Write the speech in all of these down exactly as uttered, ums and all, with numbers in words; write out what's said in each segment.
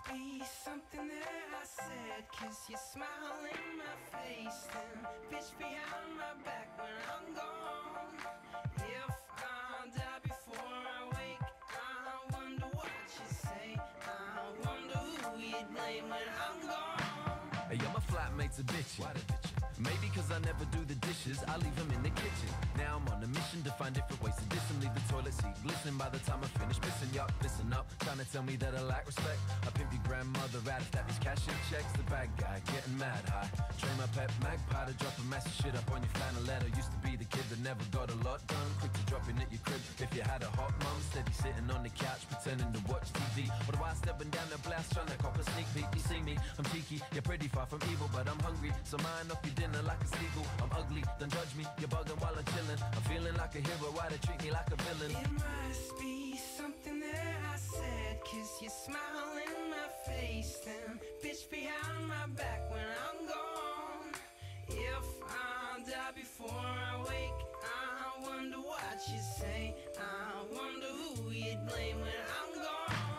be something that I said, 'cause you smile in my face, then bitch behind my back when I'm gone. If I die before I wake, I wonder what you say. I wonder who you'd blame when I'm gone. Hey, yo, my flatmates are bitchin'. Why they bitchin'? Maybe cause I never do the dishes, I leave them in the kitchen. Now I'm on a mission to find different ways to diss them. Leave the toilet seat glisten by the time I finish pissing. Yup, listen up, trying to tell me that I lack respect. I pimp your grandmother out if that means cashing checks. The bad guy, getting mad high. Train my pet magpie to drop a massive shit up on your flannel letter. Used to be the kid that never got a lot done. Quick to drop in at your crib if you had a hot mum. Steady sitting on the couch pretending to watch T V. Otherwise stepping down the blast trying to cop a sneak peek. You see me, I'm cheeky, you're pretty far from evil, but I'm hungry, so mind off your dinner like a seagull. I'm ugly, don't judge me, you're bugging while I'm chilling. I'm feeling like a hero, why they treat me like a villain? It must be something that I said, 'cause you smile in my face, then bitch behind my back when I'm gone. If I die before I wake, I wonder what you say. I wonder who you'd blame when I'm gone.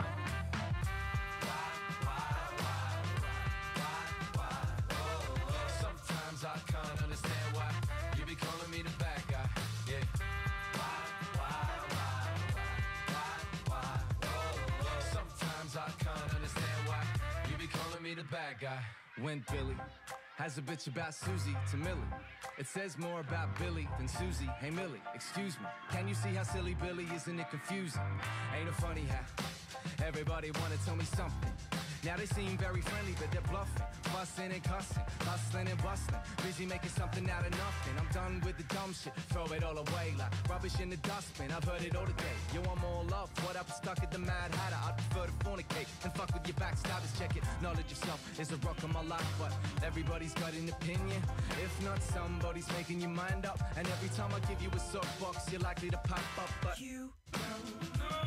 I can't understand why you be calling me the bad guy. Yeah. Why, why, why, why, why, why? Sometimes I can't understand why you be calling me the bad guy. When Billy has a bitch about Susie to Millie, it says more about Billy than Susie. Hey Millie, excuse me, can you see how silly Billy? Isn't it confusing? Ain't it funny how everybody wanna tell me something? Now they seem very friendly, but they're bluffing, fussing and cussing, hustling and bustling, busy making something out of nothing. I'm done with the dumb shit, throw it all away like rubbish in the dustbin. I've heard it all today. Yo, I'm all love. What up, stuck at the Mad Hatter? I'd prefer to fornicate and fuck with your backstabbers. Check it, knowledge of self is a rock of my life, but everybody's got an opinion. If not, somebody's making your mind up, and every time I give you a soapbox, you're likely to pop up. But you don't know.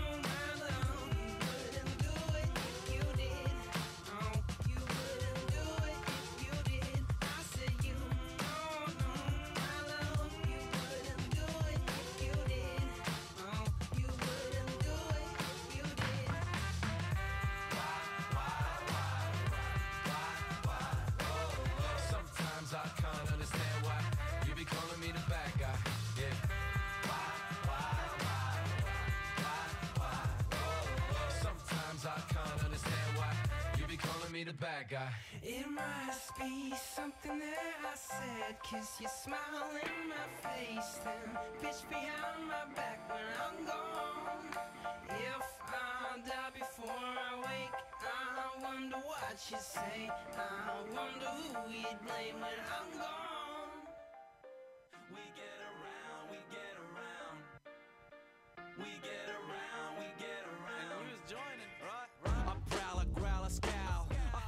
The bad guy. It must be something that I said, 'cause you smile in my face, then bitch behind my back when I'm gone. If I die before I wake, I wonder what you say. I wonder who you'd blame when I'm gone. We get around, we get around. We get around, we get around. And who's joining? Right, right. I prowl, I growl, I scowl.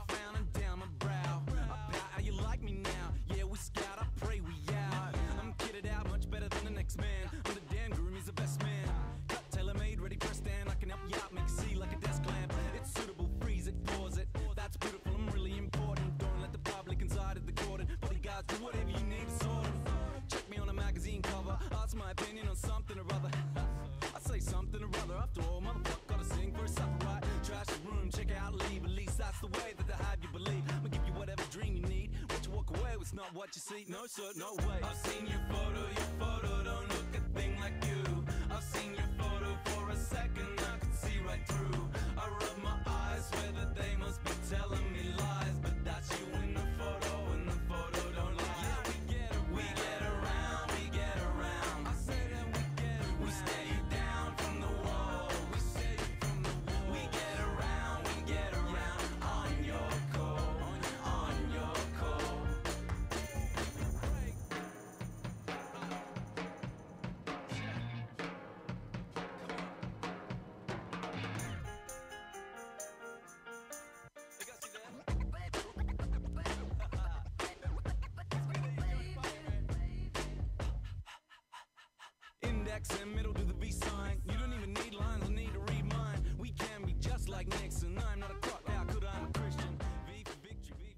Scout, I pray we out. I'm kitted out much better than the next man. I'm the damn groom, he's the best man. Cut, tailor-made, ready for a stand. I can help you out, make you see like a desk lamp. It's suitable, freeze it, pause it. That's beautiful, I'm really important. Don't let the public inside of the cordon. Bodyguards, do whatever you need to sort it. Check me on a magazine cover, ask my opinion on something or other. I say something or other, after all, motherfucker gotta sing for a supper, right? Trash the room, check out, leave. At least that's the way that I have you believe. I'ma give you whatever dream you need. What you walk away with, not what you see. No sir, no way. I've seen your photo, your photo don't look a thing like you. I've seen your photo for a second, I could see right through. I rub my eyes, whether they must be telling me lies, but that's you in the photo, and the photo don't lie. Yeah, we get around, we get around, we get around. I say that we get around. We stay down from the wall. We stay from the wall. We get around, we get around on your call, on your call. Index and middle to the V sign. You don't even need lines, I need to read mine. We can be just like Nixon. I'm not a crock, how could I'm a Christian? V for victory, V.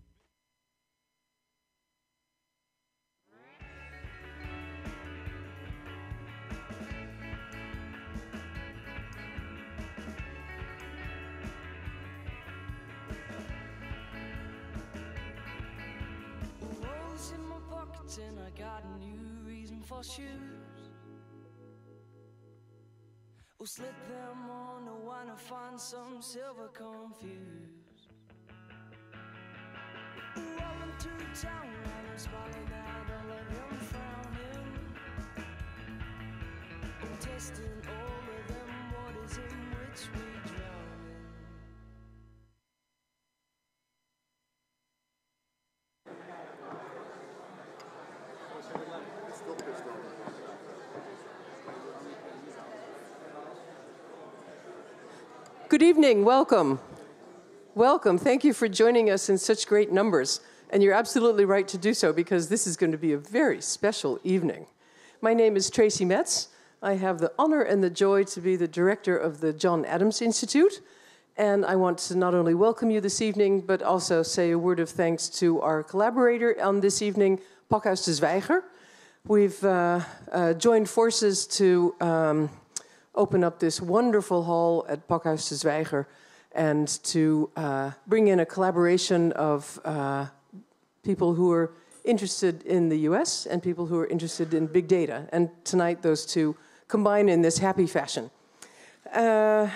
pockets and I got a new reason for shoes. Oh, slip them on, I wanna find some silver confused. Rolling through town and I'm smiling at all of them frowning. I'm testing all of them waters in which we drown in. Good evening, welcome. Welcome, thank you for joining us in such great numbers. And you're absolutely right to do so because this is going to be a very special evening. My name is Tracy Metz. I have the honor and the joy to be the director of the John Adams Institute. And I want to not only welcome you this evening, but also say a word of thanks to our collaborator on this evening, Pakhuis de Zwijger. We've uh, uh, joined forces to um, open up this wonderful hall at Pakhuis de Zwijger and to uh, bring in a collaboration of uh, people who are interested in the U S and people who are interested in big data. And tonight those two combine in this happy fashion. Uh,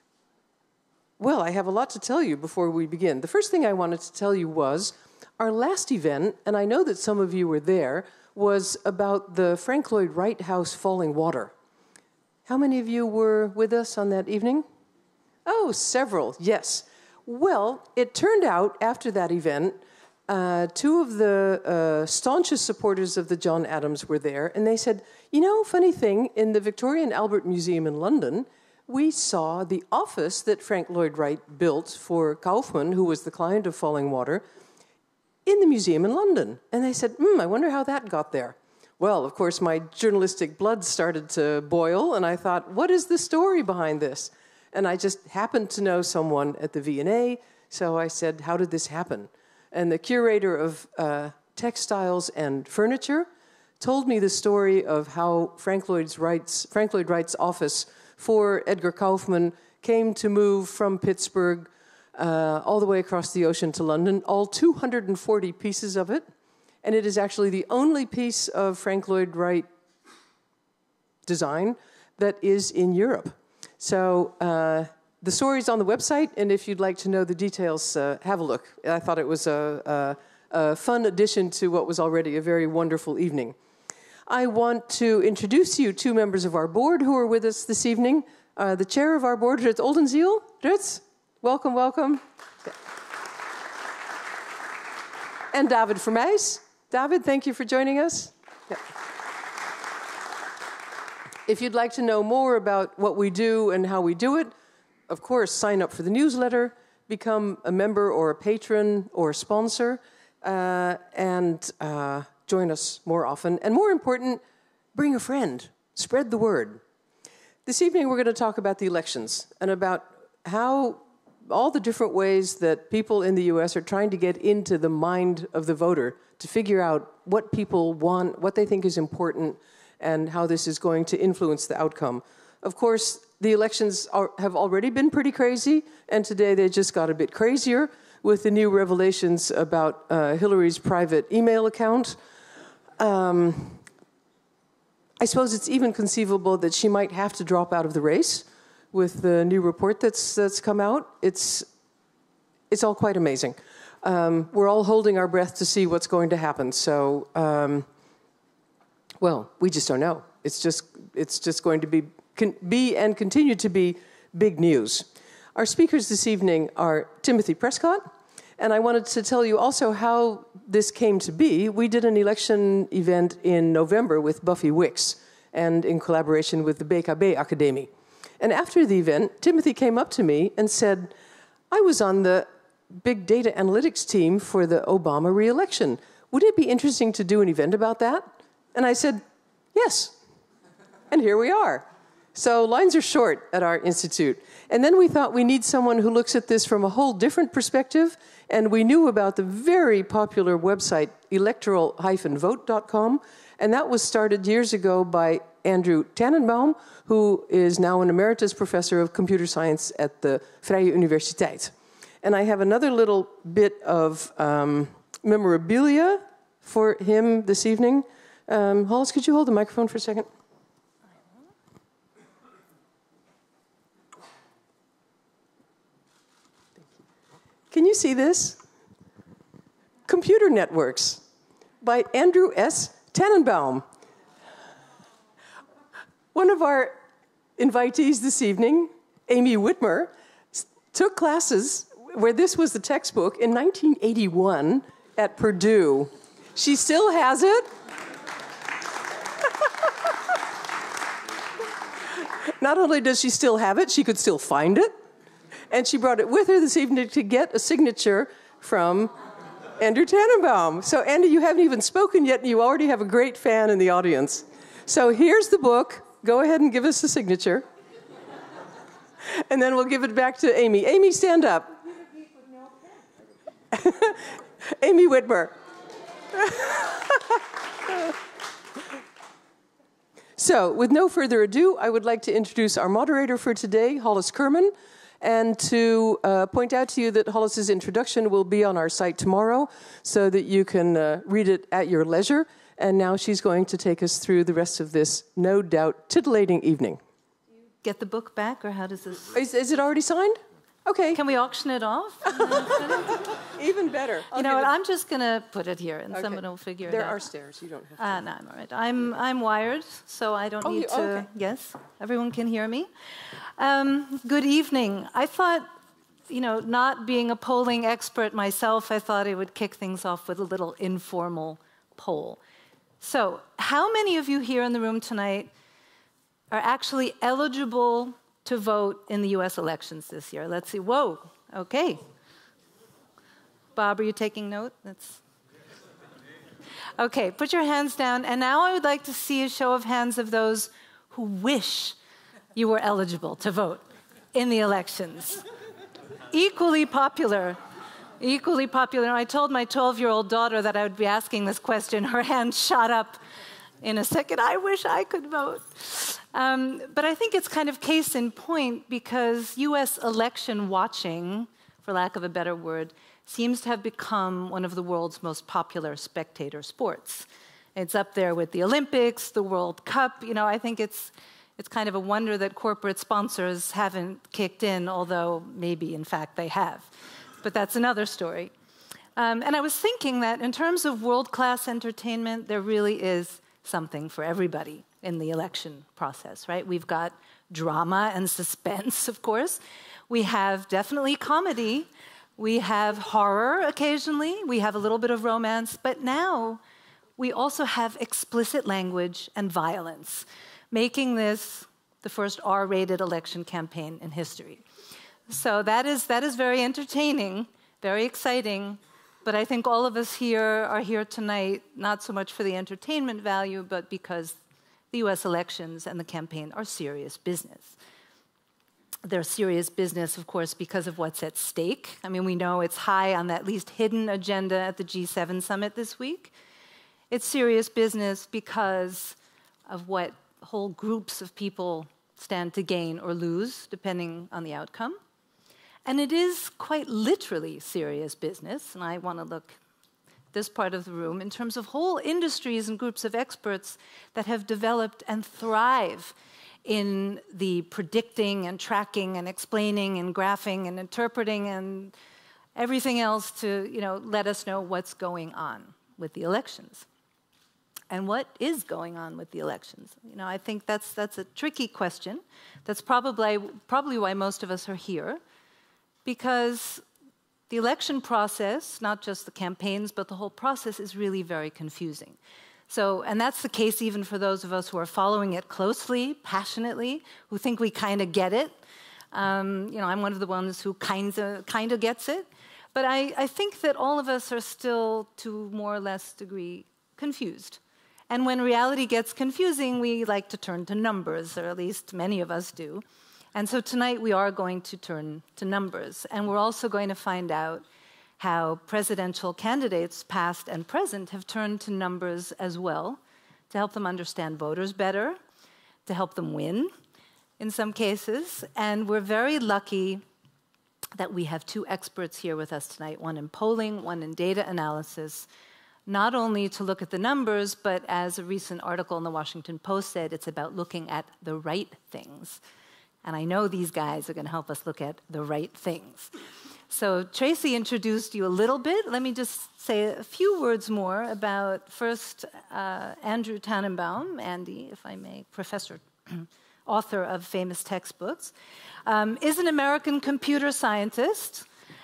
well, I have a lot to tell you before we begin. The first thing I wanted to tell you was our last event, and I know that some of you were there, was about the Frank Lloyd Wright House falling water. How many of you were with us on that evening? Oh, several, yes. Well, it turned out after that event, uh, two of the uh, staunchest supporters of the John Adams were there, and they said, you know, funny thing, in the Victoria and Albert Museum in London, we saw the office that Frank Lloyd Wright built for Kaufman, who was the client of Falling Water, in the museum in London. And they said, hmm, I wonder how that got there. Well, of course, my journalistic blood started to boil, and I thought, what is the story behind this? And I just happened to know someone at the V and A, so I said, how did this happen? And the curator of uh, textiles and furniture told me the story of how Frank Lloyd Wright's, Frank Lloyd Wright's office for Edgar Kaufman came to move from Pittsburgh uh, all the way across the ocean to London, all two hundred forty pieces of it. And it is actually the only piece of Frank Lloyd Wright design that is in Europe. So uh, the story's on the website, and if you'd like to know the details, uh, have a look. I thought it was a, a, a fun addition to what was already a very wonderful evening. I want to introduce you two members of our board who are with us this evening. Uh, the chair of our board, Rut Oldenziel. Rut, welcome, welcome. And David Vermeijs. David, thank you for joining us. Yeah. If you'd like to know more about what we do and how we do it, of course, sign up for the newsletter, become a member or a patron or a sponsor, uh, and uh, join us more often. And more important, bring a friend. Spread the word. This evening, we're going to talk about the elections and about how all the different ways that people in the U S are trying to get into the mind of the voter to figure out what people want, what they think is important, and how this is going to influence the outcome. Of course, the elections are, have already been pretty crazy, and today they just got a bit crazier with the new revelations about uh, Hillary's private email account. Um, I suppose it's even conceivable that she might have to drop out of the race with the new report that's, that's come out. It's, it's all quite amazing. Um, we're all holding our breath to see what's going to happen. So, um, well, we just don't know. It's just, it's just going to be, can be and continue to be big news. Our speakers this evening are Timothy Prescott, and I wanted to tell you also how this came to be. We did an election event in November with Buffy Wicks and in collaboration with the B K B Academy. And after the event, Timothy came up to me and said, I was on the big data analytics team for the Obama re-election. Would it be interesting to do an event about that? And I said, yes. And here we are. So lines are short at our institute. And then we thought we need someone who looks at this from a whole different perspective. And we knew about the very popular website, electoral dash vote dot com. And that was started years ago by Andy Tanenbaum, who is now an emeritus professor of computer science at the Vrije Universiteit. And I have another little bit of um, memorabilia for him this evening. Um, Hollis, could you hold the microphone for a second? Can you see this? Computer Networks by Andrew S. Tanenbaum. One of our invitees this evening, Amy Whitmer, took classes where this was the textbook in nineteen eighty-one at Purdue. She still has it. Not only does she still have it, she could still find it. And she brought it with her this evening to get a signature from Andrew Tanenbaum. So, Andy, you haven't even spoken yet, and you already have a great fan in the audience. So here's the book. Go ahead and give us a signature. And then we'll give it back to Amy. Amy, stand up. Amy Whitmer. So, with no further ado, I would like to introduce our moderator for today, Hollis Kerman, and to uh, point out to you that Hollis's introduction will be on our site tomorrow so that you can uh, read it at your leisure. And now she's going to take us through the rest of this, no doubt, titillating evening. Get the book back, or how does this... Is, is it already signed? Okay. Can we auction it off? Even better. I'll you know what, it... I'm just going to put it here, and okay. someone will figure there it out. There are stairs. You don't have to. Uh, no, I'm all right. I'm, I'm wired, so I don't oh, need you, to... oh, okay. Yes, everyone can hear me. Um, good evening. I thought, you know, not being a polling expert myself, I thought I would kick things off with a little informal poll. So, how many of you here in the room tonight are actually eligible to vote in the U S elections this year? Let's see. Whoa. Okay. Bob, are you taking note? That's... Okay, put your hands down. And now I would like to see a show of hands of those who wish you were eligible to vote in the elections. Equally popular. Equally popular. I told my twelve-year-old daughter that I would be asking this question. Her hand shot up in a second. I wish I could vote. Um, but I think it's kind of case in point because U S election watching, for lack of a better word, seems to have become one of the world's most popular spectator sports. It's up there with the Olympics, the World Cup. You know, I think it's it's kind of a wonder that corporate sponsors haven't kicked in, although maybe, in fact, they have. But that's another story. Um, and I was thinking that in terms of world-class entertainment, there really is something for everybody in the election process, right? We've got drama and suspense, of course. We have definitely comedy. We have horror occasionally. We have a little bit of romance. But now we also have explicit language and violence, making this the first R-rated election campaign in history. So that is, that is very entertaining, very exciting. But I think all of us here are here tonight, not so much for the entertainment value, but because the U S elections and the campaign are serious business. They're serious business, of course, because of what's at stake. I mean, we know it's high on the at least hidden agenda at the G seven summit this week. It's serious business because of what whole groups of people stand to gain or lose, depending on the outcome. And it is quite literally serious business, and I want to look at this part of the room in terms of whole industries and groups of experts that have developed and thrive in the predicting and tracking and explaining and graphing and interpreting and everything else to, you know, let us know what's going on with the elections. And what is going on with the elections? You know, I think that's that's a tricky question. That's probably probably why most of us are here. Because the election process, not just the campaigns, but the whole process is really very confusing. So, and that's the case even for those of us who are following it closely, passionately, who think we kind of get it. Um, you know, I'm one of the ones who kind of kind of gets it. But I, I think that all of us are still, to more or less degree, confused. And when reality gets confusing, we like to turn to numbers, or at least many of us do. And so tonight we are going to turn to numbers. And we're also going to find out how presidential candidates, past and present, have turned to numbers as well to help them understand voters better, to help them win in some cases. And we're very lucky that we have two experts here with us tonight, one in polling, one in data analysis. not only to look at the numbers, but as a recent article in the Washington Post said, it's about looking at the right things. And I know these guys are going to help us look at the right things. So Tracy introduced you a little bit. Let me just say a few words more about, first, uh, Andrew Tanenbaum, Andy, if I may, professor, author of famous textbooks, um, is an American computer scientist,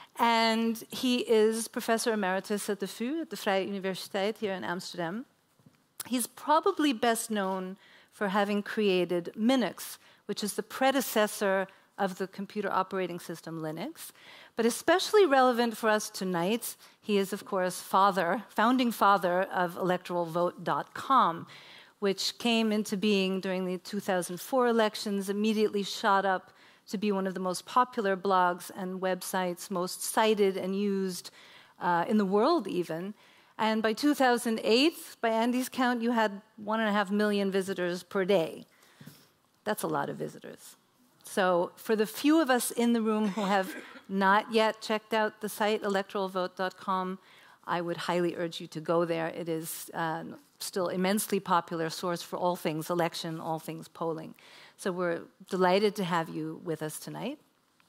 and he is professor emeritus at the V U, at the Vrije Universiteit here in Amsterdam. He's probably best known for having created Minix, which is the predecessor of the computer operating system Linux. But especially relevant for us tonight, he is, of course, father, founding father of electoral vote dot com, which came into being during the two thousand four elections, immediately shot up to be one of the most popular blogs and websites, most cited and used uh, in the world even. And by two thousand eight, by Andy's count, you had one and a half million visitors per day. That's a lot of visitors. So for the few of us in the room who have not yet checked out the site, electoral vote dot com, I would highly urge you to go there. It is uh, still immensely popular source for all things election, all things polling. So we're delighted to have you with us tonight.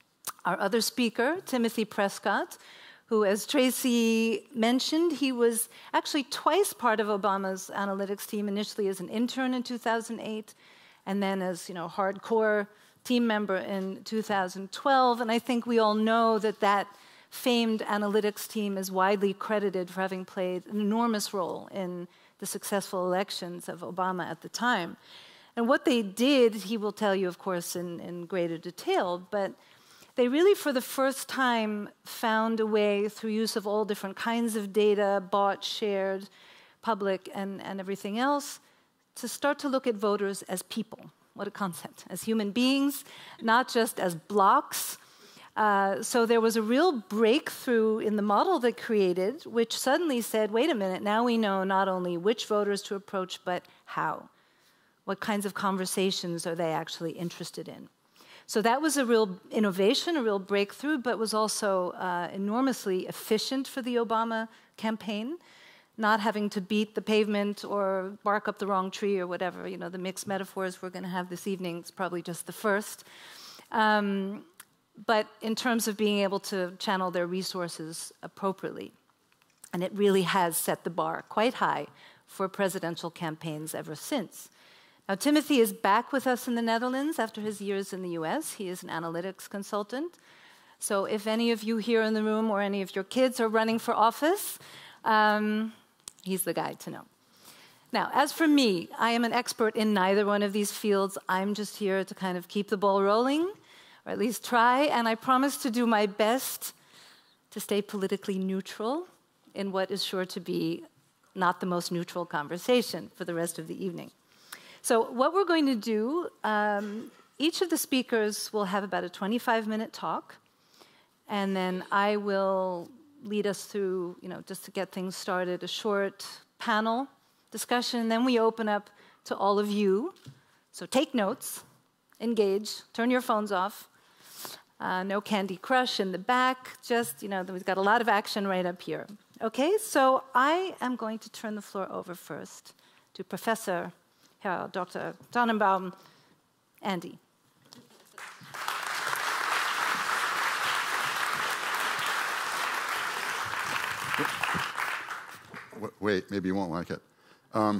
Our other speaker, Timothy Prescott, who, as Tracy mentioned, he was actually twice part of Obama's analytics team, initially as an intern in two thousand eight, and then as, you know, hardcore team member in two thousand twelve. And I think we all know that that famed analytics team is widely credited for having played an enormous role in the successful elections of Obama at the time. And what they did, he will tell you, of course, in, in greater detail, but they really, for the first time, found a way, through use of all different kinds of data, bought, shared, public, and, and everything else, to start to look at voters as people. What a concept, as human beings, not just as blocks. Uh, so there was a real breakthrough in the model they created, which suddenly said, wait a minute, now we know not only which voters to approach, but how. What kinds of conversations are they actually interested in? So that was a real innovation, a real breakthrough, but was also uh, enormously efficient for the Obama campaign, not having to beat the pavement or bark up the wrong tree or whatever. You know, the mixed metaphors we're going to have this evening is probably just the first. Um, but in terms of being able to channel their resources appropriately. And it really has set the bar quite high for presidential campaigns ever since. Now, Timothy is back with us in the Netherlands after his years in the U S. He is an analytics consultant. So if any of you here in the room or any of your kids are running for office, um, he's the guy to know. Now, as for me, I am an expert in neither one of these fields. I'm just here to kind of keep the ball rolling, or at least try, and I promise to do my best to stay politically neutral in what is sure to be not the most neutral conversation for the rest of the evening. So what we're going to do, um, each of the speakers will have about a twenty-five minute talk, and then I will lead us through, you know, just to get things started, a short panel discussion, and then we open up to all of you. So take notes, engage, turn your phones off. Uh, no Candy Crush in the back, just, you know, we've got a lot of action right up here. Okay, so I am going to turn the floor over first to Professor Herr Doctor Tanenbaum, Andy. Wait, maybe you won't like it. Um,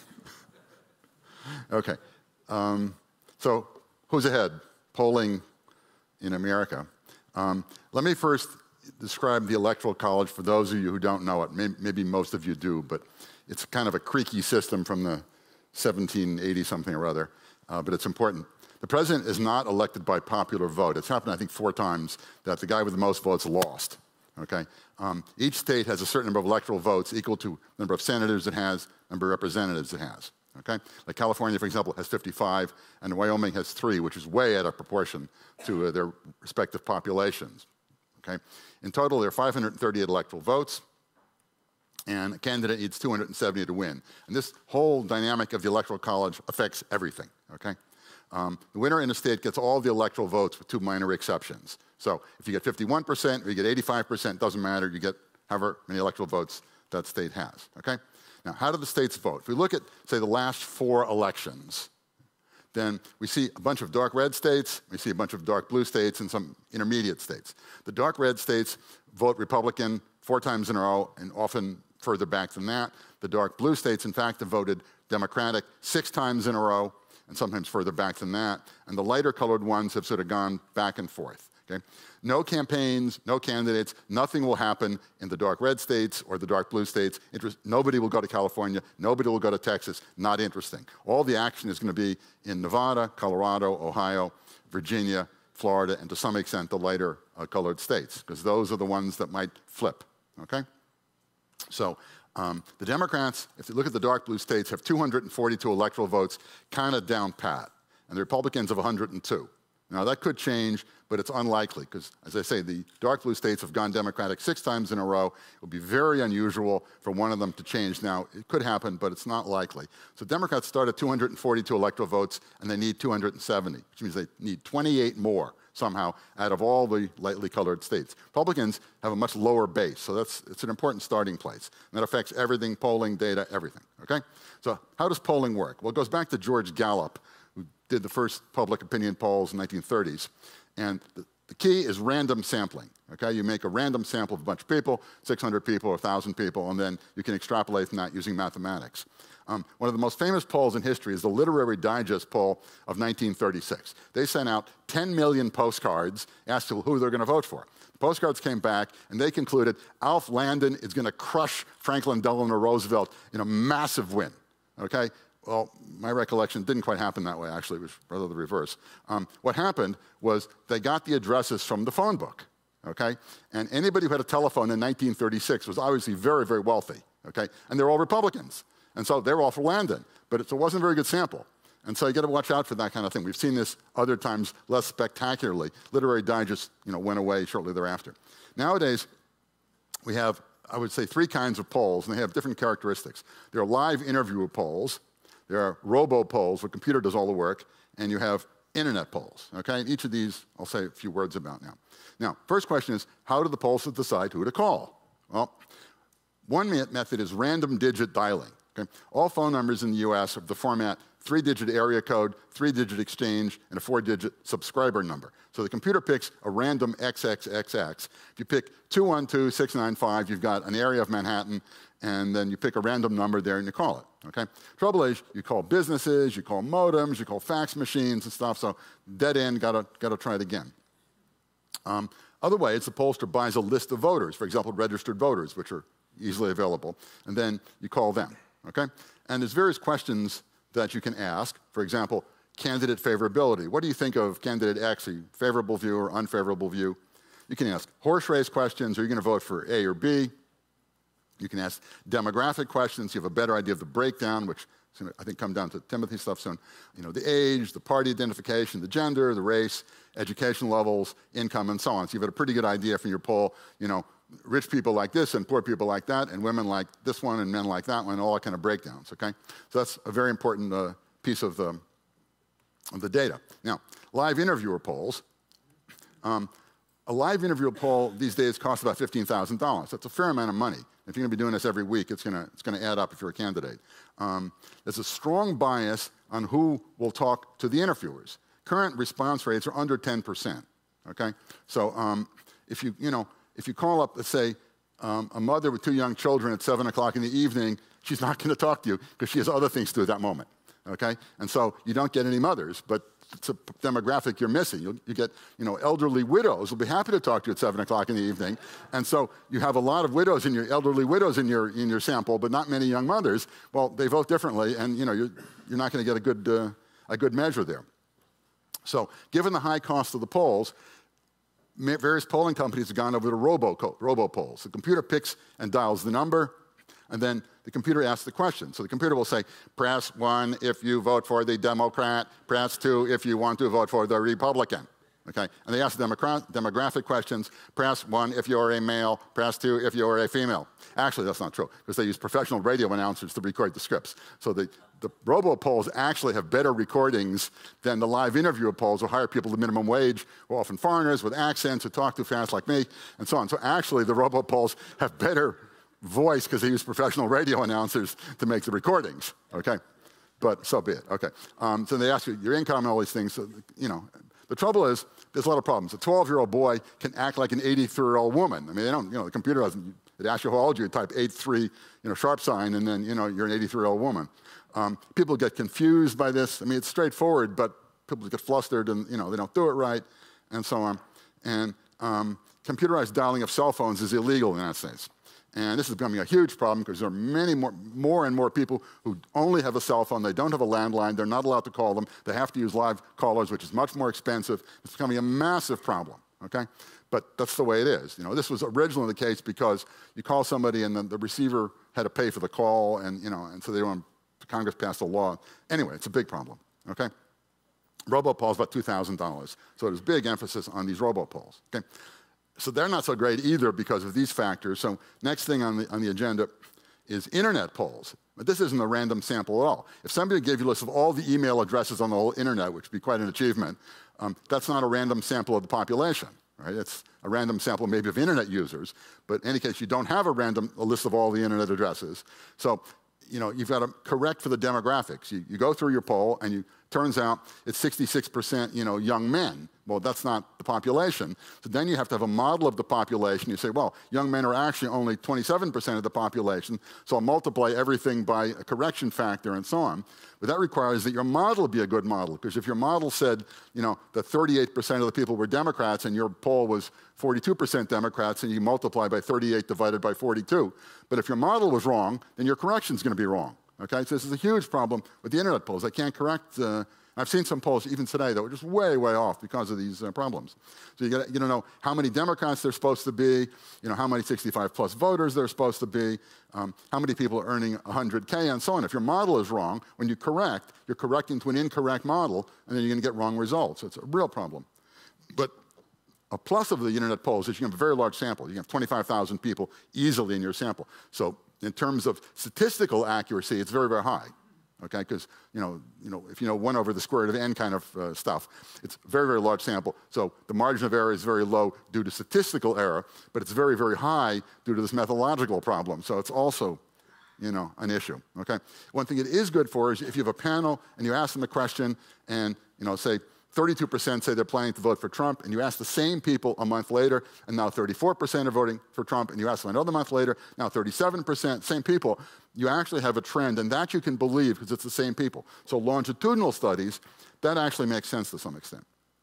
okay. Um, so, who's ahead? Polling in America. Um, let me first describe the Electoral College for those of you who don't know it. Maybe, maybe most of you do, but it's kind of a creaky system from the seventeen eighty something or other, uh, but it's important. The president is not elected by popular vote. It's happened, I think, four times that the guy with the most votes lost. Okay? Um, each state has a certain number of electoral votes equal to the number of senators it has, number of representatives it has. Okay? Like California, for example, has fifty-five, and Wyoming has three, which is way out of proportion to uh, their respective populations. Okay? In total, there are five hundred thirty-eight electoral votes, and a candidate needs two hundred seventy to win. And this whole dynamic of the Electoral College affects everything. Okay? Um, the winner in a state gets all the electoral votes with two minor exceptions. So if you get fifty-one percent or you get eighty-five percent, doesn't matter. You get however many electoral votes that state has, okay? Now, how do the states vote? If we look at, say, the last four elections, then we see a bunch of dark red states, we see a bunch of dark blue states, and some intermediate states. The dark red states vote Republican four times in a row, and often further back than that. The dark blue states, in fact, have voted Democratic six times in a row, and sometimes further back than that. And the lighter colored ones have sort of gone back and forth. Okay? No campaigns, no candidates, nothing will happen in the dark red states or the dark blue states. Interest, nobody will go to California, nobody will go to Texas, not interesting. All the action is going to be in Nevada, Colorado, Ohio, Virginia, Florida, and to some extent the lighter uh, colored states, because those are the ones that might flip, okay? So um, the Democrats, if you look at the dark blue states, have two hundred forty-two electoral votes, kind of down pat, and the Republicans have one hundred two. Now, that could change, but it's unlikely because, as I say, the dark blue states have gone Democratic six times in a row. It would be very unusual for one of them to change. Now, it could happen, but it's not likely. So Democrats start at two hundred forty-two electoral votes, and they need two hundred seventy, which means they need twenty-eight more somehow out of all the lightly colored states. Republicans have a much lower base, so that's it's an important starting place. And that affects everything, polling, data, everything, okay? So how does polling work? Well, it goes back to George Gallup, who did the first public opinion polls in the nineteen thirties. And the, the key is random sampling, okay? You make a random sample of a bunch of people, six hundred people or one thousand people, and then you can extrapolate from that using mathematics. Um, one of the most famous polls in history is the Literary Digest poll of nineteen thirty-six. They sent out ten million postcards, asked who they're going to vote for. The postcards came back, and they concluded Alf Landon is going to crush Franklin Delano Roosevelt in a massive win, okay? Well, my recollection didn't quite happen that way, actually. It was rather the reverse. Um, what happened was they got the addresses from the phone book, okay? And anybody who had a telephone in nineteen thirty-six was obviously very, very wealthy, okay? And they're all Republicans. And so they were all for Landon. But it wasn't a very good sample. And so you got to watch out for that kind of thing. We've seen this other times less spectacularly. Literary Digest, you know, went away shortly thereafter. Nowadays, we have, I would say, three kinds of polls, and they have different characteristics. There are live interview polls. There are robo-polls, where the computer does all the work, and you have internet polls, okay? And each of these I'll say a few words about now. Now, first question is, how do the pollsters decide who to call? Well, one method is random digit dialing, okay? All phone numbers in the U S have the format three-digit area code, three-digit exchange, and a four-digit subscriber number. So the computer picks a random triple X. If you pick two one two six nine five, you've got an area of Manhattan, and then you pick a random number there and you call it, okay? Trouble is, you call businesses, you call modems, you call fax machines and stuff, so dead end, gotta, gotta try it again. Um, other ways, the pollster buys a list of voters, for example, registered voters, which are easily available, and then you call them, okay? And there's various questions that you can ask. For example, candidate favorability. What do you think of candidate X, a favorable view or unfavorable view? You can ask horse race questions. Are you going to vote for A or B? You can ask demographic questions. You have a better idea of the breakdown, which is going to, I think, come down to Timothy stuff soon. You know, the age, the party identification, the gender, the race, education levels, income, and so on. So you've got a pretty good idea from your poll, you know, rich people like this and poor people like that, and women like this one and men like that one, all kind of breakdowns, okay? So that's a very important uh, piece of the, of the data. Now, live interviewer polls. Um, a live interviewer poll these days costs about fifteen thousand dollars. That's a fair amount of money. If you're going to be doing this every week, it's going to it's going to add up if you're a candidate. Um, there's a strong bias on who will talk to the interviewers. Current response rates are under ten percent, okay? So um, if you, you know, if you call up, let's say, um, a mother with two young children at seven o'clock in the evening, she's not going to talk to you because she has other things to do at that moment, okay? And so you don't get any mothers, but it's a demographic you're missing. You'll, you get, you know, elderly widows will be happy to talk to you at seven o'clock in the evening. And so you have a lot of widows in your, elderly widows in your, in your sample, but not many young mothers. Well, they vote differently, and, you know, you're, you're not going to get a good, uh, a good measure there. So given the high cost of the polls, various polling companies have gone over to robo, robo polls. The computer picks and dials the number, and then the computer asks the question. So the computer will say, press one if you vote for the Democrat, press two if you want to vote for the Republican. Okay? And they ask the demographic questions, press one if you're a male, press two if you're a female. Actually, that's not true, because they use professional radio announcers to record the scripts. So the, the robo-polls actually have better recordings than the live interview polls who hire people to minimum wage, who are often foreigners with accents who talk too fast like me, and so on. So actually, the robo-polls have better voice because they use professional radio announcers to make the recordings, okay? But so be it, okay. Um, so they ask you your income and all these things. So, you know, the trouble is there's a lot of problems. A twelve-year-old boy can act like an eighty-three-year-old woman. I mean, they don't, you know, the computer doesn't, it asks you how old you, you type eight three, you know, sharp sign, and then, you know, you're an eighty-three-year-old woman. Um, people get confused by this. I mean, it's straightforward, but people get flustered and, you know, they don't do it right, and so on. And um, computerized dialing of cell phones is illegal in the United States. And this is becoming a huge problem because there are many more, more and more people who only have a cell phone. They don't have a landline. They're not allowed to call them. They have to use live callers, which is much more expensive. It's becoming a massive problem, okay? But that's the way it is. You know, this was originally the case because you call somebody and the, the receiver had to pay for the call, and, you know, and so they don't, Congress passed a law. Anyway, it's a big problem, okay? Robopolls about two thousand dollars. So there's big emphasis on these robopolls, okay? So they're not so great either because of these factors. So next thing on the, on the agenda is internet polls. But this isn't a random sample at all. If somebody gave you a list of all the email addresses on the whole internet, which would be quite an achievement, um, that's not a random sample of the population, right? It's a random sample maybe of internet users. But in any case, you don't have a random a list of all the internet addresses. So, you know, you've got to correct for the demographics. You, you go through your poll, and you turns out it's sixty-six percent, you know, young men. Well, that's not the population. So then you have to have a model of the population. You say, well, young men are actually only twenty-seven percent of the population, so I'll multiply everything by a correction factor and so on. But that requires that your model be a good model, because if your model said, you know, that thirty-eight percent of the people were Democrats and your poll was forty-two percent Democrats, and you multiply by thirty-eight divided by forty-two. But if your model was wrong, then your correction's going to be wrong. Okay, so this is a huge problem with the internet polls. They can't correct. Uh, I've seen some polls even today that were just way, way off because of these uh, problems. So you got you know how many Democrats there's supposed to be, you know how many sixty-five plus voters there's supposed to be, um, how many people are earning one hundred K, and so on. If your model is wrong, when you correct, you're correcting to an incorrect model, and then you're going to get wrong results. It's a real problem. But a plus of the internet polls is you can have a very large sample. You can have twenty-five thousand people easily in your sample. So in terms of statistical accuracy, it's very, very high, okay? Because, you know, you know, if you know one over the square root of n kind of uh, stuff, it's a very, very large sample. So the margin of error is very low due to statistical error, but it's very, very high due to this methodological problem. So it's also, you know, an issue, okay? One thing it is good for is if you have a panel and you ask them a question and, you know, say, thirty-two percent say they're planning to vote for Trump, and you ask the same people a month later, and now thirty-four percent are voting for Trump, and you ask them another month later, now thirty-seven percent, same people, you actually have a trend, and that you can believe because it's the same people. So longitudinal studies, that actually makes sense to some extent.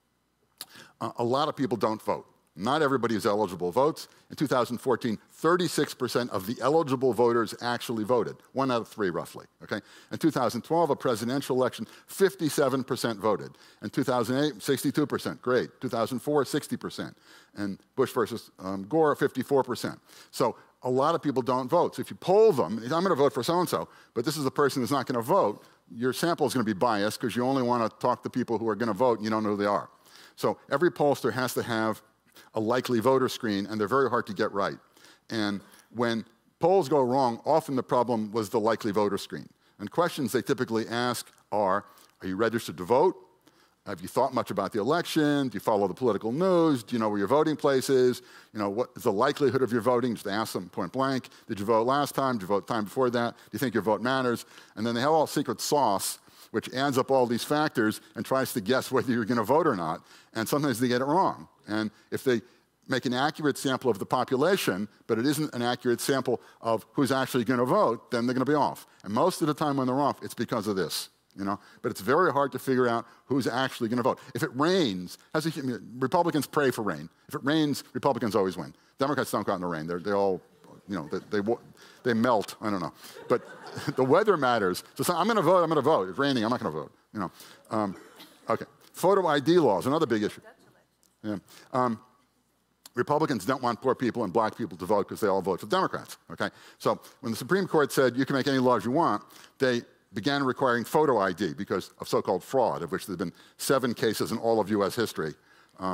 Uh, a lot of people don't vote. Not everybody is eligible votes. In two thousand fourteen, thirty-six percent of the eligible voters actually voted, one out of three roughly, okay? In two thousand twelve, a presidential election, fifty-seven percent voted. In two thousand eight, sixty-two percent, great. two thousand four, sixty percent. And Bush versus um, Gore, fifty-four percent. So a lot of people don't vote. So if you poll them, I'm gonna vote for so-and-so, but this is the person who's not gonna vote, your sample is gonna be biased because you only wanna talk to people who are gonna vote and you don't know who they are. So every pollster has to have a likely voter screen, and they're very hard to get right. And when polls go wrong, often the problem was the likely voter screen. And questions they typically ask are, are you registered to vote? Have you thought much about the election? Do you follow the political news? Do you know where your voting place is? You know, what is the likelihood of your voting? Just ask them point blank. Did you vote last time? Did you vote time before that? Do you think your vote matters? And then they have all secret sauce, which adds up all these factors and tries to guess whether you're going to vote or not. And sometimes they get it wrong. And if they make an accurate sample of the population, but it isn't an accurate sample of who's actually going to vote, then they're going to be off. And most of the time when they're off, it's because of this. You know? But it's very hard to figure out who's actually going to vote. If it rains, as a, I mean, Republicans pray for rain. If it rains, Republicans always win. Democrats don't go out in the rain. They're, they all, you know, they, they, they melt. I don't know. But the weather matters. So I'm going to vote. I'm going to vote. It's raining. I'm not going to vote. You know. Um, okay. Photo I D laws, another big issue. Yeah. Um, Republicans don't want poor people and black people to vote because they all vote for Democrats, okay? So when the Supreme Court said you can make any laws you want, they began requiring photo I D because of so-called fraud, of which there have been seven cases in all of U S history. Um,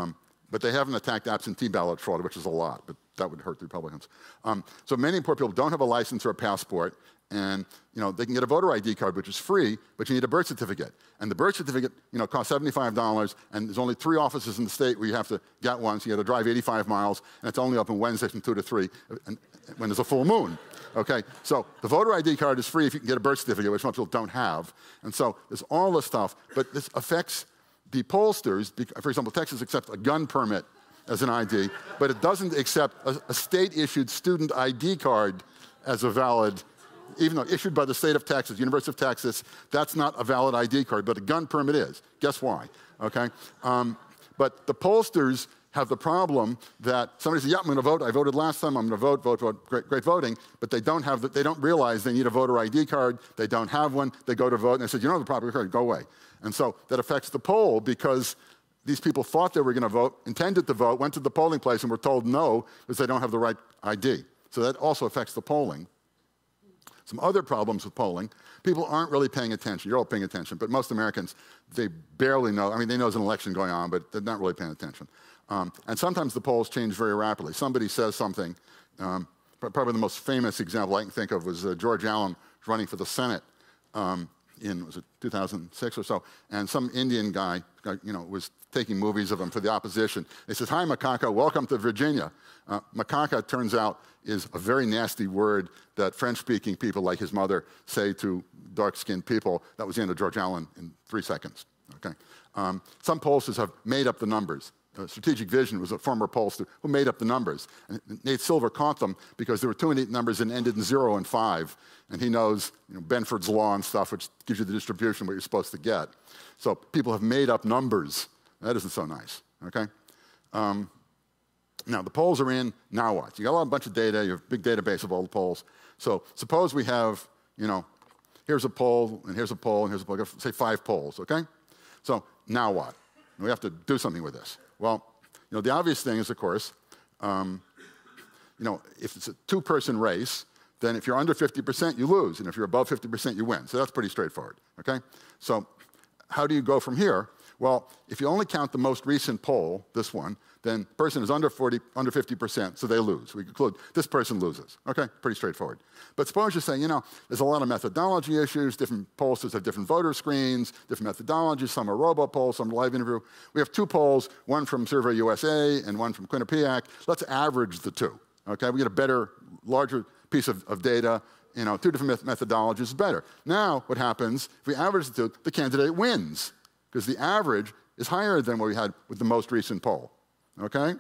but they haven't attacked absentee ballot fraud, which is a lot, but that would hurt the Republicans. Um, so many poor people don't have a license or a passport, and you know, they can get a voter I D card, which is free, but you need a birth certificate. And the birth certificate you know, costs seventy-five dollars, and there's only three offices in the state where you have to get one, so you have to drive eighty-five miles, and it's only open Wednesdays from two to three, and, when there's a full moon. Okay, so the voter I D card is free if you can get a birth certificate, which most people don't have. And so there's all this stuff, but this affects the pollsters. For example, Texas accepts a gun permit as an I D, but it doesn't accept a, a state-issued student I D card as a valid, even though issued by the state of Texas, University of Texas, that's not a valid I D card, but a gun permit is. Guess why? Okay, um, but the pollsters have the problem that somebody says, yeah, I'm going to vote. I voted last time. I'm going to vote, vote, vote. Great, great voting. But they don't have, the, they don't realize they need a voter I D card. They don't have one. They go to vote, and they say, you don't have the proper card. Go away. And so that affects the poll because these people thought they were going to vote, intended to vote, went to the polling place, and were told no because they don't have the right I D. So that also affects the polling. Some other problems with polling, people aren't really paying attention. You're all paying attention, but most Americans, they barely know. I mean, they know there's an election going on, but they're not really paying attention. Um, and sometimes the polls change very rapidly. Somebody says something. Um, probably the most famous example I can think of was uh, George Allen running for the Senate um, in, was it two thousand six or so, and some Indian guy, you know, was taking movies of him for the opposition. He says, hi, macaca, welcome to Virginia. Uh, macaca, turns out, is a very nasty word that French-speaking people like his mother say to dark-skinned people. That was the end of George Allen in three seconds. Okay. Um, some pollsters have made up the numbers. Uh, Strategic Vision was a former pollster who made up the numbers. And Nate Silver caught them because there were too many numbers and ended in zero and five. And he knows you know, Benford's law and stuff, which gives you the distribution, what you're supposed to get. So people have made up numbers. That isn't so nice, okay? Um, now, the polls are in, now what? You got a lot, a bunch of data, you have a big database of all the polls. So suppose we have, you know, here's a poll, and here's a poll, and here's a poll, say five polls, okay? So now what? We have to do something with this. Well, you know, the obvious thing is, of course, um, you know, if it's a two-person race, then if you're under fifty percent, you lose, and if you're above fifty percent, you win. So that's pretty straightforward, okay? So how do you go from here? Well, if you only count the most recent poll, this one, then the person is under forty, under fifty percent, so they lose. We conclude this person loses. Okay, pretty straightforward. But suppose you say, you know, there's a lot of methodology issues. Different pollsters have different voter screens, different methodologies. Some are robo-polls, some are live interview. We have two polls, one from Survey U S A and one from Quinnipiac. Let's average the two. Okay, we get a better, larger piece of, of data. You know, two different methodologies is better. Now, what happens if we average the two? The candidate wins because the average is higher than what we had with the most recent poll. Okay?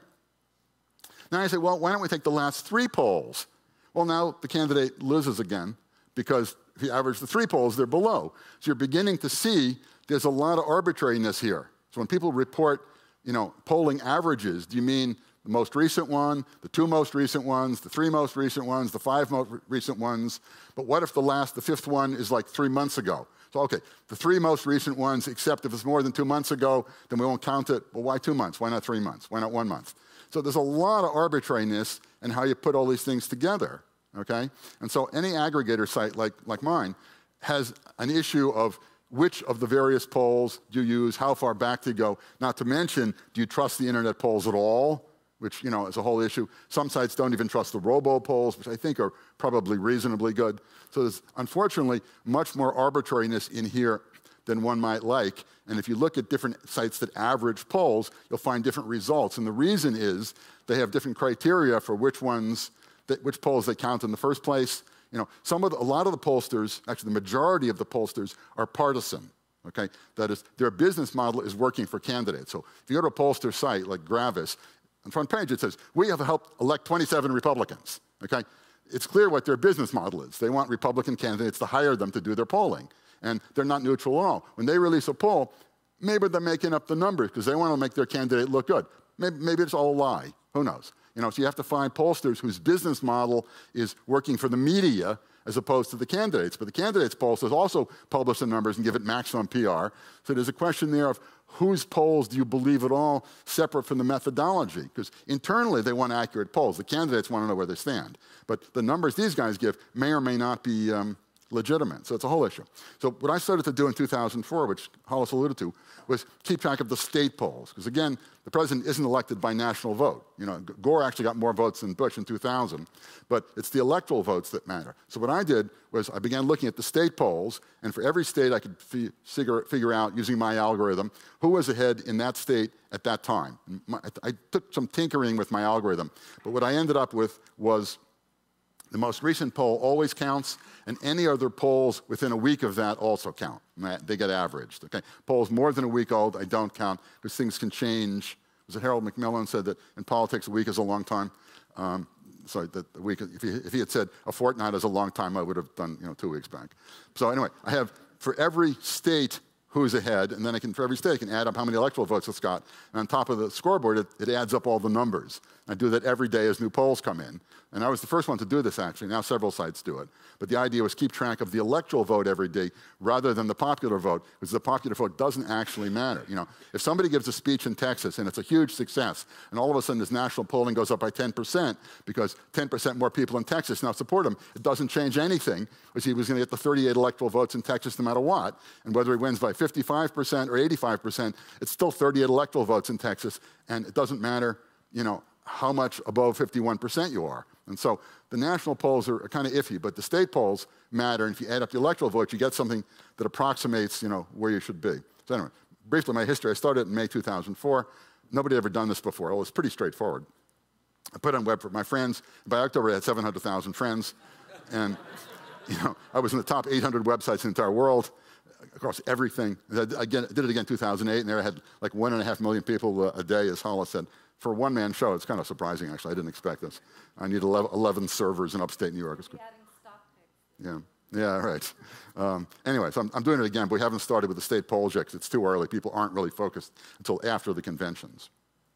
Now I say, well, why don't we take the last three polls? Well, now the candidate loses again because if you average the three polls, they're below. So you're beginning to see there's a lot of arbitrariness here. So when people report, you know, polling averages, do you mean the most recent one, the two most recent ones, the three most recent ones, the five most recent ones? But what if the last, the fifth one is like three months ago? So, okay, the three most recent ones, except if it's more than two months ago, then we won't count it. Well, why two months? Why not three months? Why not one month? So there's a lot of arbitrariness in how you put all these things together, okay? And so any aggregator site like, like mine has an issue of which of the various polls do you use, how far back to go, not to mention, do you trust the internet polls at all? Which, you know, is a whole issue. Some sites don't even trust the robo-polls, which I think are probably reasonably good. So there's, unfortunately, much more arbitrariness in here than one might like. And if you look at different sites that average polls, you'll find different results. And the reason is they have different criteria for which ones, that, which polls they count in the first place. You know, some of the, a lot of the pollsters, actually the majority of the pollsters, are partisan. Okay, that is, their business model is working for candidates. So if you go to a pollster site like Gravis, on the front page it says, we have helped elect twenty-seven Republicans, okay? It's clear what their business model is. They want Republican candidates to hire them to do their polling, and they're not neutral at all. When they release a poll, maybe they're making up the numbers because they want to make their candidate look good. Maybe, maybe it's all a lie, who knows? You know, so you have to find pollsters whose business model is working for the media as opposed to the candidates. But the candidates' pollsters also publish the numbers and give it maximum P R. So there's a question there of whose polls do you believe at all separate from the methodology? Because internally they want accurate polls. The candidates want to know where they stand. But the numbers these guys give may or may not be, um, legitimate. So it's a whole issue. So what I started to do in two thousand four, which Hollis alluded to, was keep track of the state polls. Because again, the president isn't elected by national vote. You know, Gore actually got more votes than Bush in two thousand, but it's the electoral votes that matter. So what I did was I began looking at the state polls, and for every state I could figure, figure out, using my algorithm, who was ahead in that state at that time. My, I took some tinkering with my algorithm, but what I ended up with was the most recent poll always counts, and any other polls within a week of that also count. They get averaged. Okay? Polls more than a week old, I don't count, because things can change. Was it Harold Macmillan said that in politics a week is a long time? Um, sorry, that the week, if he, if he had said a fortnight is a long time, I would have done you know, two weeks back. So anyway, I have for every state who's ahead, and then I can, for every state, I can add up how many electoral votes it's got. And on top of the scoreboard, it, it adds up all the numbers. I do that every day as new polls come in. And I was the first one to do this, actually. Now several sites do it. But the idea was keep track of the electoral vote every day rather than the popular vote, because the popular vote doesn't actually matter. You know, if somebody gives a speech in Texas and it's a huge success, and all of a sudden this national polling goes up by ten percent because ten percent more people in Texas now support him, it doesn't change anything, because he was going to get the thirty-eight electoral votes in Texas no matter what. And whether he wins by fifty-five percent or eighty-five percent, it's still thirty-eight electoral votes in Texas, and it doesn't matter, you know, how much above fifty-one percent you are. And so the national polls are, are kind of iffy, but the state polls matter, and if you add up the electoral votes, you get something that approximates, you know, where you should be. So anyway, briefly, my history, I started in May two thousand four. Nobody had ever done this before. It was pretty straightforward. I put it on web for my friends. By October, I had seven hundred thousand friends, and you know, I was in the top eight hundred websites in the entire world, across everything. Again, I did it again in two thousand eight, and there I had like one and a half million people a day, as Hollis said. For a one-man show, it's kind of surprising, actually. I didn't expect this. I need eleven servers in upstate New York. It's good. Yeah, yeah, right. Um, anyway, so I'm, I'm doing it again, but we haven't started with the state polls yet because it's too early. People aren't really focused until after the conventions.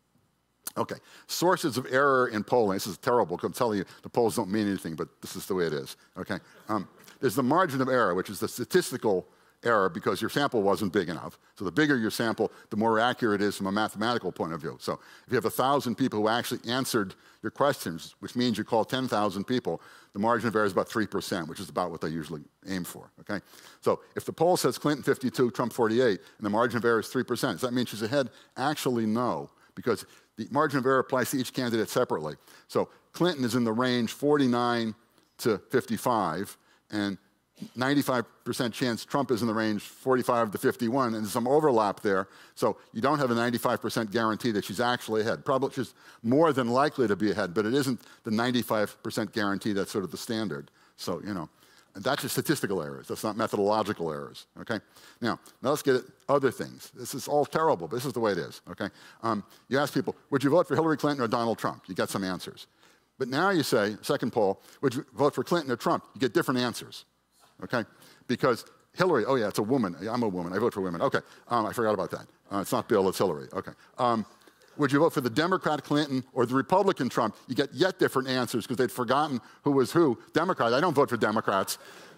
Okay, sources of error in polling. This is terrible, because I'm telling you, the polls don't mean anything, but this is the way it is, okay? Um, there's the margin of error, which is the statistical error because your sample wasn't big enough. So the bigger your sample, the more accurate it is from a mathematical point of view. So if you have one thousand people who actually answered your questions, which means you call ten thousand people, the margin of error is about three percent, which is about what they usually aim for, okay? So if the poll says Clinton fifty-two, Trump forty-eight, and the margin of error is three percent, does that mean she's ahead? Actually, no, because the margin of error applies to each candidate separately. So Clinton is in the range forty-nine to fifty-five, and ninety-five percent chance Trump is in the range forty-five to fifty-one, and there's some overlap there. So you don't have a ninety-five percent guarantee that she's actually ahead. Probably she's more than likely to be ahead, but it isn't the ninety-five percent guarantee that's sort of the standard. So, you know, and that's just statistical errors. That's not methodological errors, okay? Now, now let's get at other things. This is all terrible, but this is the way it is, okay? Um, you ask people, would you vote for Hillary Clinton or Donald Trump? You get some answers. But now you say, second poll, would you vote for Clinton or Trump? You get different answers. Okay, because Hillary, oh yeah, it's a woman. I'm a woman. I vote for women. Okay, um, I forgot about that. Uh, it's not Bill, it's Hillary. Okay. Um, would you vote for the Democrat Clinton or the Republican Trump? You get yet different answers because they'd forgotten who was who. Democrat, I don't vote for Democrats.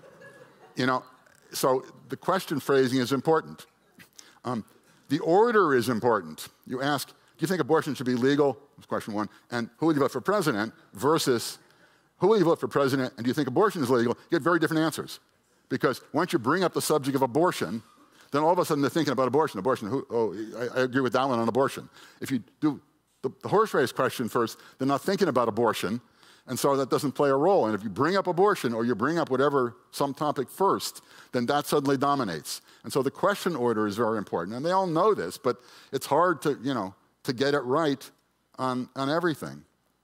You know, so the question phrasing is important. Um, the order is important. You ask, do you think abortion should be legal? That's question one. And who would you vote for president versus who will you vote for president, and do you think abortion is legal? You get very different answers. Because once you bring up the subject of abortion, then all of a sudden they're thinking about abortion. Abortion, who, oh, I, I agree with that one on abortion. If you do the, the horse race question first, they're not thinking about abortion, and so that doesn't play a role. And if you bring up abortion, or you bring up whatever, some topic first, then that suddenly dominates. And so the question order is very important. And they all know this, but it's hard to, you know, to get it right on, on everything.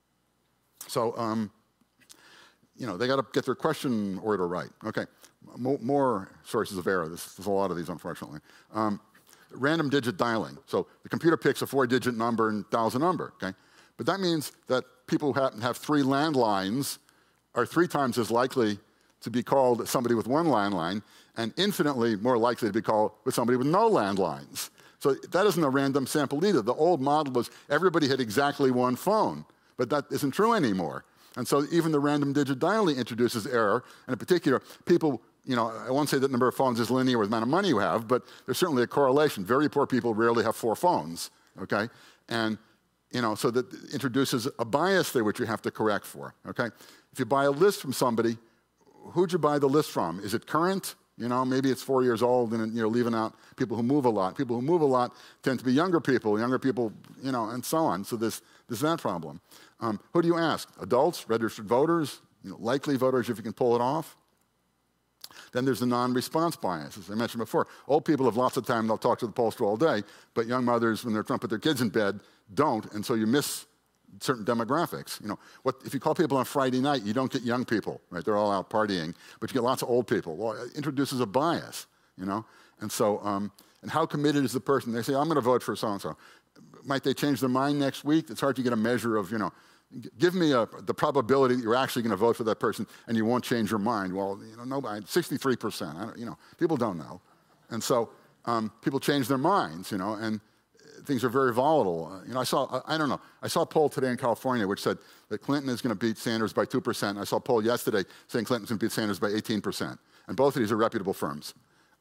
So, um, you know, they got to get their question order right. Okay, more, more sources of error. There's, there's a lot of these, unfortunately. Um, random digit dialing. So the computer picks a four-digit number and dials a number, okay? But that means that people who happen to have three landlines are three times as likely to be called as somebody with one landline and infinitely more likely to be called with somebody with no landlines. So that isn't a random sample either. The old model was everybody had exactly one phone, but that isn't true anymore. And so even the random digit dialing introduces error. And in particular, people, you know, I won't say that number of phones is linear with the amount of money you have, but there's certainly a correlation. Very poor people rarely have four phones, okay? And, you know, so that introduces a bias there which you have to correct for, okay? If you buy a list from somebody who'd you buy the list from? Is it current? You know, maybe it's four years old and, you know, leaving out people who move a lot. People who move a lot tend to be younger people, younger people, you know, and so on. So there's, there's that problem. Um, who do you ask? Adults, registered voters, you know, likely voters if you can pull it off. Then there's the non-response bias, as I mentioned before. Old people have lots of time, they'll talk to the pollster all day, but young mothers, when they're trying to put their kids in bed, don't, and so you miss certain demographics. You know, what, if you call people on Friday night, you don't get young people, right? They're all out partying, but you get lots of old people. Well, it introduces a bias, you know? And so, um, and how committed is the person? They say, I'm gonna vote for so-and-so. Might they change their mind next week? It's hard to get a measure of, you know, give me a, the probability that you're actually gonna vote for that person and you won't change your mind. Well, you know, nobody, sixty-three percent, I don't, you know, people don't know. And so um, people change their minds, you know, and things are very volatile. Uh, you know, I saw, I, I don't know, I saw a poll today in California which said that Clinton is gonna beat Sanders by two percent. I saw a poll yesterday saying Clinton's gonna beat Sanders by eighteen percent. And both of these are reputable firms.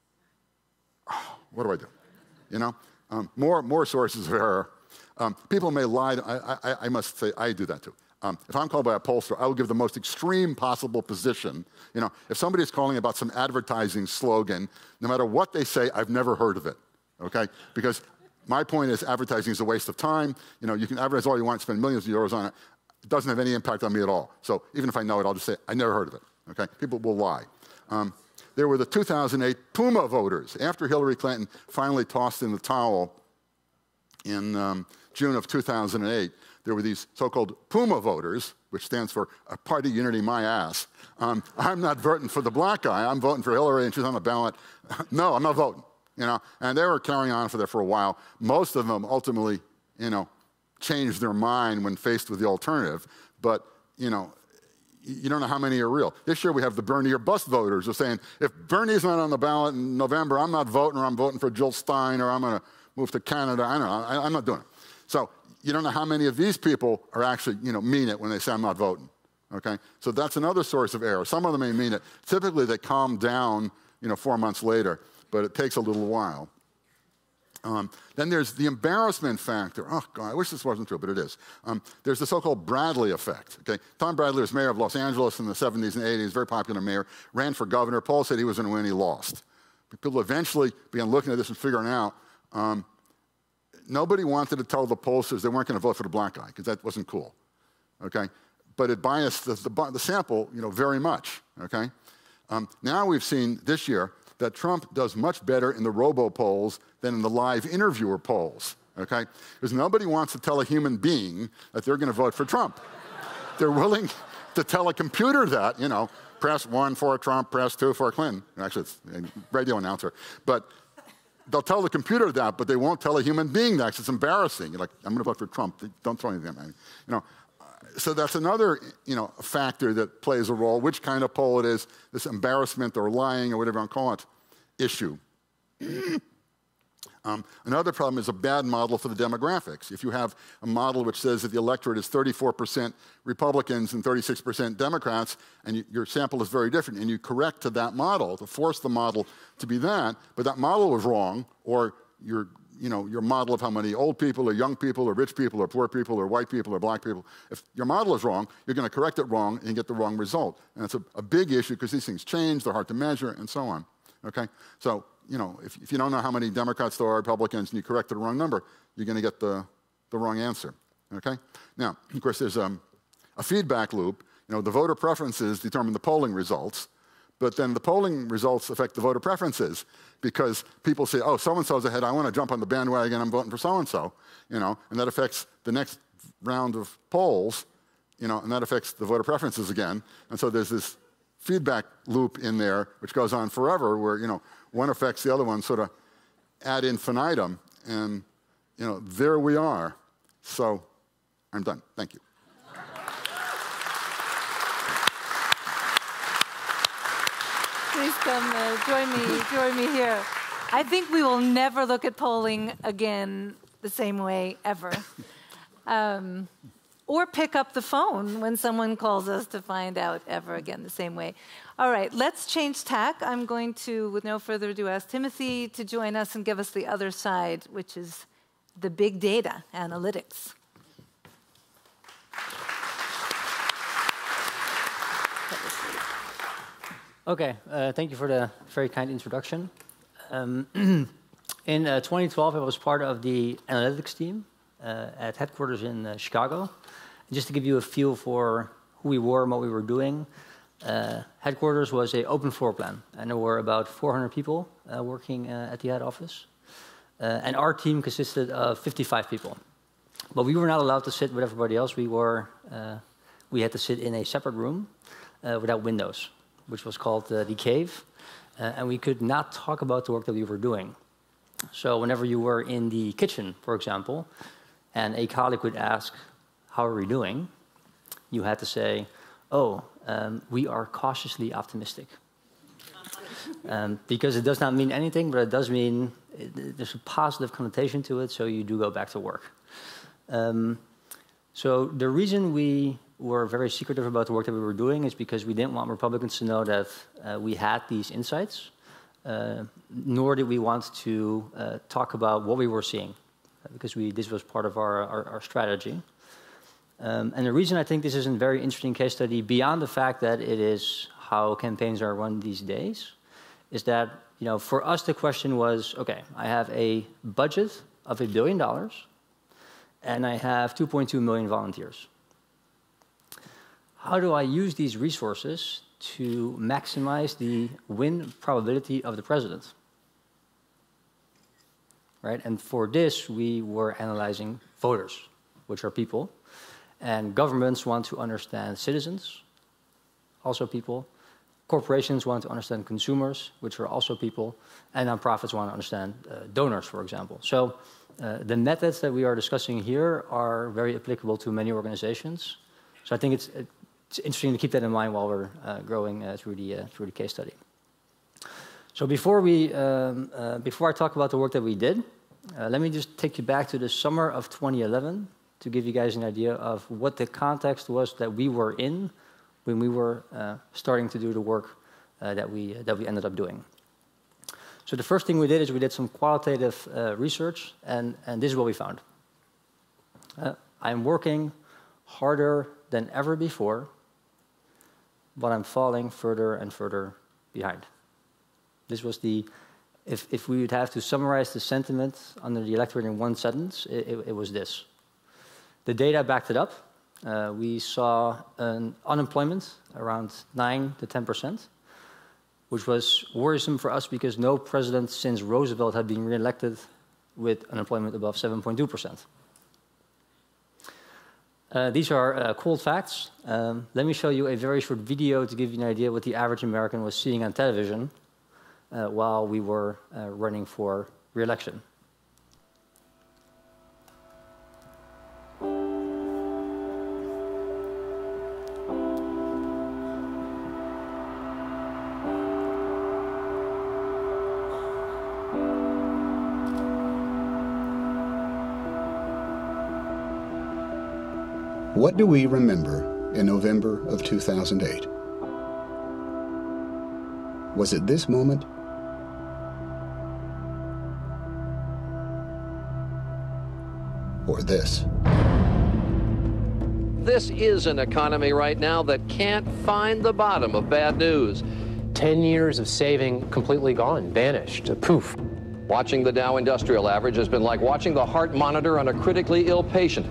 Oh, what do I do? You know, um, more, more sources of error. Um, people may lie. To, I, I, I must say, I do that too. Um, if I'm called by a pollster, I will give the most extreme possible position. You know, if somebody is calling about some advertising slogan, no matter what they say, I've never heard of it, okay? Because my point is advertising is a waste of time. You know, you can advertise all you want, spend millions of euros on it. It doesn't have any impact on me at all. So even if I know it, I'll just say, I never heard of it, okay? People will lie. Um, there were the two thousand eight Puma voters. After Hillary Clinton finally tossed in the towel in um, June of two thousand eight, there were these so-called Puma voters, which stands for a party unity my ass. Um, I'm not voting for the black guy. I'm voting for Hillary and she's on the ballot. No, I'm not voting. You know, and they were carrying on for that for a while. Most of them ultimately, you know, changed their mind when faced with the alternative. But, you know, you don't know how many are real. This year we have the Bernie or bust voters who are saying, if Bernie's not on the ballot in November, I'm not voting, or I'm voting for Jill Stein, or I'm going to move to Canada. I don't know. I, I'm not doing it. So you don't know how many of these people are actually, you know, mean it when they say I'm not voting. Okay? So that's another source of error. Some of them may mean it. Typically they calm down, you know, four months later, but it takes a little while. Um, then there's the embarrassment factor. Oh, God, I wish this wasn't true, but it is. Um, there's the so-called Bradley effect. Okay? Tom Bradley was mayor of Los Angeles in the seventies and eighties, very popular mayor, ran for governor. Paul said he was going to win, he lost. People eventually began looking at this and figuring out um, nobody wanted to tell the pollsters they weren't going to vote for the black guy, because that wasn't cool. Okay? But it biased the, the, the sample, you know, very much. Okay? Um, now we've seen this year that Trump does much better in the robo-polls than in the live interviewer polls, okay? Because nobody wants to tell a human being that they're gonna vote for Trump. They're willing to tell a computer that, you know, press one for Trump, press two for Clinton. Actually, it's a radio announcer. But they'll tell the computer that, but they won't tell a human being that, because it's embarrassing. You're like, I'm gonna vote for Trump, don't throw anything at me. You know, so that's another, you know, factor that plays a role, which kind of poll it is, this embarrassment or lying or whatever you want to call it, issue. um, another problem is a bad model for the demographics. If you have a model which says that the electorate is thirty-four percent Republicans and thirty-six percent Democrats, and you, your sample is very different, and you correct to that model, to force the model to be that, but that model was wrong, or your you know, your model of how many old people or young people or rich people or poor people or white people or black people, if your model is wrong, you're going to correct it wrong and get the wrong result. And it's a, a big issue because these things change, they're hard to measure, and so on. Okay? So, you know, if, if you don't know how many Democrats there are, Republicans, and you correct the wrong number, you're going to get the, the wrong answer. Okay? Now, of course, there's um, a feedback loop. You know, the voter preferences determine the polling results, but then the polling results affect the voter preferences, because people say, oh, so-and-so's ahead, I want to jump on the bandwagon, I'm voting for so-and-so, you know, and that affects the next round of polls, you know, and that affects the voter preferences again. And so there's this feedback loop in there, which goes on forever, where, you know, one affects the other one sort of ad infinitum, and, you know, there we are. So I'm done. Thank you. Please come uh, join me, join me here. I think we will never look at polling again the same way, ever. Um, or pick up the phone when someone calls us to find out ever again the same way. All right, let's change tack. I'm going to, with no further ado, ask Timothy to join us and give us the other side, which is the big data analytics. Okay, uh, thank you for the very kind introduction. Um, in uh, twenty twelve, I was part of the analytics team uh, at headquarters in uh, Chicago. And just to give you a feel for who we were and what we were doing, uh, headquarters was an open floor plan, and there were about four hundred people uh, working uh, at the head office. Uh, and our team consisted of fifty-five people. But we were not allowed to sit with everybody else. We were, uh, we had to sit in a separate room uh, without windows, which was called uh, the cave. Uh, and we could not talk about the work that we were doing. So whenever you were in the kitchen, for example, and a colleague would ask, how are we doing? You had to say, oh, um, we are cautiously optimistic. um, because it does not mean anything, but it does mean it, there's a positive connotation to it, so you do go back to work. Um, so the reason we were very secretive about the work that we were doing is because we didn't want Republicans to know that uh, we had these insights, uh, nor did we want to uh, talk about what we were seeing, because we, this was part of our, our, our strategy. Um, and the reason I think this is a very interesting case study, beyond the fact that it is how campaigns are run these days, is that, you know, for us the question was, okay, I have a budget of a billion dollars, and I have two point two million volunteers. How do I use these resources to maximize the win probability of the president? Right? And for this, we were analyzing voters, which are people. And governments want to understand citizens, also people. Corporations want to understand consumers, which are also people. And nonprofits want to understand uh, donors, for example. So uh, the methods that we are discussing here are very applicable to many organizations. So I think it's, it's interesting to keep that in mind while we're uh, growing uh, through, the, uh, through the case study. So before, we, um, uh, before I talk about the work that we did, uh, let me just take you back to the summer of twenty eleven to give you guys an idea of what the context was that we were in when we were uh, starting to do the work uh, that, we, uh, that we ended up doing. So the first thing we did is we did some qualitative uh, research, and, and this is what we found. Uh, I'm working harder than ever before, but I'm falling further and further behind. This was the, if, if we would have to summarize the sentiment under the electorate in one sentence, it, it, it was this. The data backed it up. Uh, we saw an unemployment around nine to ten percent, which was worrisome for us because no president since Roosevelt had been reelected with unemployment above seven point two percent. Uh, these are uh, cold facts. Um, let me show you a very short video to give you an idea what the average American was seeing on television uh, while we were uh, running for re-election. What do we remember in November of two thousand eight? Was it this moment? Or this? This is an economy right now that can't find the bottom of bad news. Ten years of saving completely gone, vanished, poof. Watching the Dow Industrial Average has been like watching the heart monitor on a critically ill patient.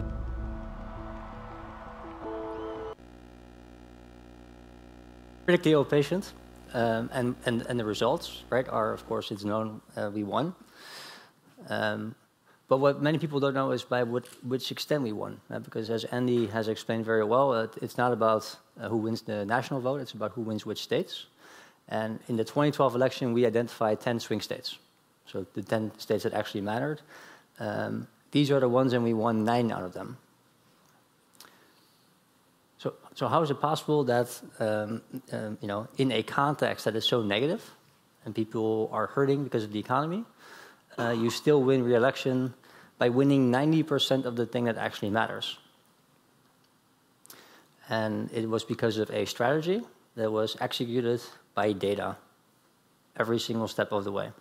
Critically ill patient, um, and, and, and the results, right, are, of course, it's known uh, we won. Um, but what many people don't know is by what, which extent we won, uh, because as Andy has explained very well, uh, it's not about uh, who wins the national vote, it's about who wins which states. And in the twenty twelve election, we identified ten swing states, so the ten states that actually mattered. Um, these are the ones, and we won nine out of them. So, so how is it possible that, um, um, you know, in a context that is so negative, and people are hurting because of the economy, uh, you still win re-election by winning ninety percent of the thing that actually matters? And it was because of a strategy that was executed by data every single step of the way.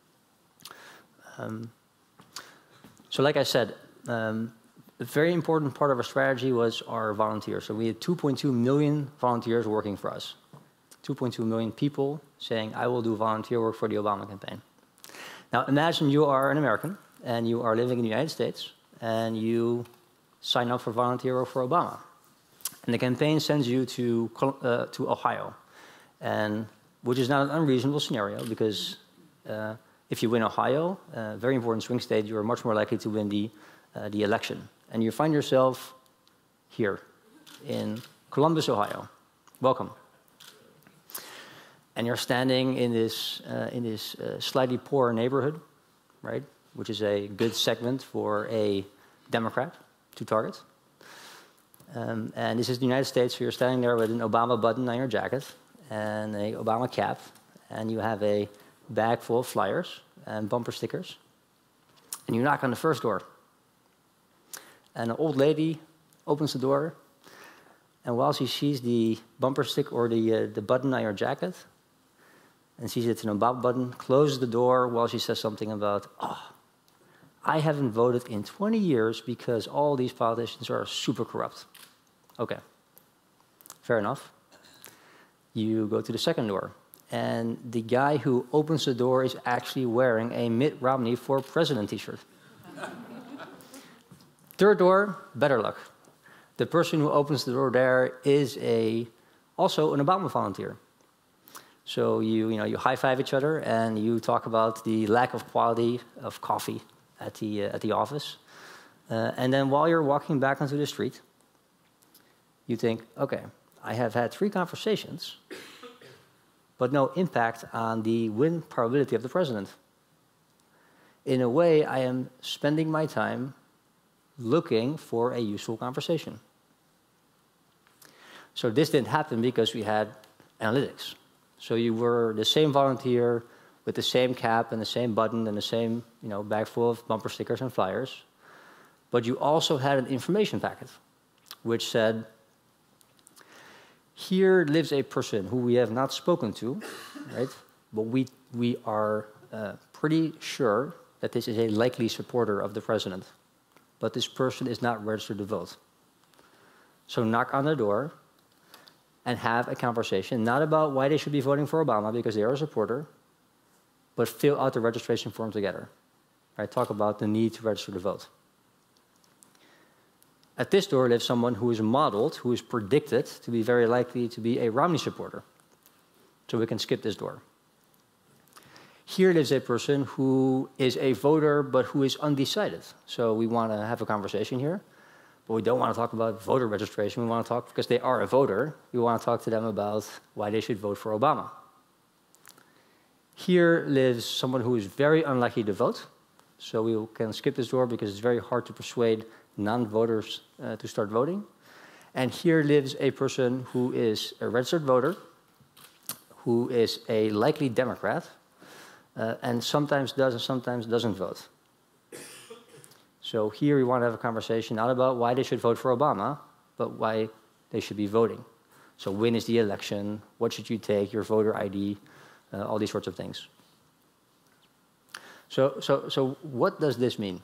Um, so like I said, um, a very important part of our strategy was our volunteers. So we had two point two million volunteers working for us. two point two million people saying, I will do volunteer work for the Obama campaign. Now imagine you are an American and you are living in the United States and you sign up for volunteer work for Obama. And the campaign sends you to, uh, to Ohio, and which is not an unreasonable scenario because uh, if you win Ohio, a very important swing state, you are much more likely to win the, uh, the election. And you find yourself here in Columbus, Ohio. Welcome. And you're standing in this, uh, in this uh, slightly poor neighborhood, right, which is a good segment for a Democrat to target. Um, and this is the United States, so you're standing there with an Obama button on your jacket and a Obama cap, and you have a bag full of flyers and bumper stickers. And you knock on the first door. And an old lady opens the door, and while she sees the bumper stick or the, uh, the button on your jacket, and sees it's an Obama button, closes the door while she says something about, oh, I haven't voted in twenty years because all these politicians are super corrupt. Okay, fair enough. You go to the second door, and the guy who opens the door is actually wearing a Mitt Romney for President t-shirt. Third door, better luck. The person who opens the door there is a, also an Obama volunteer. So you, you, know, you high-five each other, and you talk about the lack of quality of coffee at the, uh, at the office. Uh, and then while you're walking back onto the street, you think, okay, I have had three conversations, but no impact on the win probability of the president. In a way, I am spending my time looking for a useful conversation. So this didn't happen because we had analytics. So you were the same volunteer with the same cap and the same button and the same, you know, bag full of bumper stickers and flyers, but you also had an information packet which said, here lives a person who we have not spoken to, right? But we, we are uh, pretty sure that this is a likely supporter of the president. But this person is not registered to vote. So knock on the door and have a conversation, not about why they should be voting for Obama because they are a supporter, but fill out the registration form together. Right? Talk about the need to register to vote. At this door lives someone who is modeled, who is predicted to be very likely to be a Romney supporter. So we can skip this door. Here lives a person who is a voter, but who is undecided. So we want to have a conversation here, but we don't want to talk about voter registration. We want to talk, because they are a voter, we want to talk to them about why they should vote for Obama. Here lives someone who is very unlikely to vote. So we can skip this door because it's very hard to persuade non-voters uh, to start voting. And here lives a person who is a registered voter, who is a likely Democrat, uh, and sometimes does and sometimes doesn't vote. So here we want to have a conversation not about why they should vote for Obama, but why they should be voting. So when is the election? What should you take? Your voter I D, uh, all these sorts of things. So, so, so what does this mean?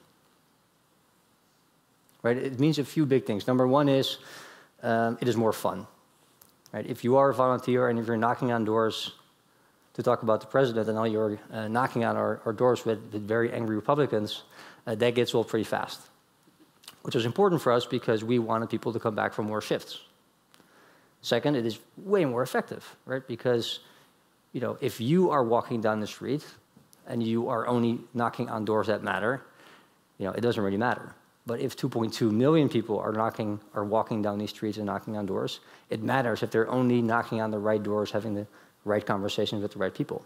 Right? It means a few big things. Number one is um, it is more fun. Right? If you are a volunteer and if you're knocking on doors to talk about the president and all you're uh, knocking on our, our doors with, with very angry Republicans, uh, that gets old pretty fast. Which is important for us because we wanted people to come back for more shifts. Second, it is way more effective, right? Because, you know, if you are walking down the street and you are only knocking on doors that matter, you know, it doesn't really matter. But if two point two million people are knocking, are walking down these streets and knocking on doors, it matters if they're only knocking on the right doors, having the right conversations with the right people.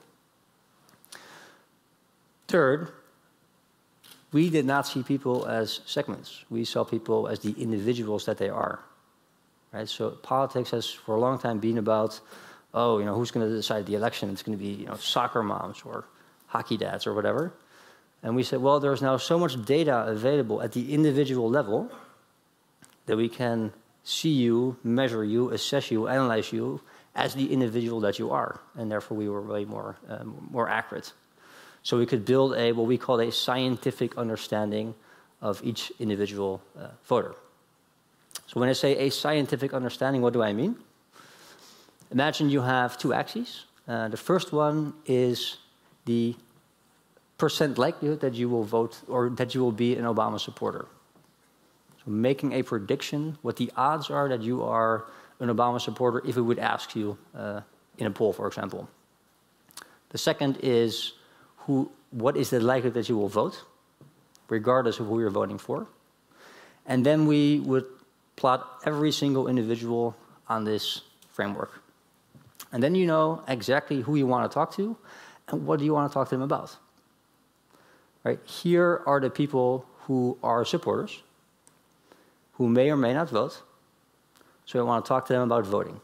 Third, we did not see people as segments. We saw people as the individuals that they are. Right? So politics has for a long time been about, oh, you know, who's going to decide the election? It's going to be, you know, soccer moms or hockey dads or whatever. And we said, well, there's now so much data available at the individual level that we can see you, measure you, assess you, analyze you as the individual that you are. And therefore, we were way more, um, more accurate. So we could build a, what we call a scientific understanding of each individual uh, voter. So when I say a scientific understanding, what do I mean? Imagine you have two axes. Uh, the first one is the percent likelihood that you will vote or that you will be an Obama supporter. So making a prediction what the odds are that you are an Obama supporter if we would ask you uh, in a poll, for example. The second is who, what is the likelihood that you will vote, regardless of who you're voting for. And then we would plot every single individual on this framework. And then you know exactly who you want to talk to and what do you want to talk to them about. Right? Here are the people who are supporters, who may or may not vote. So I want to talk to them about voting.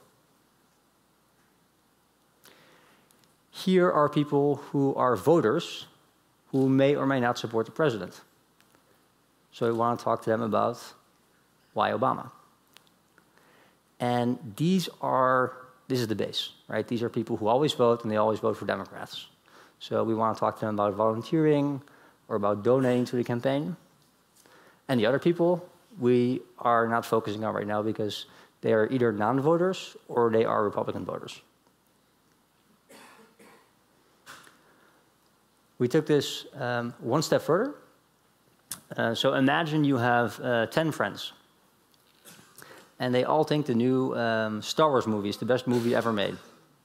Here are people who are voters who may or may not support the president. So I want to talk to them about why Obama. And these are, this is the base, right? These are people who always vote and they always vote for Democrats. So we want to talk to them about volunteering or about donating to the campaign. And the other people we are not focusing on right now because they are either non-voters or they are Republican voters. We took this um, one step further. Uh, so imagine you have uh, ten friends. And they all think the new um, Star Wars movie is the best movie ever made.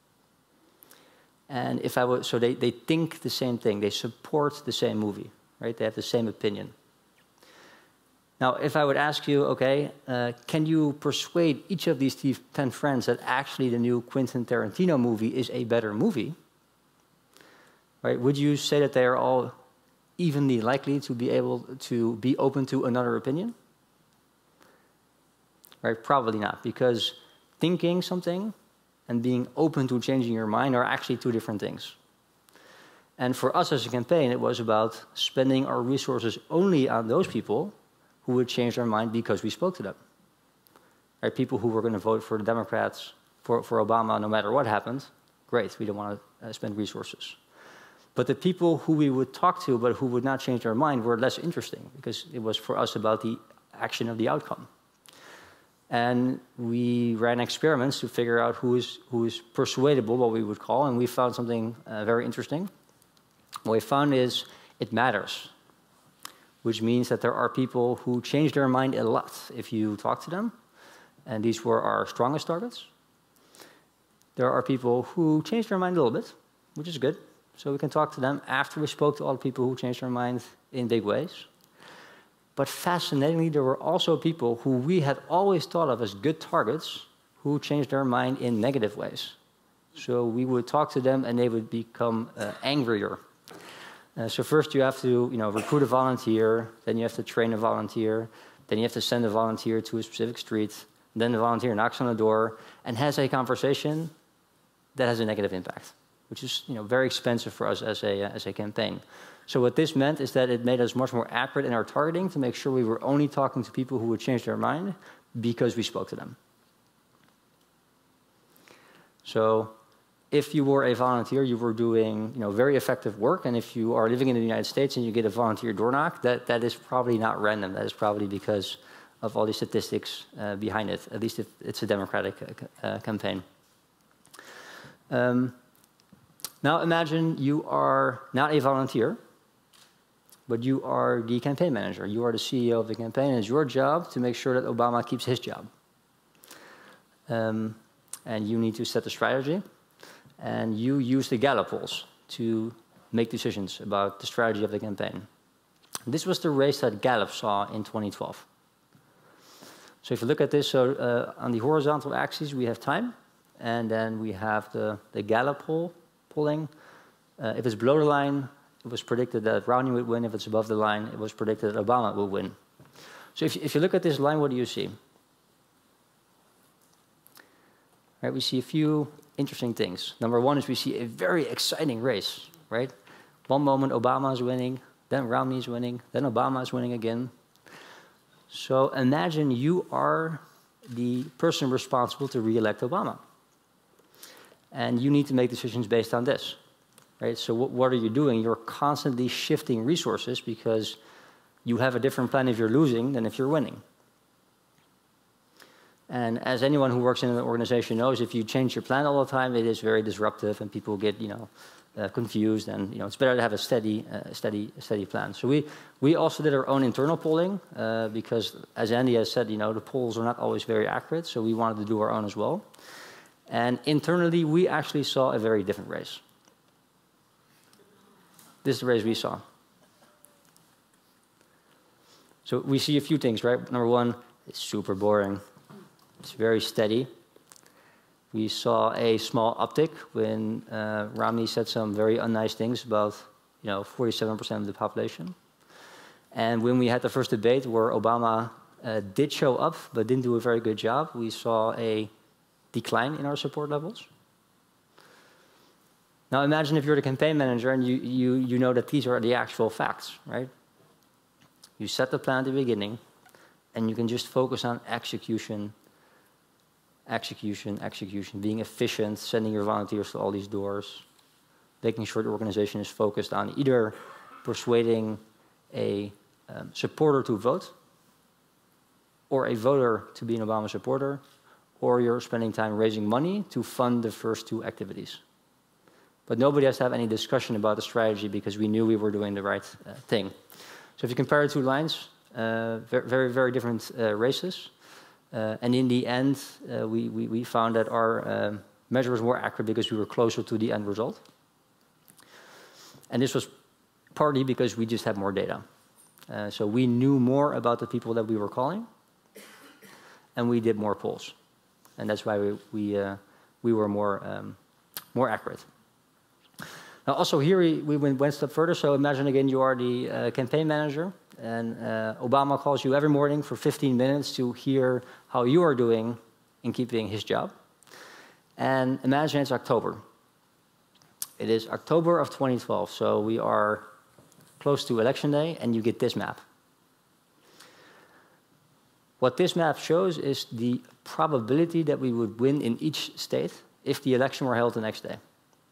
And if I would, so they, they think the same thing. They support the same movie, right? They have the same opinion. Now, if I would ask you, okay, uh, can you persuade each of these ten friends that actually the new Quentin Tarantino movie is a better movie? Right? Would you say that they are all evenly likely to be able to be open to another opinion? Right? Probably not, because thinking something and being open to changing your mind are actually two different things. And for us as a campaign, it was about spending our resources only on those people who would change their mind because we spoke to them. Right? People who were going to vote for the Democrats, for, for Obama, no matter what happened, great, we don't want to uh, spend resources. But the people who we would talk to but who would not change their mind were less interesting because it was for us about the action of the outcome. And we ran experiments to figure out who is, who is persuadable, what we would call, and we found something uh, very interesting. What we found is it matters, which means that there are people who change their mind a lot if you talk to them, and these were our strongest targets. There are people who change their mind a little bit, which is good. So we can talk to them after we spoke to all the people who changed their mind in big ways. But fascinatingly, there were also people who we had always thought of as good targets who changed their mind in negative ways. So we would talk to them and they would become uh, angrier. Uh, so first you have to you know, recruit a volunteer, then you have to train a volunteer, then you have to send a volunteer to a specific street, then the volunteer knocks on the door and has a conversation that has a negative impact, which is you know, very expensive for us as a, uh, as a campaign. So what this meant is that it made us much more accurate in our targeting to make sure we were only talking to people who would change their mind because we spoke to them. So if you were a volunteer, you were doing you know, very effective work, and if you are living in the United States and you get a volunteer door knock, that, that is probably not random. That is probably because of all the statistics uh, behind it, at least if it's a Democratic uh, campaign. Um, now imagine you are not a volunteer, but you are the campaign manager. You are the C E O of the campaign, and it's your job to make sure that Obama keeps his job. Um, and you need to set the strategy, and you use the Gallup polls to make decisions about the strategy of the campaign. This was the race that Gallup saw in twenty twelve. So if you look at this, so uh, on the horizontal axis we have time, and then we have the, the Gallup poll polling. Uh, if it's below the line, it was predicted that Romney would win. If it's above the line, it was predicted that Obama would win. So if, if you look at this line, what do you see? Right, we see a few interesting things. Number one is we see a very exciting race, right? One moment Obama is winning, then Romney is winning, then Obama is winning again. So imagine you are the person responsible to re-elect Obama. And you need to make decisions based on this. Right? So what, what are you doing? You're constantly shifting resources because you have a different plan if you're losing than if you're winning. And as anyone who works in an organization knows, if you change your plan all the time, it is very disruptive, and people get, you know, uh, confused. And you know, it's better to have a steady, uh, steady, steady plan. So we we also did our own internal polling uh, because, as Andy has said, you know, the polls are not always very accurate. So we wanted to do our own as well. And internally, we actually saw a very different race. This is the race we saw. So we see a few things, right? Number one, it's super boring. It's very steady. We saw a small uptick when uh, Romney said some very unnice things about, you know, forty-seven percent of the population. And when we had the first debate where Obama uh, did show up but didn't do a very good job, we saw a decline in our support levels. Now imagine if you're the campaign manager and you, you, you know that these are the actual facts, right? You set the plan at the beginning, and you can just focus on execution, execution, execution, being efficient, sending your volunteers to all these doors, making sure the organization is focused on either persuading a um, supporter to vote, or a voter to be an Obama supporter, or you're spending time raising money to fund the first two activities. But nobody has to have any discussion about the strategy because we knew we were doing the right uh, thing. So if you compare the two lines, uh, very, very, very different uh, races. Uh, and in the end, uh, we, we, we found that our uh, measure was more accurate because we were closer to the end result. And this was partly because we just had more data. Uh, so we knew more about the people that we were calling, and we did more polls. And that's why we, we, uh, we were more, um, more accurate. Now, also here we, we went one step further. So imagine again you are the uh, campaign manager, and uh, Obama calls you every morning for fifteen minutes to hear how you are doing in keeping his job. And imagine it's October. It is October of twenty twelve, so we are close to election day, and you get this map. What this map shows is the probability that we would win in each state if the election were held the next day.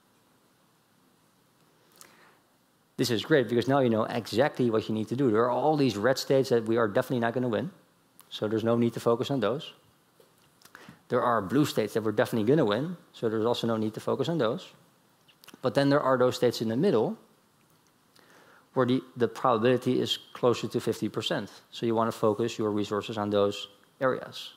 This is great because now you know exactly what you need to do. There are all these red states that we are definitely not going to win, so there's no need to focus on those. There are blue states that we're definitely going to win, so there's also no need to focus on those. But then there are those states in the middle where the, the probability is closer to fifty percent. So you want to focus your resources on those areas.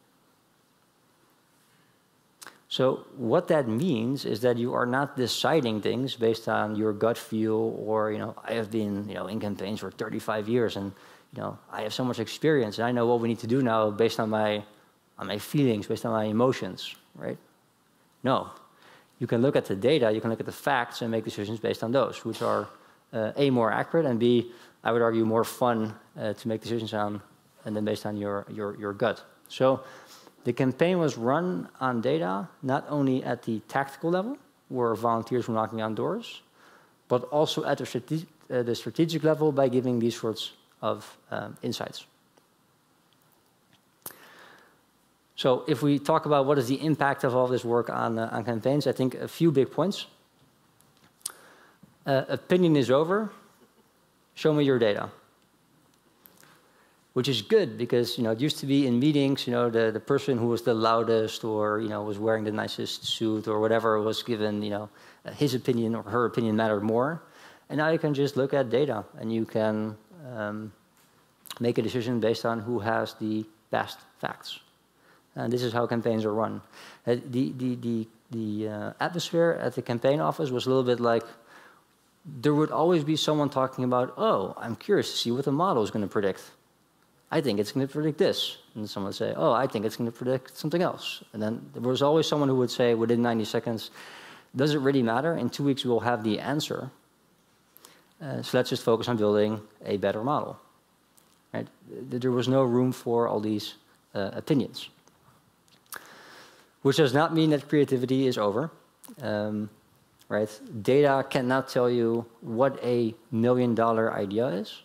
So what that means is that you are not deciding things based on your gut feel or, you know, I have been, you know, in campaigns for thirty-five years and, you know, I have so much experience and I know what we need to do now based on my, on my feelings, based on my emotions, right? No. You can look at the data, you can look at the facts and make decisions based on those, which are uh, A, more accurate, and B, I would argue more fun uh, to make decisions on, and then based on your, your, your gut. So the campaign was run on data, not only at the tactical level, where volunteers were knocking on doors, but also at the, strate uh, the strategic level by giving these sorts of um, insights. So if we talk about what is the impact of all this work on, uh, on campaigns, I think a few big points. Uh, opinion is over. Show me your data. Which is good because, you know, it used to be in meetings, you know, the, the person who was the loudest or, you know, was wearing the nicest suit or whatever was given, you know, his opinion or her opinion mattered more. And now you can just look at data and you can um, make a decision based on who has the best facts. And this is how campaigns are run. Uh, the the, the, the uh, atmosphere at the campaign office was a little bit like there would always be someone talking about, oh, I'm curious to see what the model is going to predict. I think it's going to predict this. And someone would say, oh, I think it's going to predict something else. And then there was always someone who would say within ninety seconds, does it really matter? In two weeks, we will have the answer. Uh, so let's just focus on building a better model. Right? There was no room for all these uh, opinions. Which does not mean that creativity is over. Um, right? Data cannot tell you what a million dollar idea is.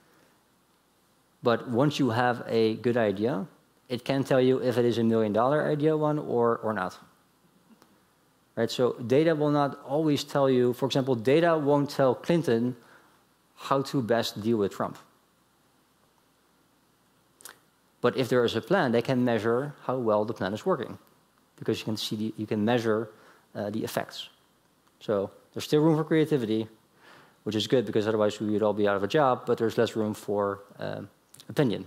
But once you have a good idea, it can tell you if it is a million dollar idea one or, or not. Right? So data will not always tell you, for example, data won't tell Clinton how to best deal with Trump. But if there is a plan, they can measure how well the plan is working, because you can see the, you can measure uh, the effects. So there's still room for creativity, which is good because otherwise we would all be out of a job. But there's less room for um, opinion.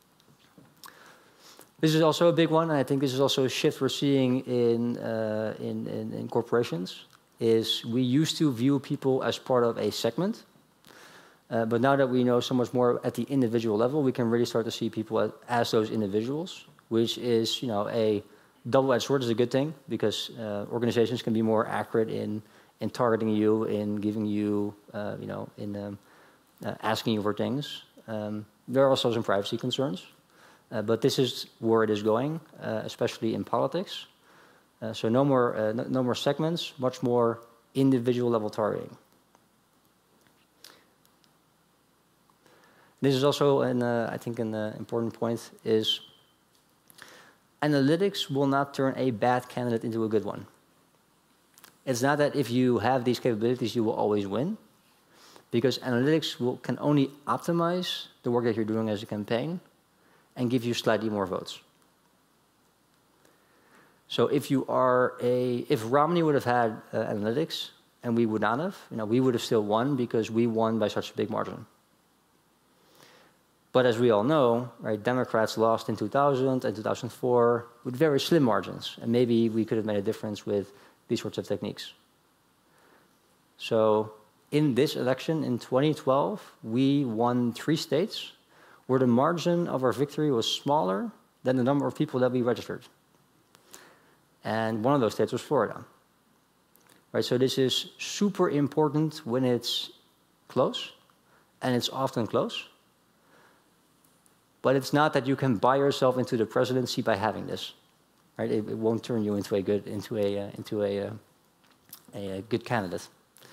This is also a big one, and I think this is also a shift we're seeing in uh, in, in, in corporations. Is we used to view people as part of a segment. Uh, but now that we know so much more at the individual level, we can really start to see people as, as those individuals, which is, you know, a double-edged sword. Is a good thing because uh, organizations can be more accurate in in targeting you, in giving you, uh, you know, in um, uh, asking you for things. Um, there are also some privacy concerns, uh, but this is where it is going, uh, especially in politics. Uh, so no more uh, no, no more segments, much more individual level targeting. This is also, an, uh, I think, an uh, important point, is analytics will not turn a bad candidate into a good one. It's not that if you have these capabilities, you will always win, because analytics will, can only optimize the work that you're doing as a campaign and give you slightly more votes. So if you are a, if Romney would have had uh, analytics and we would not have, you know, we would have still won because we won by such a big margin. But as we all know, right, Democrats lost in two thousand and two thousand four with very slim margins. And maybe we could have made a difference with these sorts of techniques. So in this election in twenty twelve, we won three states where the margin of our victory was smaller than the number of people that we registered. And one of those states was Florida. Right, so this is super important when it's close, and it's often close. But it's not that you can buy yourself into the presidency by having this, right? It, it won't turn you into a good into a uh, into a, uh, a a good candidate.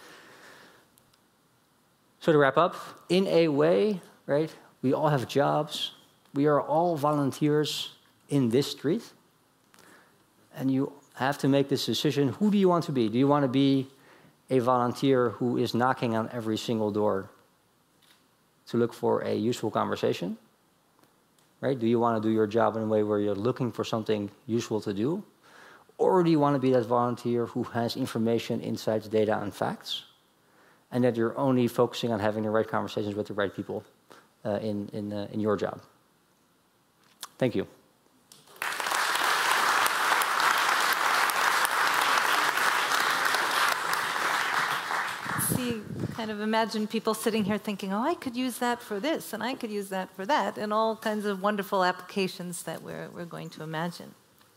So to wrap up, in a way, right? We all have jobs. We are all volunteers in this street, and you have to make this decision. Who do you want to be? Do you want to be a volunteer who is knocking on every single door to look for a useful conversation? Right? Do you want to do your job in a way where you're looking for something useful to do? Or do you want to be that volunteer who has information, insights, data, and facts, and that you're only focusing on having the right conversations with the right people uh, in, in, uh, in your job? Thank you. Kind of imagine people sitting here thinking, oh, I could use that for this, and I could use that for that, and all kinds of wonderful applications that we're, we're going to imagine.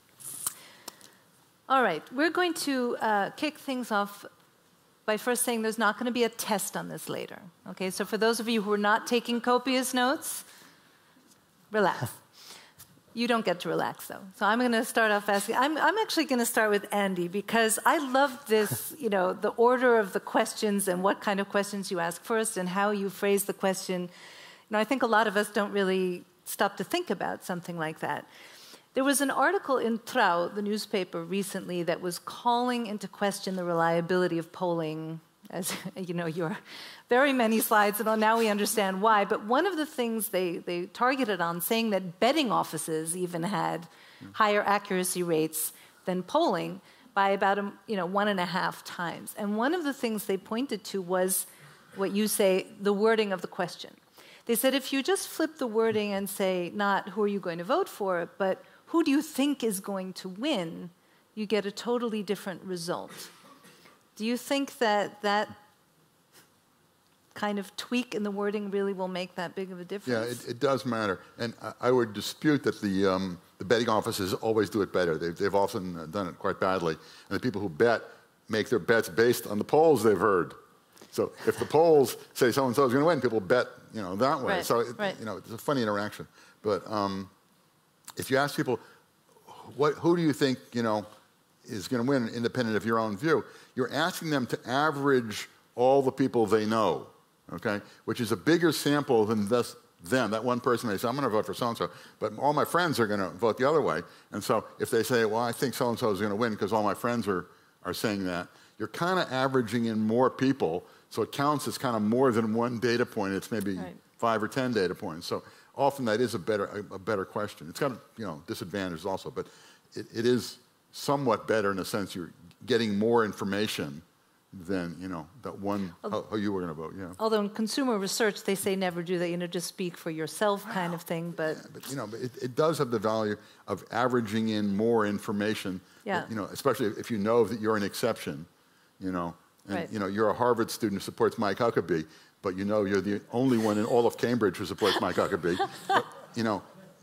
All right, we're going to uh, kick things off by first saying there's not going to be a test on this later. Okay, so for those of you who are not taking copious notes, relax. You don't get to relax, though. So I'm going to start off asking. I'm, I'm actually going to start with Andy, because I love this, you know, the order of the questions and what kind of questions you ask first and how you phrase the question. You know, I think a lot of us don't really stop to think about something like that. There was an article in Trouw, the newspaper, recently that was calling into question the reliability of polling. As you know, your very many slides, and now we understand why. But one of the things they, they targeted on, saying that betting offices even had higher accuracy rates than polling by about a, you know, one and a half times. And one of the things they pointed to was what you say, the wording of the question. They said if you just flip the wording and say not who are you going to vote for, but who do you think is going to win, you get a totally different result. Do you think that that kind of tweak in the wording really will make that big of a difference? Yeah, it, it does matter. And I, I would dispute that the, um, the betting offices always do it better. They've, they've often done it quite badly. And the people who bet make their bets based on the polls they've heard. So if the polls say so-and-so is going to win, people bet, you know, that way. Right, so, it, right. you know, it's a funny interaction. But um, if you ask people, what, who do you think, you know, is going to win independent of your own view, you're asking them to average all the people they know, okay, which is a bigger sample than this, them. That one person may say, I'm going to vote for so-and-so, but all my friends are going to vote the other way. And so if they say, well, I think so-and-so is going to win because all my friends are, are saying that, you're kind of averaging in more people, so it counts as kind of more than one data point. It's maybe right. five or ten data points. So often that is a better, a, a better question. It's got, you know, disadvantages also, but it, it is somewhat better in the sense you're getting more information than, you know, that one, how, how you were going to vote, yeah. Although in consumer research, they say never do that, you know, just speak for yourself kind of thing, but... Yeah, but, you know, it, it does have the value of averaging in more information, yeah. that, you know, especially if you know that you're an exception, you know, and, right. you know, you're a Harvard student who supports Mike Huckabee, but you know you're the only one in all of Cambridge who supports Mike Huckabee. But, you know,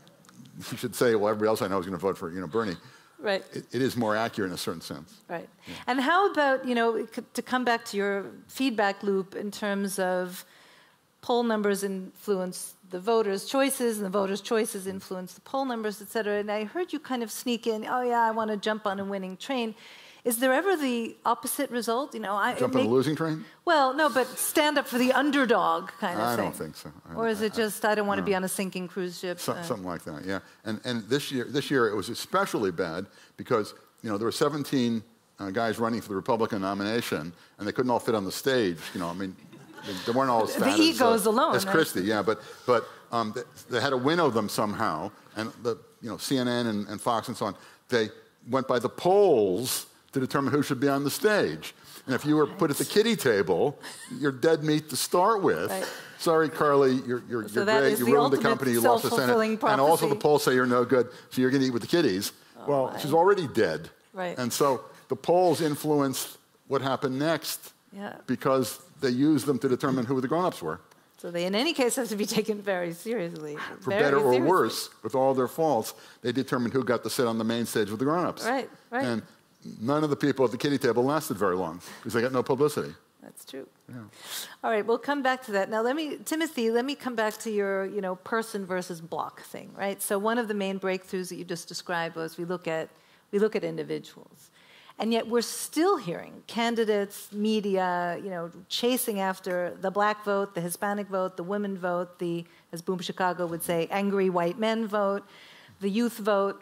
you should say, well, everybody else I know is going to vote for, you know, Bernie. Right. It, it is more accurate in a certain sense. Right. Yeah. And how about, you know, to come back to your feedback loop in terms of poll numbers influence the voters' choices and the voters' choices influence the poll numbers, et cetera. And I heard you kind of sneak in, oh, yeah, I want to jump on a winning train. Is there ever the opposite result? You know, I jump on a losing train? Well, no, but stand up for the underdog kind of I thing. don't think so. I, or is it just I don't want no. to be on a sinking cruise ship? So, uh, something like that, yeah. And and this year, this year it was especially bad because you know there were seventeen uh, guys running for the Republican nomination, and they couldn't all fit on the stage. You know, I mean, they, they weren't all as fat the egos as, uh, alone, as right? Christie, yeah. But but um, they, they had to winnow them somehow, and the you know C N N and, and Fox and so on. They went by the polls to determine who should be on the stage. And if you were put at the kiddie table, you're dead meat to start with. Right. Sorry, Carly, you're, you're, so you're great. You ruined the company, you lost the Senate. Prophecy. And also the polls say you're no good, so you're going to eat with the kiddies. Oh well, my. she's already dead. Right. And so the polls influenced what happened next yeah. because they used them to determine who the grown-ups were. So they, in any case, have to be taken very seriously. For very better or seriously. worse, with all their faults, they determined who got to sit on the main stage with the grown-ups. Right, right. And none of the people at the kiddie table lasted very long because they got no publicity. That's true. Yeah. All right, we'll come back to that. Now, let me, Timothy, let me come back to your, you know, person versus block thing, right? So one of the main breakthroughs that you just described was we look at, we look at individuals. And yet we're still hearing candidates, media, you know, chasing after the black vote, the Hispanic vote, the women vote, the, as Boom Chicago would say, angry white men vote, the youth vote.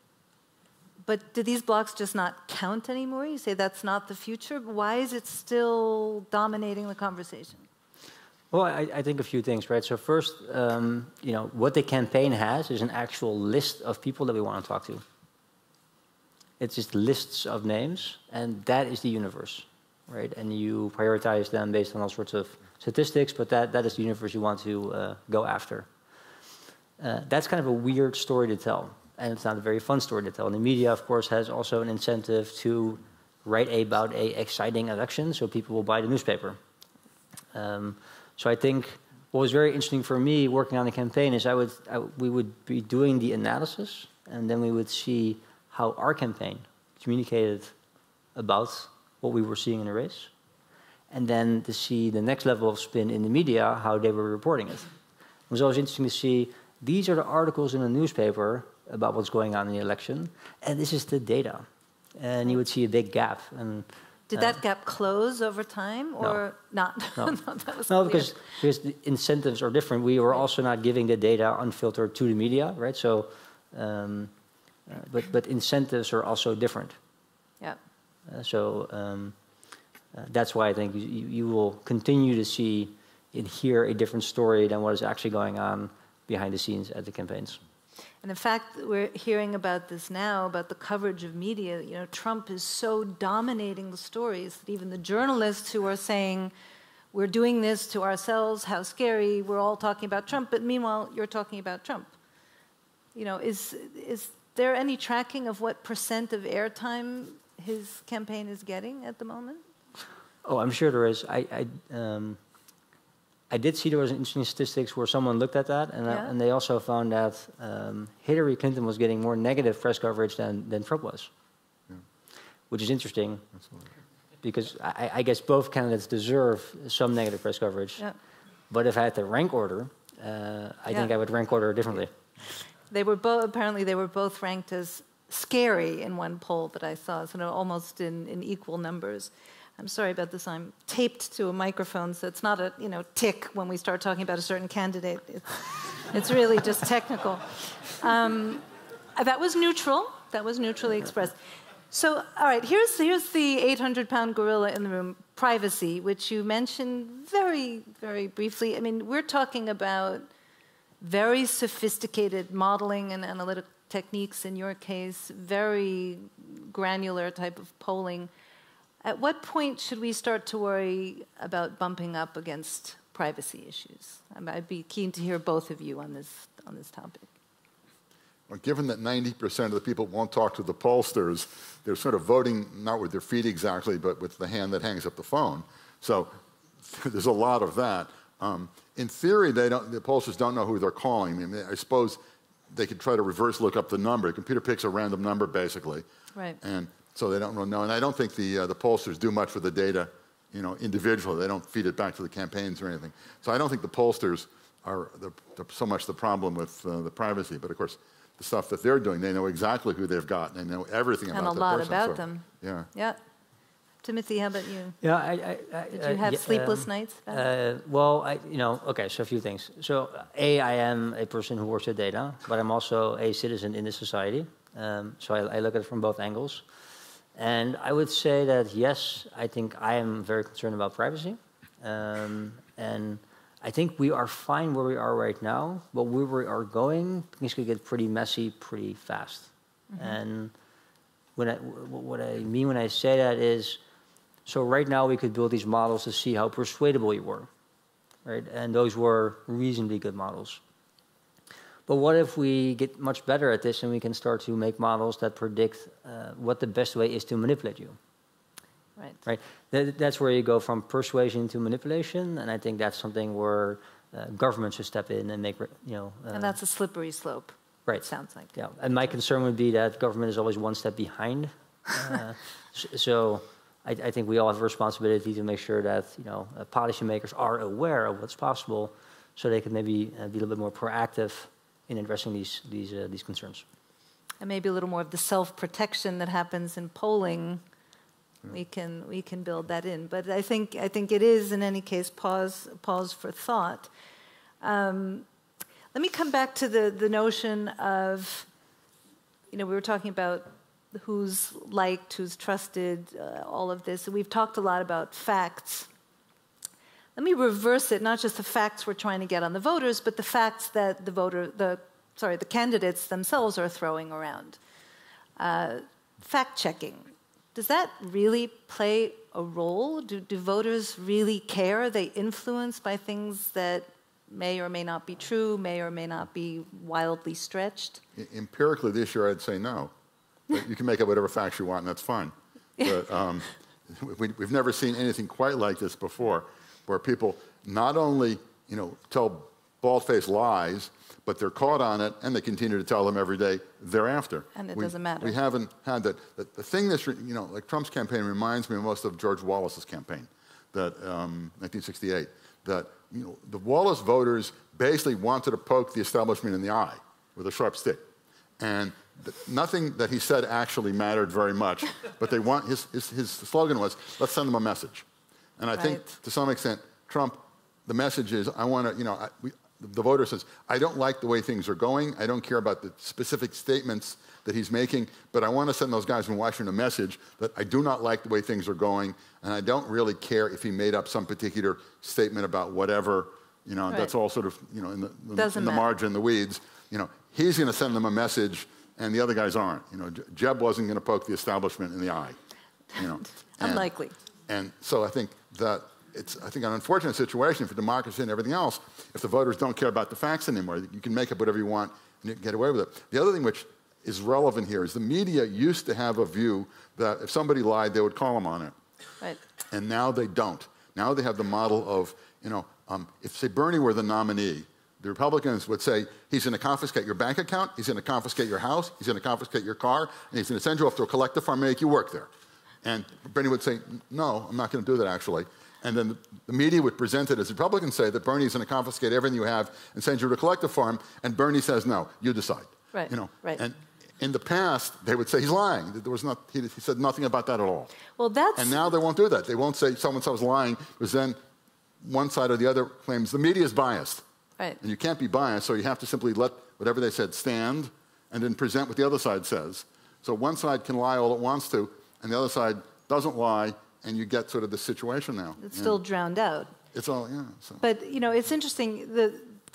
But do these blocks just not count anymore? You say that's not the future. Why is it still dominating the conversation? Well, I, I think a few things, right? So first, um, you know, what the campaign has is an actual list of people that we want to talk to. It's just lists of names, and that is the universe, right? And you prioritize them based on all sorts of statistics, but that, that is the universe you want to uh, go after. Uh, that's kind of a weird story to tell. And it's not a very fun story to tell. And the media, of course, has also an incentive to write about a exciting election, so people will buy the newspaper. Um, so I think what was very interesting for me working on the campaign is I would, I, we would be doing the analysis, and then we would see how our campaign communicated about what we were seeing in the race, and then to see the next level of spin in the media, how they were reporting it. It was always interesting to see, these are the articles in the newspaper about what's going on in the election, and this is the data. And you would see a big gap. And, Did uh, that gap close over time, or no. not? No, no, that was no clear. because, because the incentives are different. We were also not giving the data unfiltered to the media, right? So, um, uh, but, but incentives are also different. Yeah. Uh, so um, uh, that's why I think you, you will continue to see and hear a different story than what is actually going on behind the scenes at the campaigns. And in fact, we're hearing about this now, about the coverage of media. You know, Trump is so dominating the stories that even the journalists who are saying, we're doing this to ourselves, how scary, we're all talking about Trump, but meanwhile, you're talking about Trump. You know, is, is there any tracking of what percent of airtime his campaign is getting at the moment? Oh, I'm sure there is. I, I, um, I did see there was interesting statistics where someone looked at that, and, Yeah. uh, and they also found that um, Hillary Clinton was getting more negative press coverage than, than Trump was, Yeah. which is interesting, Absolutely. because I, I guess both candidates deserve some negative press coverage. Yeah. But if I had to rank order, uh, I Yeah. think I would rank order differently. They were both, apparently they were both ranked as scary in one poll that I saw, so almost in, in equal numbers. I'm sorry about this, I'm taped to a microphone, so it's not a, you know, tick when we start talking about a certain candidate. It's, it's really just technical. Um, that was neutral, that was neutrally expressed. So, all right, here's, here's the eight hundred pound gorilla in the room, privacy, which you mentioned very, very briefly. I mean, we're talking about very sophisticated modeling and analytic techniques in your case, very granular type of polling. At what point should we start to worry about bumping up against privacy issues? I'd be keen to hear both of you on this, on this topic. Well, given that ninety percent of the people won't talk to the pollsters, they're sort of voting not with their feet exactly, but with the hand that hangs up the phone. So there's a lot of that. Um, in theory, they don't, the pollsters don't know who they're calling. I mean, I suppose they could try to reverse look up the number. The computer picks a random number, basically. Right. And so they don't really know. And I don't think the, uh, the pollsters do much with the data, you know, individually. They don't feed it back to the campaigns or anything. So I don't think the pollsters are the, the, so much the problem with uh, the privacy. But of course, the stuff that they're doing, they know exactly who they've got. And they know everything and about that person. And a lot person. about so, them. Yeah. Yeah. Timothy, how about you? Yeah, I, I, I, Did you have uh, sleepless um, nights? Uh, well, I, you know, okay, so a few things. So, A, I am a person who works with data, but I'm also a citizen in this society. Um, so I, I look at it from both angles. And I would say that, yes, I think I am very concerned about privacy. Um, and I think we are fine where we are right now, but where we are going, things could get pretty messy pretty fast. Mm-hmm. And when I, what I mean when I say that is, so right now we could build these models to see how persuadable you were, right? And those were reasonably good models. But what if we get much better at this and we can start to make models that predict uh, what the best way is to manipulate you? Right. Right. That, that's where you go from persuasion to manipulation, and I think that's something where uh, governments should step in and make, you know. Uh, and that's a slippery slope. Right. It sounds like. Yeah. And my concern would be that government is always one step behind. Uh, so. I, I think we all have a responsibility to make sure that, you know, uh, policymakers are aware of what's possible, so they can maybe uh, be a little bit more proactive in addressing these these uh, these concerns. And maybe a little more of the self-protection that happens in polling. Yeah. We can we can build that in. But I think I think it is in any case pause pause for thought. Um, let me come back to the the notion of, you know, we were talking about who's liked, who's trusted, uh, all of this. We've talked a lot about facts. Let me reverse it, not just the facts we're trying to get on the voters, but the facts that the voter, the sorry, the candidates themselves are throwing around. Uh, fact-checking. Does that really play a role? Do, do voters really care? Are they influenced by things that may or may not be true, may or may not be wildly stretched? Empirically, this year, I'd say no. You can make up whatever facts you want, and that's fine. But um, we, we've never seen anything quite like this before, where people not only, you know, tell bald-faced lies, but they're caught on it, and they continue to tell them every day thereafter. And it we, doesn't matter. We haven't had that. The, the thing that's, you know, like Trump's campaign reminds me most of George Wallace's campaign, that um, nineteen sixty-eight, that, you know, the Wallace voters basically wanted to poke the establishment in the eye with a sharp stick. And nothing that he said actually mattered very much, but they want, his, his, his slogan was, let's send them a message. And I right. think, to some extent, Trump, the message is, I want to, you know, I, we, the voter says, I don't like the way things are going, I don't care about the specific statements that he's making, but I want to send those guys in Washington a message that I do not like the way things are going, and I don't really care if he made up some particular statement about whatever, you know, right. that's all sort of, you know, in the, in the margin, the weeds. You know, he's going to send them a message, and the other guys aren't. You know, Jeb wasn't going to poke the establishment in the eye. You know, and, unlikely. And so I think that it's, I think, an unfortunate situation for democracy and everything else if the voters don't care about the facts anymore. You can make up whatever you want and you can get away with it. The other thing which is relevant here is the media used to have a view that if somebody lied, they would call them on it. Right. And now they don't. Now they have the model of, you know, um, if, say, Bernie were the nominee, the Republicans would say, he's going to confiscate your bank account, he's going to confiscate your house, he's going to confiscate your car, and he's going to send you off to a collective farm and make you work there. And Bernie would say, no, I'm not going to do that, actually. And then the media would present it as Republicans say that Bernie's going to confiscate everything you have and send you to a collective farm, and Bernie says, no, you decide. Right, you know? right. And in the past, they would say he's lying. There was not, he, he said nothing about that at all. Well, that's... And now they won't do that. They won't say so-and-so's lying, because then one side or the other claims the media is biased. Right. And you can't be biased, so you have to simply let whatever they said stand and then present what the other side says. So one side can lie all it wants to, and the other side doesn't lie, and you get sort of this situation now. It's yeah. still drowned out. It's all, yeah. So. But, you know, it's interesting. The,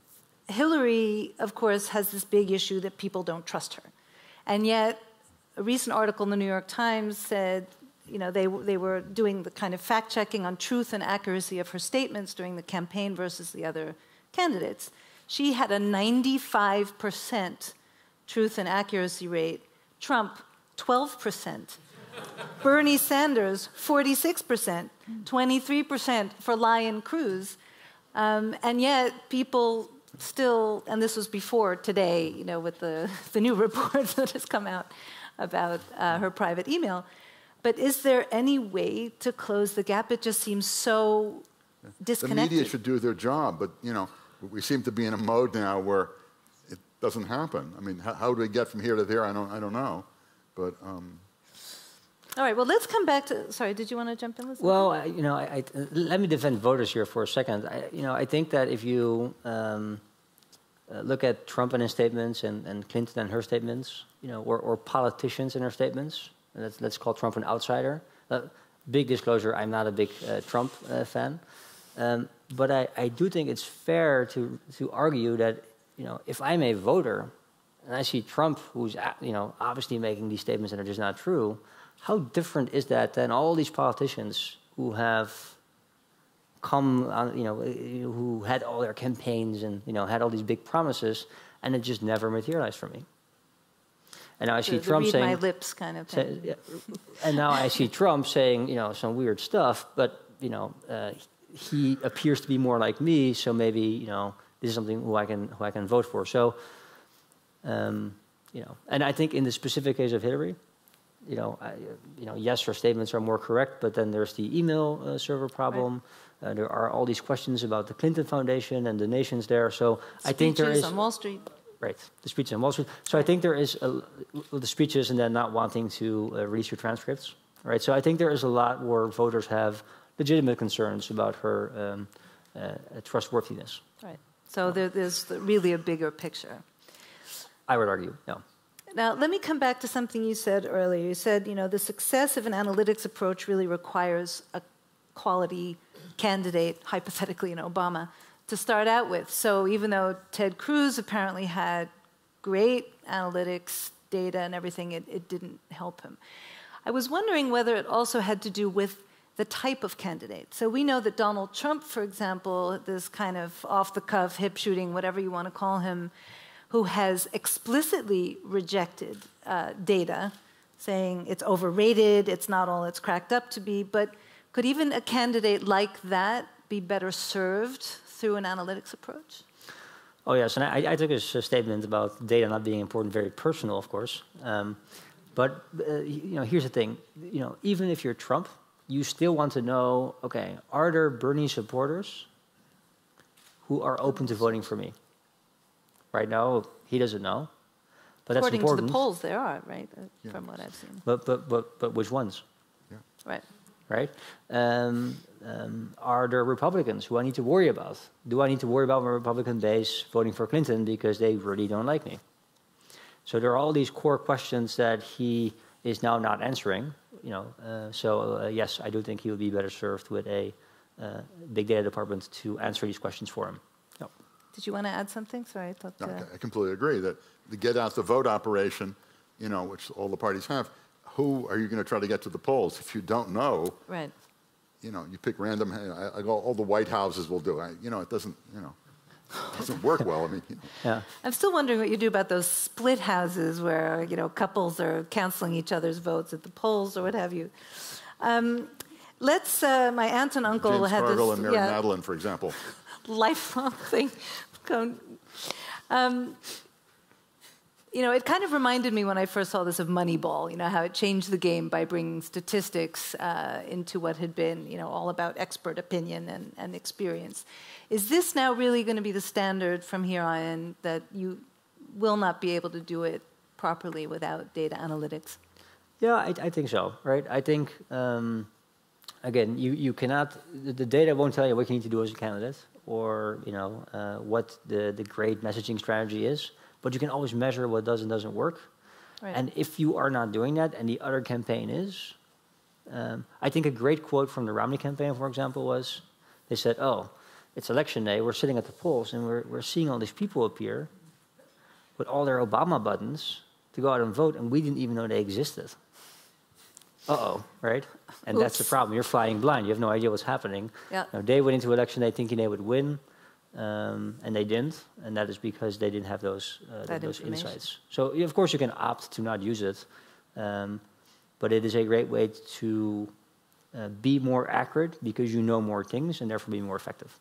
Hillary, of course, has this big issue that people don't trust her. And yet, a recent article in the New York Times said, you know, they, they were doing the kind of fact-checking on truth and accuracy of her statements during the campaign versus the other candidates. She had a ninety-five percent truth and accuracy rate. Trump, twelve percent. Bernie Sanders, forty-six percent. twenty-three percent for Lion Cruz. Um, and yet, people still, and this was before today, you know, with the, the new report that has come out about uh, her private email. But is there any way to close the gap? It just seems so disconnected. The media should do their job, but, you know, we seem to be in a mode now where it doesn't happen. I mean, how, how do we get from here to there? I don't, I don't know. But, um... all right, well, let's come back to... Sorry, did you want to jump in with something? Well, I, you know, I, I, let me defend voters here for a second. I, you know, I think that if you um, uh, look at Trump and his statements and, and Clinton and her statements, you know, or, or politicians and their statements, let's, let's call Trump an outsider. Uh, big disclosure, I'm not a big uh, Trump uh, fan. Um, but I, I do think it's fair to, to argue that, you know, if I'm a voter and I see Trump, who's, you know, obviously making these statements that are just not true, how different is that than all these politicians who have come, on, you know, who had all their campaigns and, you know, had all these big promises, and it just never materialized for me. And now I see the, Trump the read saying, my lips kind of thing. Say, yeah, and now I see Trump saying, you know, some weird stuff, but, you know, uh, he appears to be more like me, so maybe, you know, this is something who I can who I can vote for. So, um, you know, and I think in the specific case of Hillary, you know, I, you know, yes, her statements are more correct, but then there's the email uh, server problem. Right. Uh, there are all these questions about the Clinton Foundation and donations there. So Speeches I think there is on Wall Street. Right, the speeches on Wall Street. So right. I think there is a, the speeches and then not wanting to uh, release your transcripts. Right. So I think there is a lot where voters have legitimate concerns about her um, uh, trustworthiness. Right. So there, there's really a bigger picture. I would argue, no. Now, let me come back to something you said earlier. You said, you know, the success of an analytics approach really requires a quality candidate, hypothetically in Obama, to start out with. So even though Ted Cruz apparently had great analytics data and everything, it, it didn't help him. I was wondering whether it also had to do with the type of candidate. So we know that Donald Trump, for example, this kind of off-the-cuff, hip-shooting, whatever you want to call him, who has explicitly rejected uh, data, saying it's overrated, it's not all it's cracked up to be, but could even a candidate like that be better served through an analytics approach? Oh, yes, and I, I took his uh, statement about data not being important very personal, of course. Um, but, uh, you know, here's the thing. You know, even if you're Trump, you still want to know, okay, are there Bernie supporters who are open to voting for me? Right now, he doesn't know, but According that's important. to the polls, there are, right, uh, yeah. from what I've seen. But, but, but, but which ones? Yeah. Right. Right? Um, um, are there Republicans who I need to worry about? Do I need to worry about my Republican base voting for Clinton because they really don't like me? So there are all these core questions that he is now not answering. You know, uh, so uh, yes, I do think he would be better served with a uh, big data department to answer these questions for him. No. Did you want to add something? Sorry, I thought. No, Uh... I completely agree that the get out the vote operation, you know, which all the parties have. Who are you going to try to get to the polls if you don't know? Right. You know, you pick random. I, I go, all the White Houses will do. I, you know, it doesn't. You know, it doesn't work well. I mean, you know. Yeah. I'm still wondering what you do about those split houses where, you know, couples are canceling each other's votes at the polls or what have you. Um, let's. Uh, my aunt and uncle James had Cargill this. and Mary yeah, Madeline, for example. lifelong thing. um, you know, it kind of reminded me when I first saw this of Moneyball, you know, how it changed the game by bringing statistics uh, into what had been, you know, all about expert opinion and, and experience. Is this now really going to be the standard from here on, that you will not be able to do it properly without data analytics? Yeah, I, I think so, right? I think, um, again, you, you cannot, the, the data won't tell you what you need to do as a candidate or, you know, uh, what the, the great messaging strategy is. But you can always measure what does and doesn't work. Right. And if you are not doing that and the other campaign is, um, I think a great quote from the Romney campaign, for example, was, they said, oh, it's election day, we're sitting at the polls, and we're, we're seeing all these people appear with all their Obama buttons to go out and vote, and we didn't even know they existed. Uh-oh, right? And Oops. That's the problem. You're flying blind. You have no idea what's happening. Yeah. Now, they went into election day thinking they would win, um, and they didn't, and that is because they didn't have those, uh, That those information. insights. So, of course, you can opt to not use it, um, but it is a great way to uh, be more accurate because you know more things and therefore be more effective.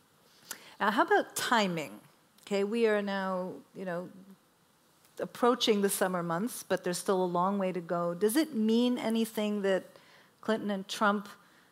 Now, how about timing? Okay, we are now, you know, approaching the summer months, but there's still a long way to go. Does it mean anything that Clinton and Trump,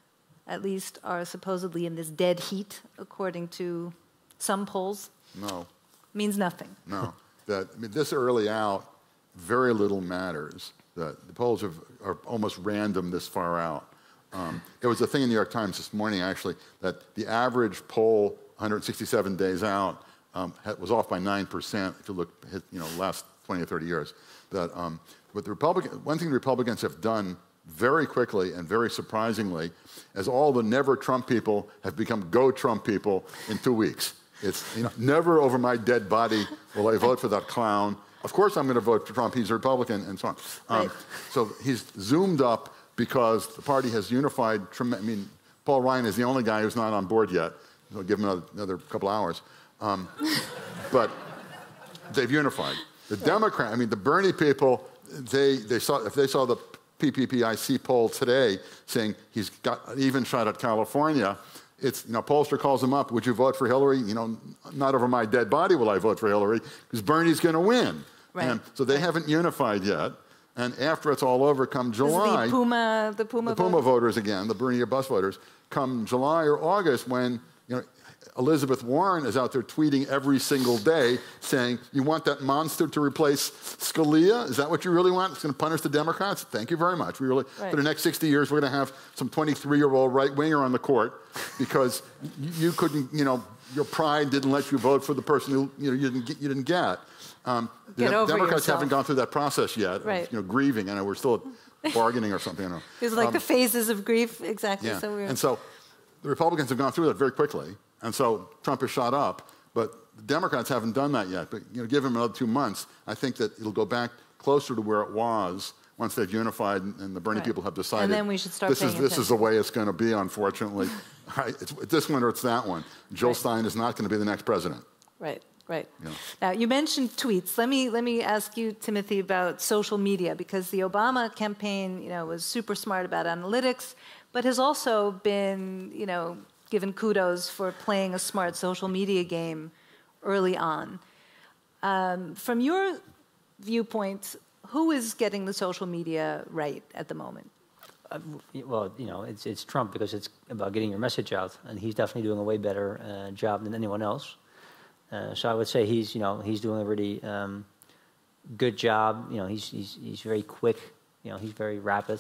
at least, are supposedly in this dead heat, according to some polls? No. Means nothing. No. That, I mean, this early out, very little matters. That the polls have, are almost random this far out. Um, there was a thing in the New York Times this morning, actually, that the average poll one hundred sixty-seven days out um, was off by nine percent if you look at, you know, last twenty or thirty years. That um, with the Republican, one thing the Republicans have done very quickly and very surprisingly, as all the never Trump people have become go Trump people in two weeks. It's, you know, never over my dead body will I vote for that clown. Of course I'm going to vote for Trump. He's a Republican and so on. Um, Right. So he's zoomed up because the party has unified. I mean, Paul Ryan is the only guy who's not on board yet. We'll give him another, another couple hours. Um, but they've unified. The Democrat, I mean, the Bernie people, they, they saw, if they saw the P P P I C poll today saying he's got an even shot at California, it's, you know, pollster calls him up, would you vote for Hillary? You know, not over my dead body will I vote for Hillary, because Bernie's going to win. Right. And so they haven't unified yet. And after it's all over, come July, the Puma, the Puma, the Puma voters? voters again, the Bernie bus voters, come July or August when, you know, Elizabeth Warren is out there tweeting every single day saying, you want that monster to replace Scalia? Is that what you really want? It's going to punish the Democrats? Thank you very much. We really, Right. for the next sixty years, we're going to have some twenty-three-year-old right-winger on the court because you, you couldn't, you know, your pride didn't let you vote for the person who, you know, you didn't get. You didn't get. Um, Get the over Democrats yourself. haven't gone through that process yet. Right. Of, you know, grieving, and we're still bargaining or something. I don't know. It was like Um, the phases of grief, exactly. yeah. So we're And so the Republicans have gone through that very quickly, and so Trump has shot up, but the Democrats haven't done that yet. But, you know, give him another two months, I think that it'll go back closer to where it was once they've unified and, and the Bernie Right. people have decided. And then we should start this is paying This is the way it's going to be, unfortunately. It's this one or it's that one. Jill Right. Stein is not going to be the next president. Right, right. Yeah. Now, you mentioned tweets. Let me let me ask you, Timothy, about social media, because the Obama campaign, you know, was super smart about analytics, but has also been, you know, given kudos for playing a smart social media game early on. Um, from your viewpoint, who is getting the social media right at the moment? Uh, well, you know, it's, it's Trump because it's about getting your message out, and he's definitely doing a way better uh, job than anyone else. Uh, so I would say he's, you know, he's doing a really um, good job. You know, he's he's he's very quick. You know, he's very rapid.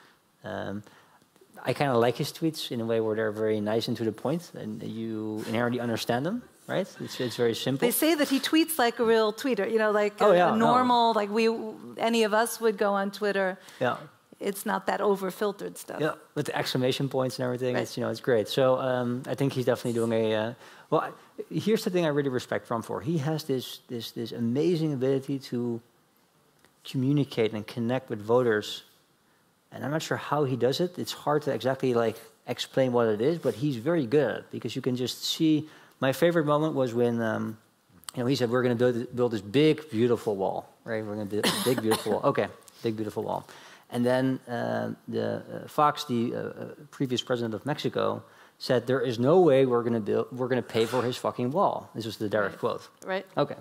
Um, I kind of like his tweets in a way where they're very nice and to the point, and you inherently understand them. Right? It's it's very simple. They say that he tweets like a real tweeter. You know, like Oh, a, yeah, a no. normal, like we, any of us would go on Twitter. Yeah. It's not that over-filtered stuff. Yeah, with the exclamation points and everything, Right. it's, you know, it's great. So um, I think he's definitely doing a. Uh, well, I, here's the thing I really respect Trump for. He has this this this amazing ability to communicate and connect with voters, and I'm not sure how he does it. It's hard to exactly like explain what it is, but he's very good at it because you can just see. My favorite moment was when um, you know, he said we're going to build, build this big beautiful wall, right? We're going to build a big beautiful wall. Okay, big beautiful wall. And then uh, the uh, Fox, the uh, previous president of Mexico, said there is no way we're going to build, we're going to pay for his fucking wall. This was the direct Right. quote. Right. Okay.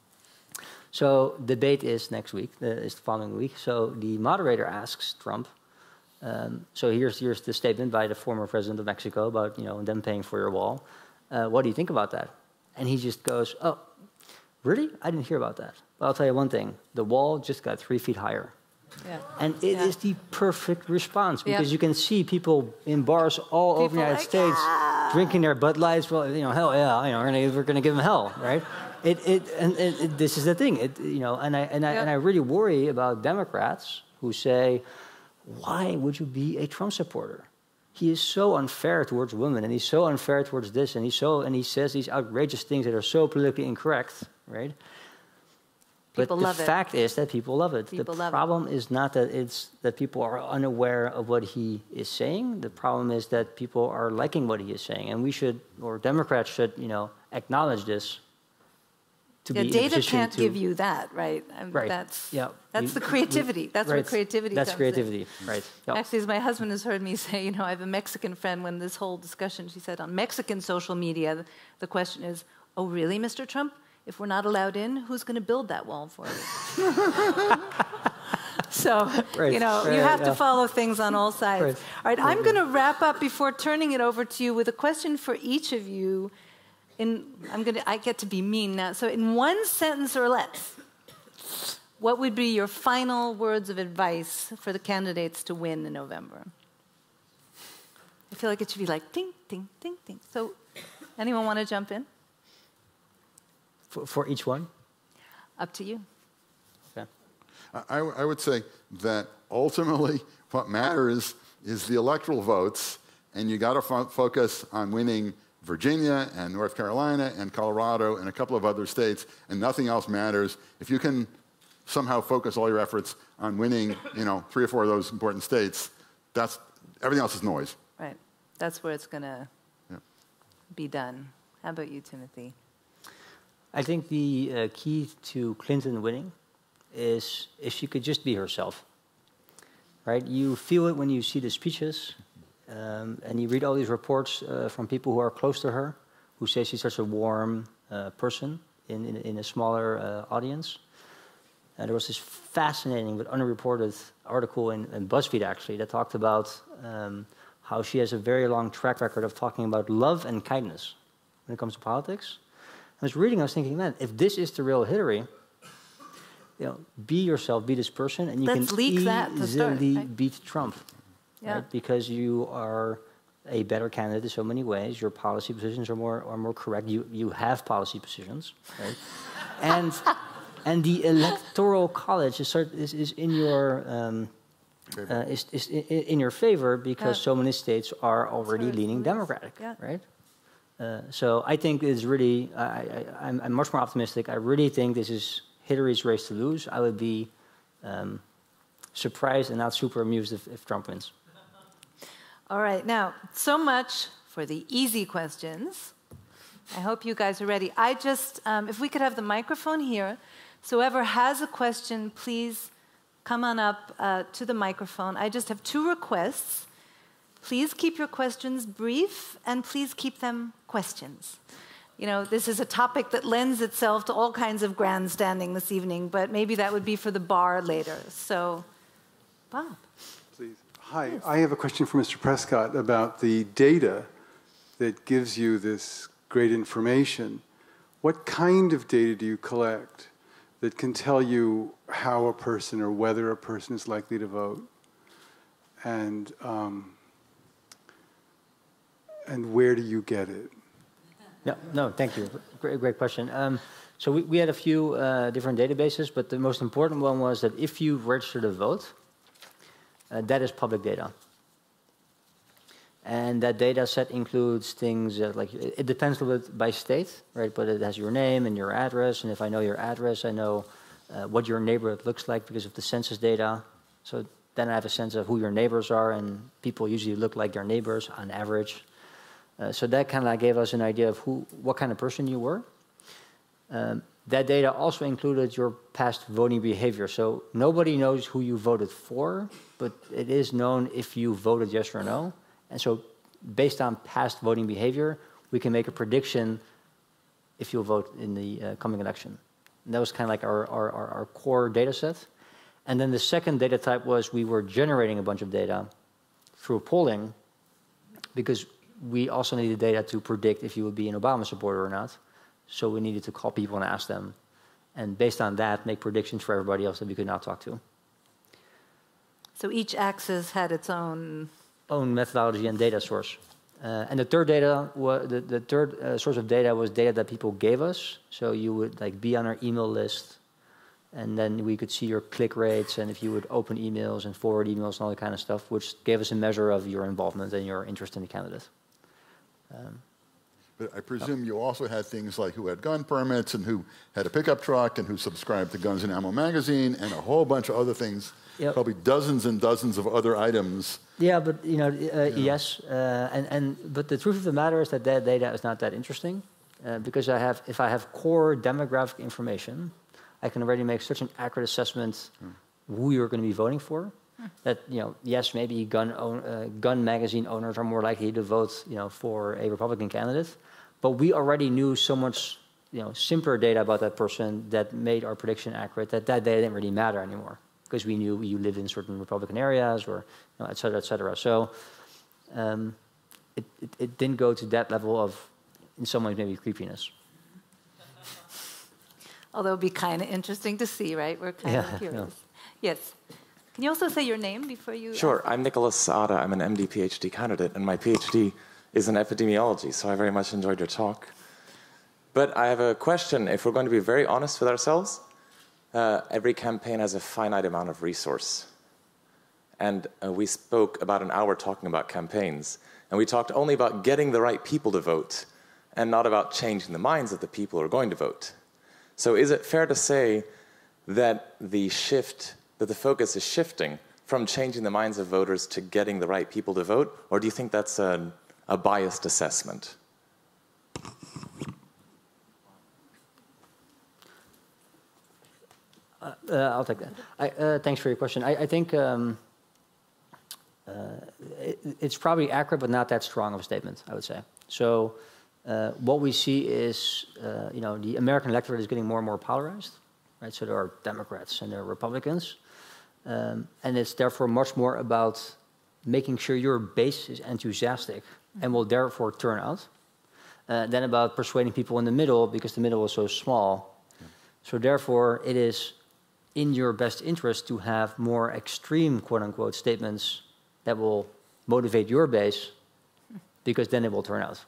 So debate is next week, uh, is the following week. So the moderator asks Trump. Um, so here's here's the statement by the former president of Mexico about, you know, them paying for your wall. Uh, what do you think about that? And he just goes, oh, really? I didn't hear about that. But I'll tell you one thing: the wall just got three feet higher. Yeah. And it Yeah. is the perfect response because Yep. you can see people in bars all over the People United like, States "Ah." drinking their Bud Lights. Well, you know, hell yeah, you know, we're gonna, we're gonna give them hell, right? It, it, and it, it, this is the thing, it, you know, and I, and I, Yep. and I really worry about Democrats who say, why would you be a Trump supporter? he is so unfair towards women, and he's so unfair towards this, and he's so and he says these outrageous things that are so politically incorrect, right? People but love the it. fact is that people love it. People the love problem it. is not that it's that people are unaware of what he is saying. The problem is that people are liking what he is saying, and we should, or Democrats should, you know, acknowledge this. To yeah, be in a data position can't to, give you that, right? I mean, right. That's yeah. that's You- the creativity. you- That's right. where creativity That's comes creativity, in. right? Yep. Actually, as my husband has heard me say, you know, I have a Mexican friend. When this whole discussion, she said, on Mexican social media, the question is, "Oh, really, Mister Trump? If we're not allowed in, who's going to build that wall for you?" So, Right, you know, right, you have yeah. to follow things on all sides. Right. All right, I'm going to wrap up before turning it over to you with a question for each of you. In, I'm going to, I get to be mean now. So in one sentence or less, what would be your final words of advice for the candidates to win in November? I feel like it should be like ding, ding, ding, ding. So anyone want to jump in? For, for each one? Up to you. Okay. I, I would say that ultimately what matters is the electoral votes, and you got to fo focus on winning Virginia and North Carolina and Colorado and a couple of other states, and nothing else matters. If you can somehow focus all your efforts on winning, you know, three or four of those important states, that's everything else is noise. Right. That's where it's going to Yeah. be done. How about you, Timothy? I think the uh, key to Clinton winning is if she could just be herself, right? You feel it when you see the speeches, um, and you read all these reports uh, from people who are close to her, who say she's such a warm uh, person in, in, in a smaller uh, audience. And there was this fascinating but underreported article in, in BuzzFeed, actually, that talked about um, how she has a very long track record of talking about love and kindness when it comes to politics. I was reading, I was thinking, man, if this is the real Hillary, you know, be yourself, be this person, and you Let's can leak that to start, easily right? beat Trump, Yeah. right? Because you are a better candidate in so many ways. Your policy positions are more are more correct. You you have policy positions, right? and and the electoral college is sort is, is in your um, uh, is is in, in your favor because Yeah. so many states are already That's leaning right. Democratic, Yeah. right? Uh, so I think it's really, I, I, I'm, I'm much more optimistic. I really think this is Hillary's race to lose. I would be um, surprised and not super amused if, if Trump wins. All right, now, so much for the easy questions. I hope you guys are ready. I just, um, if we could have the microphone here, so whoever has a question, please come on up uh, to the microphone. I just have two requests. Please keep your questions brief, and please keep them questions. You know, this is a topic that lends itself to all kinds of grandstanding this evening, but maybe that would be for the bar later. So, Bob. Please. Hi, yes. I have a question for Mister Prescott about the data that gives you this great information. What kind of data do you collect that can tell you how a person or whether a person is likely to vote? And um, and where do you get it? No, no, thank you. Great, great question. Um, so we, we had a few uh, different databases, but the most important one was that if you register to vote, uh, that is public data. And that data set includes things uh, like, it, it depends a little bit by state, right? But it has your name and your address, and if I know your address, I know uh, what your neighborhood looks like because of the census data. So then I have a sense of who your neighbors are, and people usually look like their neighbors on average. Uh, so that kind of like gave us an idea of who, what kind of person you were. Um, that data also included your past voting behavior. So nobody knows who you voted for, but it is known if you voted yes or no. And so based on past voting behavior, we can make a prediction if you'll vote in the uh, coming election. And that was kind of like our, our, our, our core data set. And then the second data type was we were generating a bunch of data through polling because we also needed data to predict if you would be an Obama supporter or not. So we needed to call people and ask them. And based on that, make predictions for everybody else that we could not talk to. So each axis had its own... Own methodology and data source. Uh, and the third data, was, the, the third uh, source of data was data that people gave us. So you would like be on our email list. And then we could see your click rates and if you would open emails and forward emails and all that kind of stuff, which gave us a measure of your involvement and your interest in the candidate. Um, But I presume oh. you also had things like who had gun permits and who had a pickup truck and who subscribed to Guns and Ammo magazine and a whole bunch of other things, yep. probably dozens and dozens of other items. Yeah, but you know, uh, yeah. yes, uh, and and but the truth of the matter is that that data is not that interesting, uh, because I have if I have core demographic information, I can already make such an accurate assessment hmm. who you're going to be voting for. Hmm. That you know, yes, maybe gun own, uh, gun magazine owners are more likely to vote, you know, for a Republican candidate, but we already knew so much, you know, simpler data about that person that made our prediction accurate that that data didn't really matter anymore because we knew you lived in certain Republican areas or, you know, et cetera, et cetera. So um, it, it it didn't go to that level of, in some ways, maybe creepiness. Although it'd be kind of interesting to see, right? We're kind yeah, of curious. Yeah. Yes. Can you also say your name before you... Sure. I'm Nicholas Saada. I'm an M D PhD candidate, and my PhD is in epidemiology, so I very much enjoyed your talk. But I have a question. If we're going to be very honest with ourselves, uh, every campaign has a finite amount of resource. And uh, we spoke about an hour talking about campaigns, and we talked only about getting the right people to vote and not about changing the minds of the people who are going to vote. So is it fair to say that the shift, that the focus is shifting from changing the minds of voters to getting the right people to vote, or do you think that's a, a biased assessment? Uh, uh, I'll take that. I, uh, thanks for your question. I, I think um, uh, it, it's probably accurate, but not that strong of a statement, I would say. So uh, what we see is, uh, you know, the American electorate is getting more and more polarized, right? So there are Democrats and there are Republicans. Um, and it's therefore much more about making sure your base is enthusiastic and will therefore turn out, uh, than about persuading people in the middle because the middle is so small. Yeah. So therefore, it is in your best interest to have more extreme, quote-unquote, statements that will motivate your base because then it will turn out.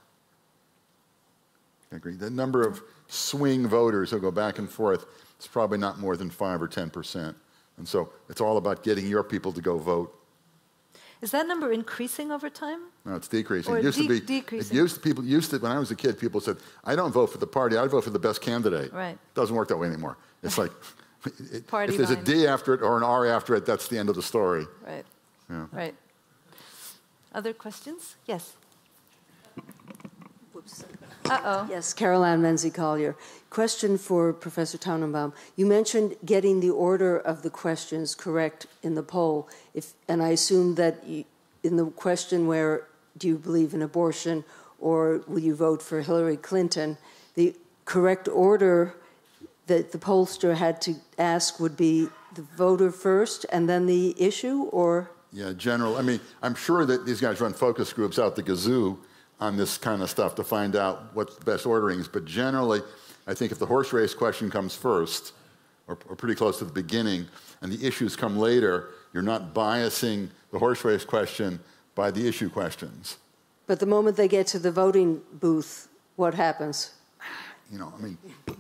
I agree. The number of swing voters who go back and forth is probably not more than five or ten percent. And so it's all about getting your people to go vote. Is that number increasing over time? No, it's decreasing. Or it used de to be. Decreasing. It used to, people used to, when I was a kid, people said, "I don't vote for the party. I vote for the best candidate." Right. It doesn't work that way anymore. It's like it, party if there's line. a D after it or an R after it, that's the end of the story. Right. Yeah. Right. Other questions? Yes. Whoops. Uh-oh. Yes, Caroline Menzie-Collier. Question for Professor Tanenbaum. You mentioned getting the order of the questions correct in the poll, if, and I assume that you, in the question where do you believe in abortion or will you vote for Hillary Clinton, the correct order that the pollster had to ask would be the voter first and then the issue, or? Yeah, general. I mean, I'm sure that these guys run focus groups out the gazoo on this kind of stuff to find out what the best ordering is. But generally, I think if the horse race question comes first, or, or pretty close to the beginning, and the issues come later, you're not biasing the horse race question by the issue questions. But the moment they get to the voting booth, what happens? You know, I mean...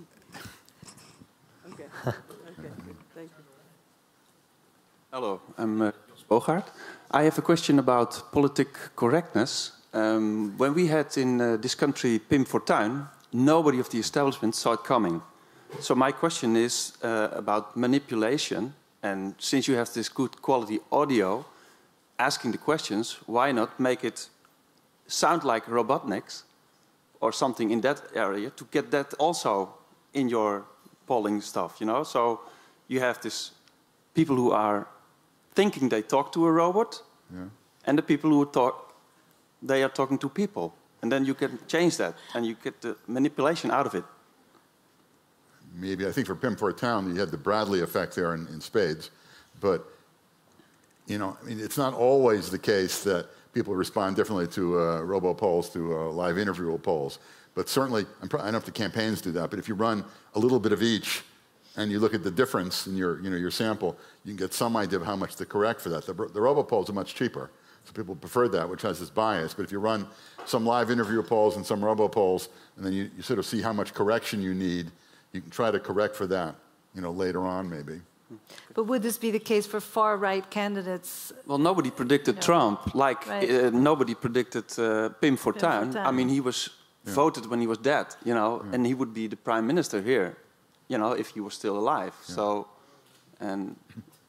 Okay. Okay. Thank you. Hello, I'm uh, Bogaert. I have a question about politic correctness. Um, when we had in uh, this country Pim Fortuyn, nobody of the establishment saw it coming. So my question is uh, about manipulation. And since you have this good quality audio, asking the questions, why not make it sound like Robotniks or something in that area to get that also in your polling stuff, you know? So you have this people who are thinking they talk to a robot, yeah, and the people who talk, they are talking to people. And then you can change that, and you get the manipulation out of it. Maybe, I think for Pim Fortuyn, you had the Bradley effect there in, in spades. But, you know, I mean, it's not always the case that people respond differently to uh, robo-polls, to uh, live interview polls. But certainly, I'm I don't know if the campaigns do that, but if you run a little bit of each, and you look at the difference in your, you know, your sample, you can get some idea of how much to correct for that. The, the robo-polls are much cheaper. So people prefer that, which has this bias. But if you run some live interview polls and some robo-polls, and then you, you sort of see how much correction you need, you can try to correct for that. you know, later on maybe. But would this be the case for far-right candidates? Well, nobody predicted you know, Trump, like right. uh, nobody predicted uh, Pim Fortuyn. Fortuyn. I mean, he was Yeah. voted when he was dead, you know, Yeah. and he would be the prime minister here, you know, if he was still alive. Yeah. So, and,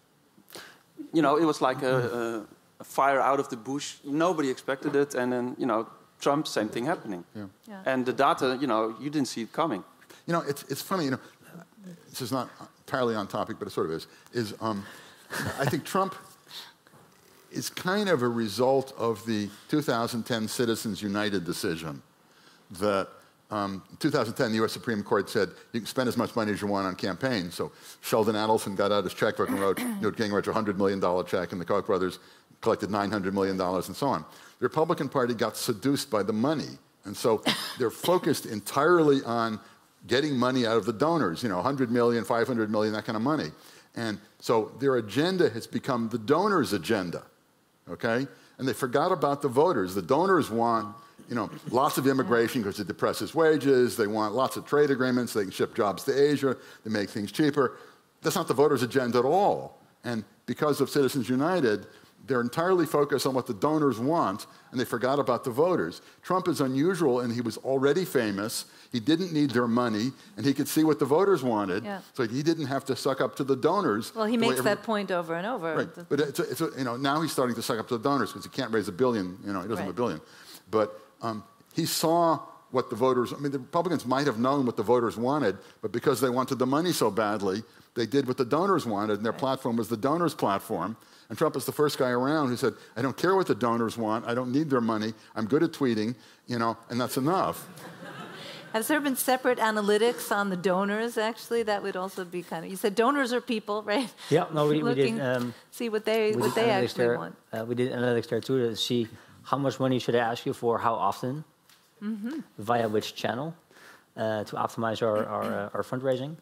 you know, it was like a, a, a fire out of the bush. Nobody expected it, and then, you know, Trump, same thing happening. Yeah. Yeah. And the data, you know, you didn't see it coming. You know, it's, it's funny, you know, this is not entirely on topic, but it sort of is, is um, I think Trump is kind of a result of the two thousand ten Citizens United decision that um, in two thousand ten, the U S Supreme Court said you can spend as much money as you want on campaigns. So Sheldon Adelson got out his checkbook and wrote, Newt Gingrich a one hundred million dollar check, and the Koch brothers collected nine hundred million dollars and so on. The Republican Party got seduced by the money, and so they're focused entirely on getting money out of the donors, you know, one hundred million, five hundred million, that kind of money. And so their agenda has become the donors' agenda, okay? And they forgot about the voters. The donors want, you know, lots of immigration because it depresses wages. They want lots of trade agreements. They can ship jobs to Asia. They make things cheaper. That's not the voters' agenda at all. And because of Citizens United, they're entirely focused on what the donors want, and they forgot about the voters. Trump is unusual, and he was already famous. He didn't need their money, and he could see what the voters wanted, yeah. so he didn't have to suck up to the donors. Well, he makes that point over and over. Right, but it's a, it's a, you know, now he's starting to suck up to the donors because he can't raise a billion. You know, he doesn't right. have a billion. But um, he saw what the voters, I mean, the Republicans might have known what the voters wanted, but because they wanted the money so badly, they did what the donors wanted, and their right. platform was the donors' platform. And Trump is the first guy around who said, I don't care what the donors want, I don't need their money, I'm good at tweeting, you know, and that's enough. Has there been separate analytics on the donors, actually? That would also be kind of, you said donors are people, right? Yeah, no, we, we Looking, did. Um, see what they, what they actually there, want. Uh, we did analytics there too to see how much money should I ask you for, how often, mm-hmm. via which channel, uh, to optimize our, our, uh, our fundraising.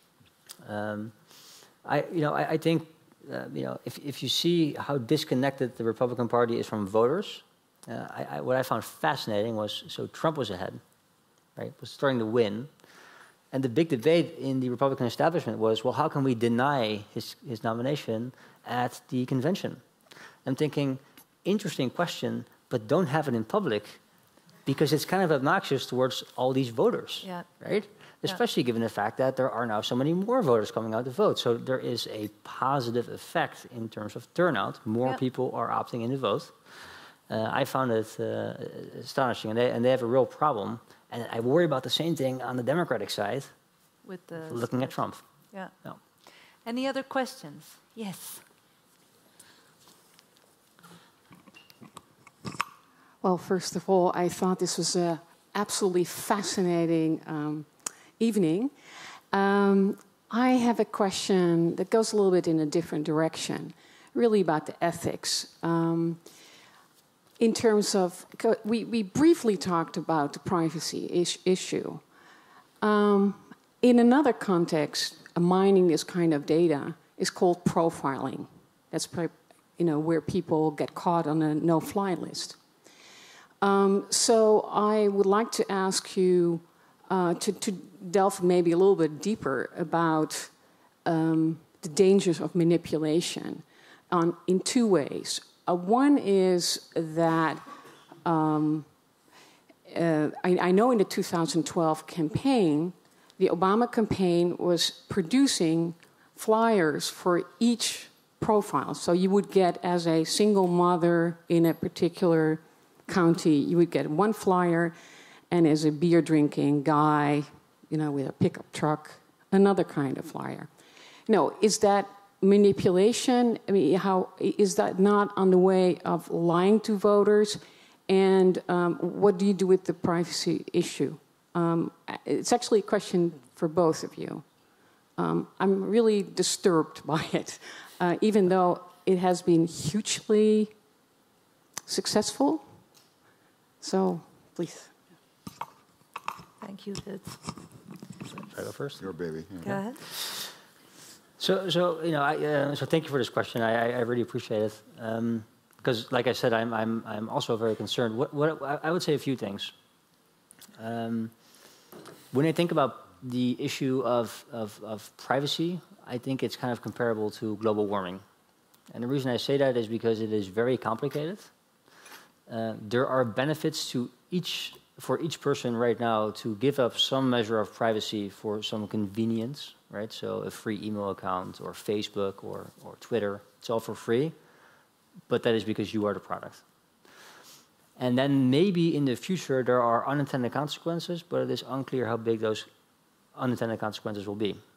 Um, I, you know, I, I think, Uh, you know, if, if you see how disconnected the Republican Party is from voters, uh, I, I, what I found fascinating was, so Trump was ahead, right, was starting to win, and the big debate in the Republican establishment was, well, how can we deny his, his nomination at the convention? I'm thinking, interesting question, but don't have it in public, because it's kind of obnoxious towards all these voters, yeah. right? Especially given the fact that there are now so many more voters coming out to vote. So there is a positive effect in terms of turnout. More yep. people are opting in to vote. Uh, I found it uh, astonishing, and they, and they have a real problem. And I worry about the same thing on the Democratic side, with the looking at Trump. Yeah. No. Any other questions? Yes. Well, first of all, I thought this was a absolutely fascinating um, evening. Um, I have a question that goes a little bit in a different direction, really about the ethics. Um, in terms of, we, we briefly talked about the privacy is, issue. Um, in another context, mining this kind of data is called profiling. That's you know, where people get caught on a no-fly list. Um, so I would like to ask you uh, to, to delve maybe a little bit deeper about um, the dangers of manipulation on, in two ways. Uh, one is that um, uh, I, I know in the two thousand twelve campaign, the Obama campaign was producing flyers for each profile. So you would get, as a single mother in a particular county, you would get one flyer, and as a beer drinking guy, you know, with a pickup truck, another kind of flyer. No, is that manipulation? I mean, how is that not on the way of lying to voters? And um, what do you do with the privacy issue? Um, it's actually a question for both of you. Um, I'm really disturbed by it, uh, even though it has been hugely successful. So, please. Thank you. That's... Should I go first? Your baby. Yeah. Go ahead. So, so you know, I, uh, so thank you for this question. I, I really appreciate it because, um, like I said, I'm, I'm, I'm also very concerned. What, what I would say a few things. Um, when I think about the issue of, of, of privacy, I think it's kind of comparable to global warming. And the reason I say that is because it is very complicated. Uh, there are benefits to each, for each person right now to give up some measure of privacy for some convenience, right? So a free email account or Facebook or, or Twitter, it's all for free, but that is because you are the product. And then maybe in the future there are unintended consequences, but it is unclear how big those unintended consequences will be.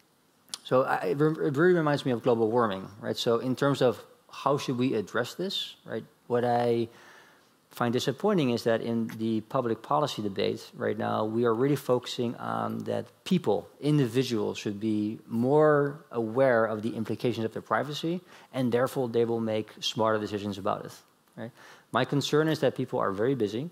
So I, it really reminds me of global warming, right? So in terms of how should we address this, right? What I find disappointing is that in the public policy debate right now, we are really focusing on that people, individuals, should be more aware of the implications of their privacy, and therefore they will make smarter decisions about it, right? My concern is that people are very busy,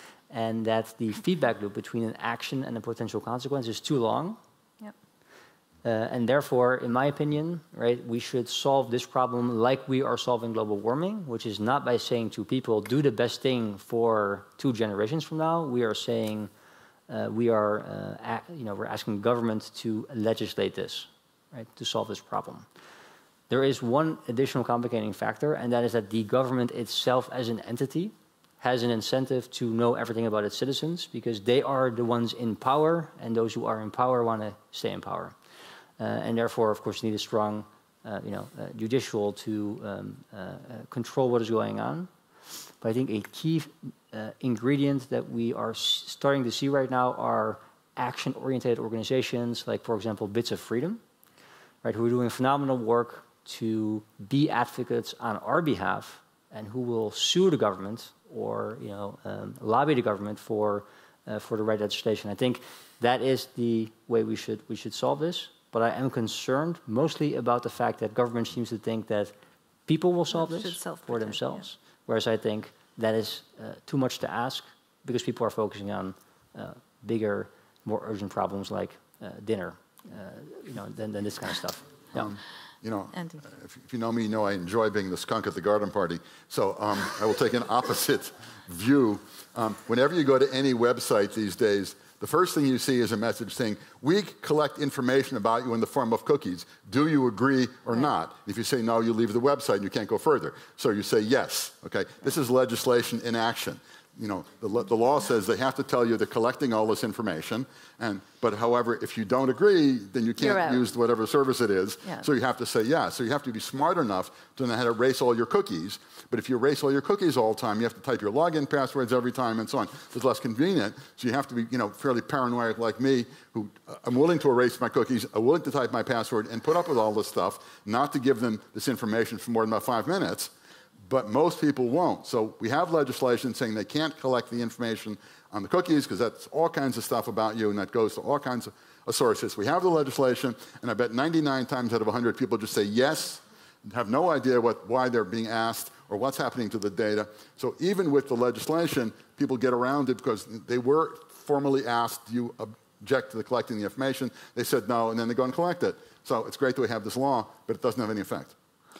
and that the feedback loop between an action and a potential consequence is too long. Yep. Uh, and therefore, in my opinion, right, we should solve this problem like we are solving global warming, which is not by saying to people, do the best thing for two generations from now. We are saying, uh, we are, uh, you know, we're asking government to legislate this, right, to solve this problem. There is one additional complicating factor, and that is that the government itself as an entity has an incentive to know everything about its citizens, because they are the ones in power, and those who are in power want to stay in power. Uh, and therefore, of course, you need a strong uh, you know, uh, judicial to um, uh, uh, control what is going on. But I think a key uh, ingredient that we are starting to see right now are action-oriented organizations, like, for example, Bits of Freedom, right, who are doing phenomenal work to be advocates on our behalf, and who will sue the government or, you know, um, lobby the government for uh, for the right legislation. I think that is the way we should we should solve this. But I am concerned mostly about the fact that government seems to think that people will solve this for themselves, yeah. Whereas I think that is uh, too much to ask, because people are focusing on uh, bigger, more urgent problems like uh, dinner, uh, you know, than, than this kind of stuff. Yeah. Um, You know, if, if you know me, you know I enjoy being the skunk at the garden party. So um, I will take an opposite view. Um, whenever you go to any website these days, the first thing you see is a message saying, we collect information about you in the form of cookies. Do you agree or right. not? If you say no, you leave the website and you can't go further. So you say yes. Okay, this is legislation in action. You know, the, the law says they have to tell you they're collecting all this information, and but however, if you don't agree, then you can't use whatever service it is. Yeah. So you have to say yes. Yeah. So you have to be smart enough to know how to erase all your cookies. But if you erase all your cookies all the time, you have to type your login passwords every time and so on. So it's less convenient. So you have to be, you know, fairly paranoid like me, who uh, I'm willing to erase my cookies, I'm willing to type my password and put up with all this stuff, not to give them this information for more than about five minutes. But most people won't. So we have legislation saying they can't collect the information on the cookies, because that's all kinds of stuff about you, and that goes to all kinds of, of sources. We have the legislation, and I bet ninety-nine times out of one hundred people just say yes, have no idea what, why they're being asked or what's happening to the data. So even with the legislation, people get around it because they were formally asked, do you object to the collecting the information? They said no, and then they go and collect it. So it's great that we have this law, but it doesn't have any effect.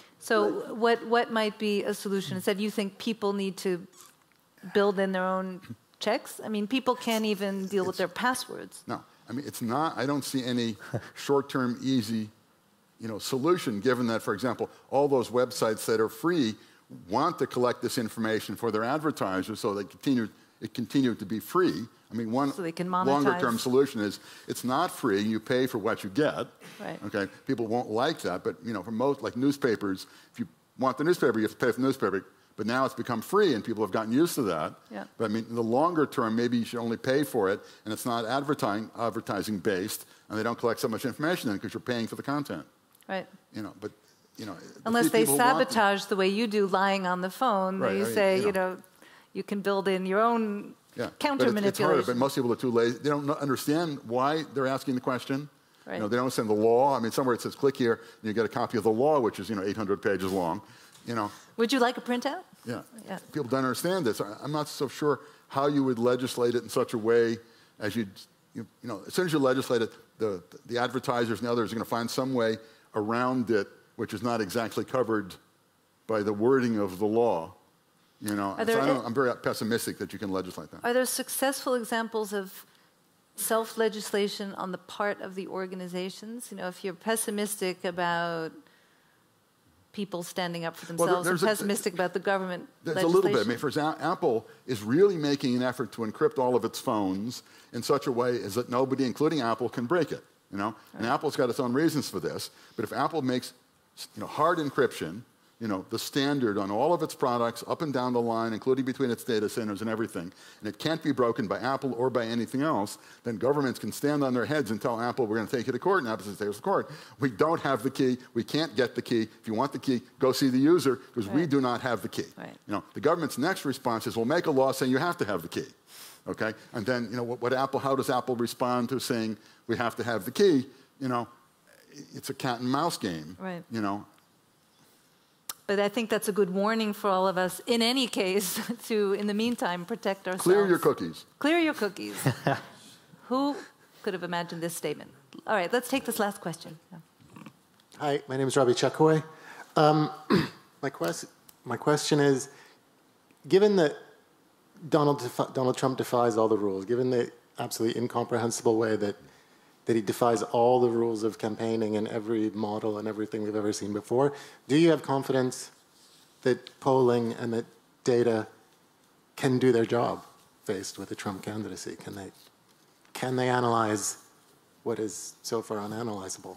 So what, what might be a solution? Instead, you think people need to build in their own checks? I mean, people can't even deal it's, with their passwords. No, I mean, it's not, I don't see any short-term, easy, you know, solution, given that, for example, all those websites that are free want to collect this information for their advertisers, so they continue, it continue to be free. I mean, one so longer-term solution is it's not free. You pay for what you get. Right. Okay. People won't like that, but you know, for most like newspapers, if you want the newspaper, you have to pay for the newspaper. But now it's become free, and people have gotten used to that. Yeah. But I mean, in the longer term, maybe you should only pay for it, and it's not advertising advertising based, and they don't collect so much information then because you're paying for the content. Right. You know, but you know, unless they sabotage the way you do, lying on the phone, right, you I mean, say, you know, you know, you can build in your own. Yeah, counter but it's, manipulation. it's harder, but most people are too lazy. They don't understand why they're asking the question. Right. You know, they don't understand the law. I mean, somewhere it says click here, and you get a copy of the law, which is, you know, eight hundred pages long. You know. Would you like a printout? Yeah. yeah. People don't understand this. I'm not so sure how you would legislate it in such a way as you, you, you know, as soon as you legislate it, the, the advertisers and others are going to find some way around it, which is not exactly covered by the wording of the law. You know, so I don't, I'm very pessimistic that you can legislate that. Are there successful examples of self-legislation on the part of the organizations? You know, if you're pessimistic about people standing up for themselves well, and pessimistic a, about the government there's legislation. a little bit. I mean, for example, Apple is really making an effort to encrypt all of its phones in such a way as that nobody, including Apple, can break it. You know, right. And Apple's got its own reasons for this. But if Apple makes, you know, hard encryption, you know, the standard on all of its products up and down the line, including between its data centers and everything, and it can't be broken by Apple or by anything else, then governments can stand on their heads and tell Apple, we're going to take you to court, and Apple says, take us to court. We don't have the key. We can't get the key. If you want the key, go see the user, because right. we do not have the key. Right. You know, the government's next response is, we'll make a law saying you have to have the key. Okay? And then, you know, what, what Apple, how does Apple respond to saying we have to have the key? You know, it's a cat and mouse game. Right. You know. But I think that's a good warning for all of us, in any case, to, in the meantime, protect ourselves. Clear your cookies. Clear your cookies. Who could have imagined this statement? All right, let's take this last question. Yeah. Hi, my name is Ravi Chakoy. Um, my, quest my question is, given that Donald, Donald Trump defies all the rules, given the absolutely incomprehensible way that that he defies all the rules of campaigning and every model and everything we've ever seen before, do you have confidence that polling and that data can do their job faced with the Trump candidacy? Can they, can they analyze what is so far unanalyzable?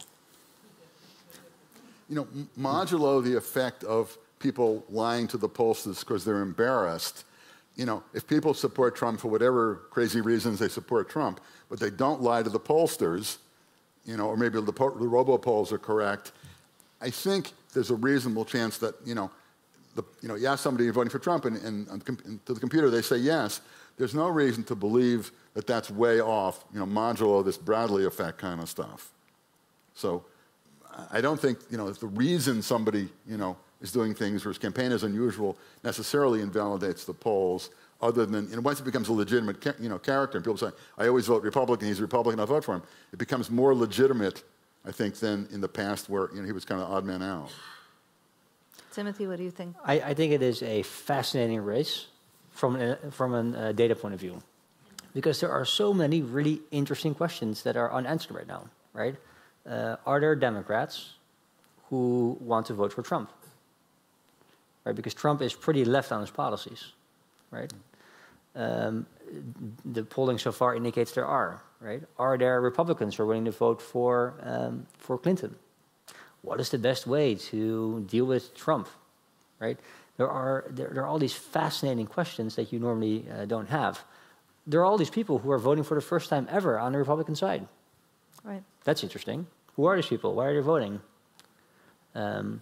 You know, modulo the effect of people lying to the pollsters because they're embarrassed. You know, if people support Trump for whatever crazy reasons they support Trump, but they don't lie to the pollsters, you know, or maybe the, the robopolls are correct, I think there's a reasonable chance that, you know, the, you know, you ask somebody you're voting for Trump, and, and, and to the computer they say yes. There's no reason to believe that that's way off, you know, modulo this Bradley effect kind of stuff. So I don't think, you know, if the reason somebody, you know, is doing things or his campaign is unusual necessarily invalidates the polls, other than, you know, once it becomes a legitimate, you know, character, and people say, I always vote Republican, he's a Republican, I'll vote for him, it becomes more legitimate, I think, than in the past where, you know, he was kind of odd man out. Timothy, what do you think? I, I think it is a fascinating race from a, from a uh, data point of view, because there are so many really interesting questions that are unanswered right now, right? Uh, are there Democrats who want to vote for Trump? Right, because Trump is pretty left on his policies, right? Um, the polling so far indicates there are, right? Are there Republicans who are willing to vote for um, for Clinton? What is the best way to deal with Trump, right? There are there, there are all these fascinating questions that you normally uh, don't have. There are all these people who are voting for the first time ever on the Republican side. Right. That's interesting. Who are these people? Why are they voting? Um,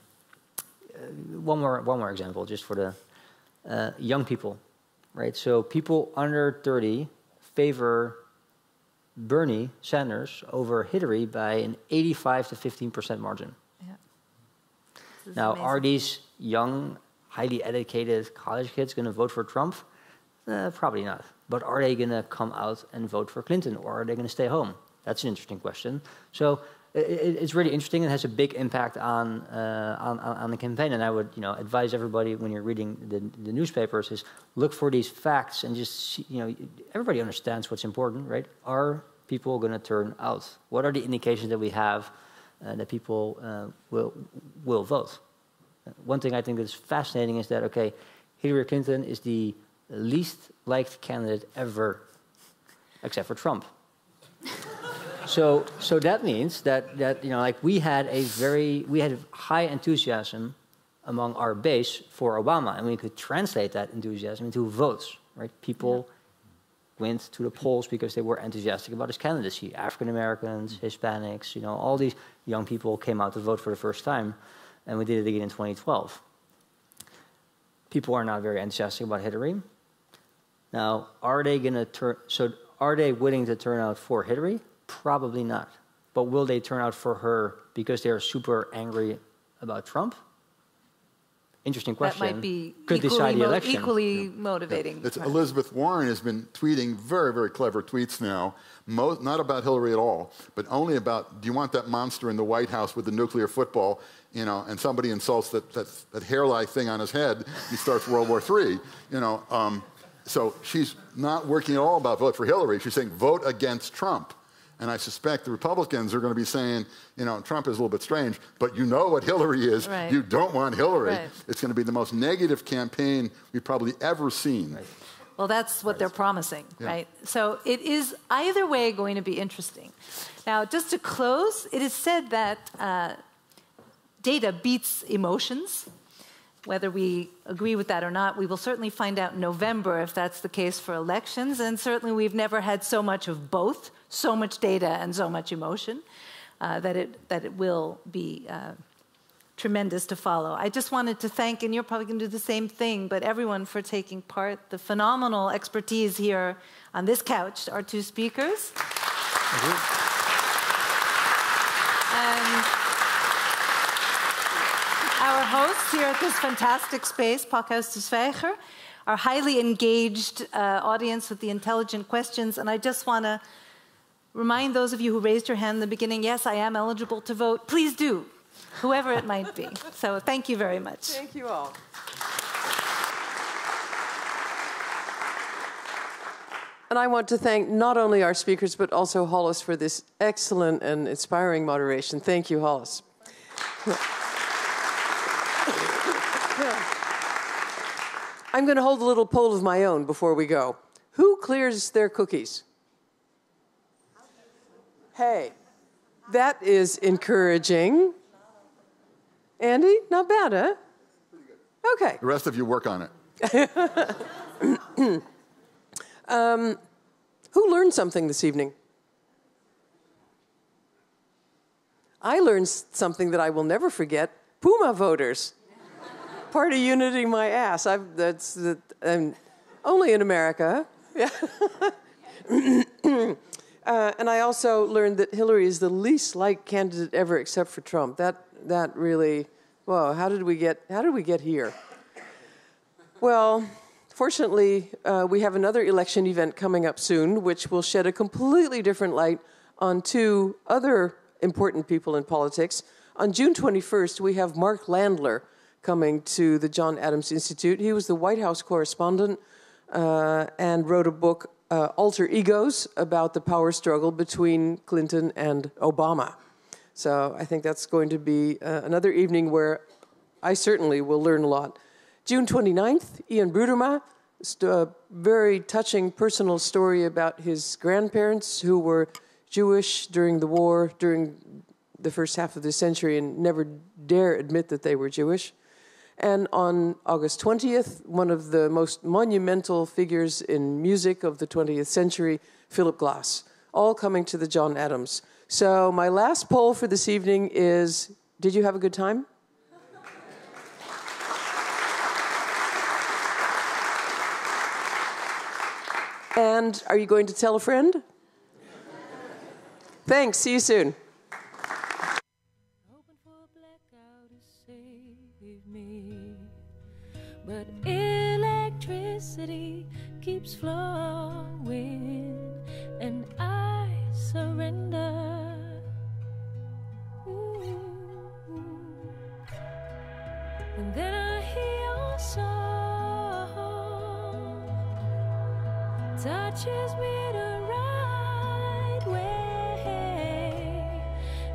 One more, one more example, just for the uh, young people, right? So people under thirty favor Bernie Sanders over Hillary by an eighty-five to fifteen percent margin. Yeah. Now, amazing. are these young, highly educated college kids going to vote for Trump? Uh, probably not. But are they going to come out and vote for Clinton, or are they going to stay home? That's an interesting question. So it, it's really interesting and has a big impact on, uh, on on the campaign. And I would, you know, advise everybody when you're reading the, the newspapers is look for these facts and just see, you know, everybody understands what's important, right? Are people going to turn out? What are the indications that we have uh, that people uh, will will vote? One thing I think that's fascinating is that okay, Hillary Clinton is the least liked candidate ever, except for Trump. So, so that means that, that, you know, like we had a very, we had high enthusiasm among our base for Obama, and we could translate that enthusiasm into votes, right? People yeah. went to the polls because they were enthusiastic about his candidacy. African Americans, Hispanics, you know, all these young people came out to vote for the first time, and we did it again in twenty twelve. People are not very enthusiastic about Hillary. Now, are they going to turn, so are they willing to turn out for Hillary? Probably not. But will they turn out for her because they're super angry about Trump? Interesting question. That might be Could equally, decide the mo election. equally Yeah. motivating. Yeah. It's, Elizabeth Warren has been tweeting very, very clever tweets now, Mo not about Hillary at all, but only about, do you want that monster in the White House with the nuclear football, you know, and somebody insults that, that, that hair-like thing on his head, he starts World War Three, you know. Um, so she's not working at all about vote for Hillary. She's saying vote against Trump. And I suspect the Republicans are going to be saying, you know, Trump is a little bit strange, but you know what Hillary is. Right. You don't want Hillary. Right. It's going to be the most negative campaign we've probably ever seen. Right. Well, that's what they're promising, Yeah. right? So it is either way going to be interesting. Now, just to close, it is said that uh, data beats emotions. Whether we agree with that or not, we will certainly find out in November if that's the case for elections. And certainly we've never had so much of both, so much data and so much emotion, uh, that, it, that it will be uh, tremendous to follow. I just wanted to thank, and you're probably going to do the same thing, but everyone for taking part. The phenomenal expertise here on this couch, our two speakers. And our hosts here at this fantastic space, Pakhuis de Zwijger, our highly engaged uh, audience with the intelligent questions. And I just want to remind those of you who raised your hand in the beginning, yes, I am eligible to vote. Please do, whoever it might be. So thank you very much. Thank you all. And I want to thank not only our speakers, but also Hollis for this excellent and inspiring moderation. Thank you, Hollis. I'm going to hold a little poll of my own before we go. Who clears their cookies? Hey, that is encouraging. Andy, not bad, huh? Okay. The rest of you work on it. um, who learned something this evening? I learned something that I will never forget. Puma voters. Party unity, my ass. I've, that's the, um, only in America. Yeah. uh, and I also learned that Hillary is the least liked candidate ever, except for Trump. That that really, whoa! How did we get? How did we get here? Well, fortunately, uh, we have another election event coming up soon, which will shed a completely different light on two other important people in politics. On June twenty-first, we have Mark Landler coming to the John Adams Institute. He was the White House correspondent uh, and wrote a book, uh, Alter Egos, about the power struggle between Clinton and Obama. So I think that's going to be uh, another evening where I certainly will learn a lot. June twenty-ninth, Ian Bruderma, a very touching personal story about his grandparents who were Jewish during the war, during the first half of the century, and never dare admit that they were Jewish. And on August twentieth, one of the most monumental figures in music of the twentieth century, Philip Glass, all coming to the John Adams. So my last poll for this evening is, did you have a good time? And are you going to tell a friend? Thanks, see you soon. But electricity keeps flowing, and I surrender. Ooh. And then I hear your song, touches me the right way,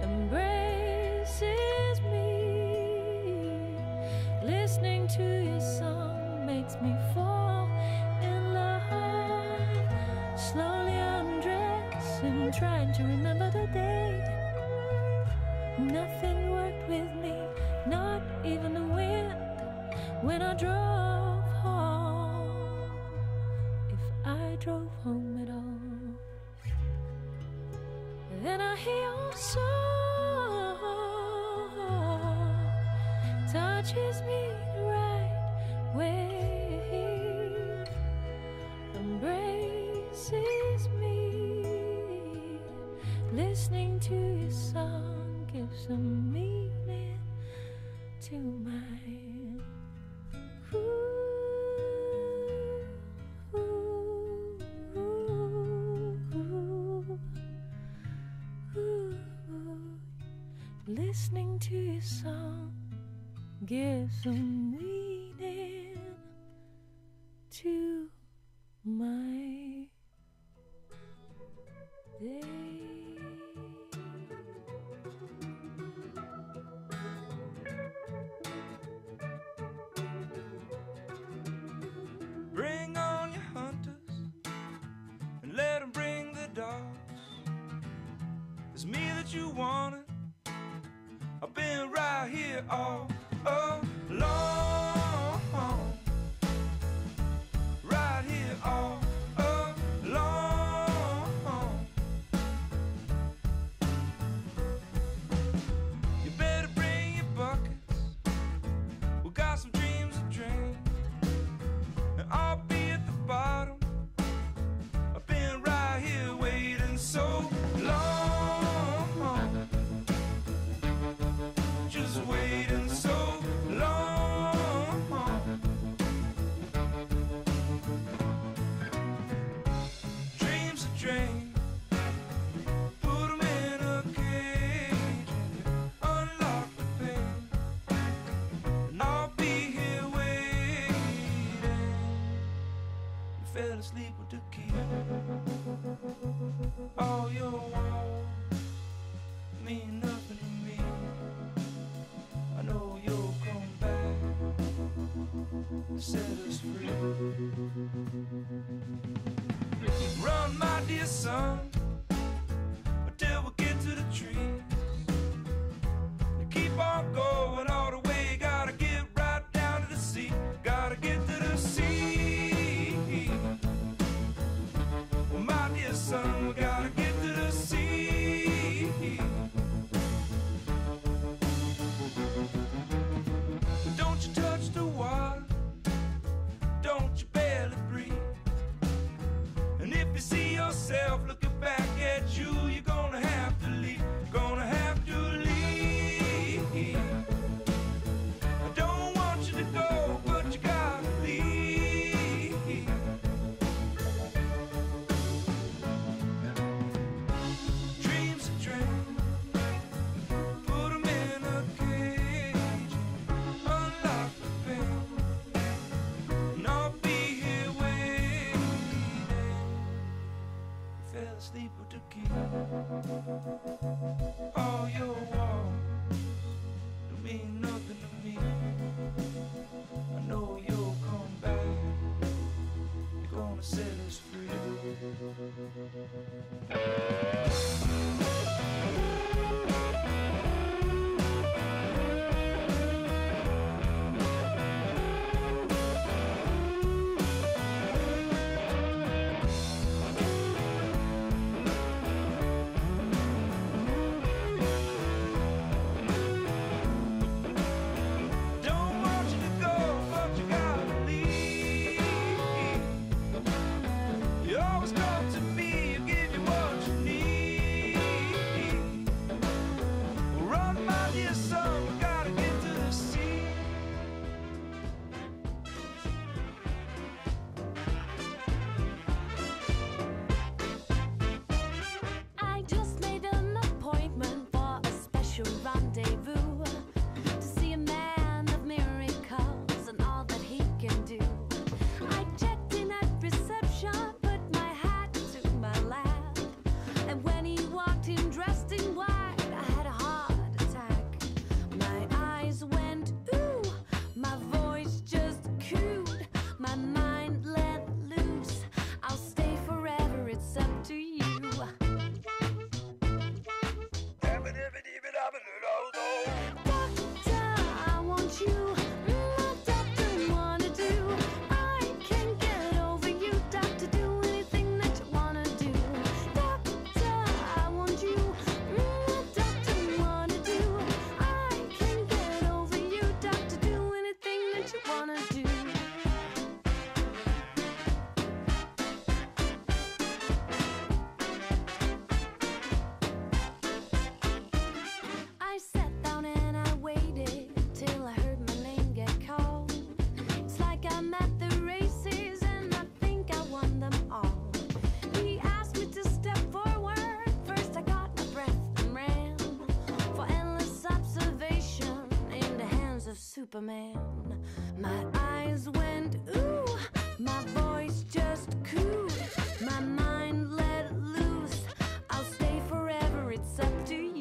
embraces me, listening to your song makes me fall in love. Slowly undressing, trying to remember the day. Nothing worked with me, not even the wind. When I drove home, if I drove home at all. Then I hear your song, touches me the right way, embraces me, listening to your song gives some meaning to mine. Ooh, ooh, ooh, ooh, ooh. Listening to your song gives some meaning to It's me that you wanted. I've been right here all along. Right here all along. You better bring your buckets. We got some dreams to dream. And I'll be at the bottom. I've been right here waiting so long. Just waiting so long. Dreams are drained. Put them in a cage. Unlock the pain. And I'll be here waiting. You fell asleep with the key. All your walls mean nothing to me. I know you'll come back to set us free. Run, my dear son, until we get to the trees. Keep on going all the way. Gotta get right down to the sea. Gotta get to the sea. Well, my dear son, we gotta get to the sea. But don't you touch the water. Don't you barely breathe. And if you see yourself looking back at you, you're gonna have to leave. Gonna have to leave. I don't want you to go, but you gotta leave. Dreams are drained. Put them in a cage. Unlock the pain. And I'll be here waiting. You fell asleep with the key. All your walls don't mean nothing to me. I know you'll come back. You're gonna set us free. Don't want you to go, but you gotta leave. You always come to me, I give you what you need. Run, my dear son, we gotta get to the sea. I just made an appointment for a special rendezvous to see a man of miracles and all that he can do. I checked in at reception, put my hat to my lap, and when he walked in dressed in white, I had a heart attack. My eyes went ooh, my voice just cooed, my mind let loose. I'll stay forever, it's up to you. Doctor, I want you. Mm, doctor, wanna do. I can't get over you. Doctor, do anything that you wanna do. Doctor, I want you. Mm, doctor, wanna do. I can't get over you. Doctor, do anything that you wanna do. I sat down and I waited till I heard my name get called. It's like I'm at the races and I think I won them all. He asked me to step forward. First I got my breath and ran for endless observation in the hands of Superman. My eyes went ooh, my voice just cooed, my mind let loose. I'll stay forever, it's up to you.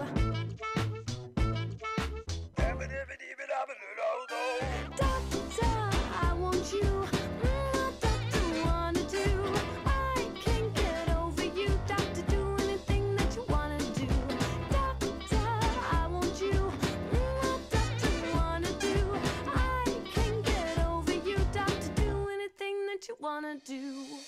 Doctor, I want you. Mm, doctor, wanna do. I can't get over you. Doctor, do anything that you wanna do. wanna do.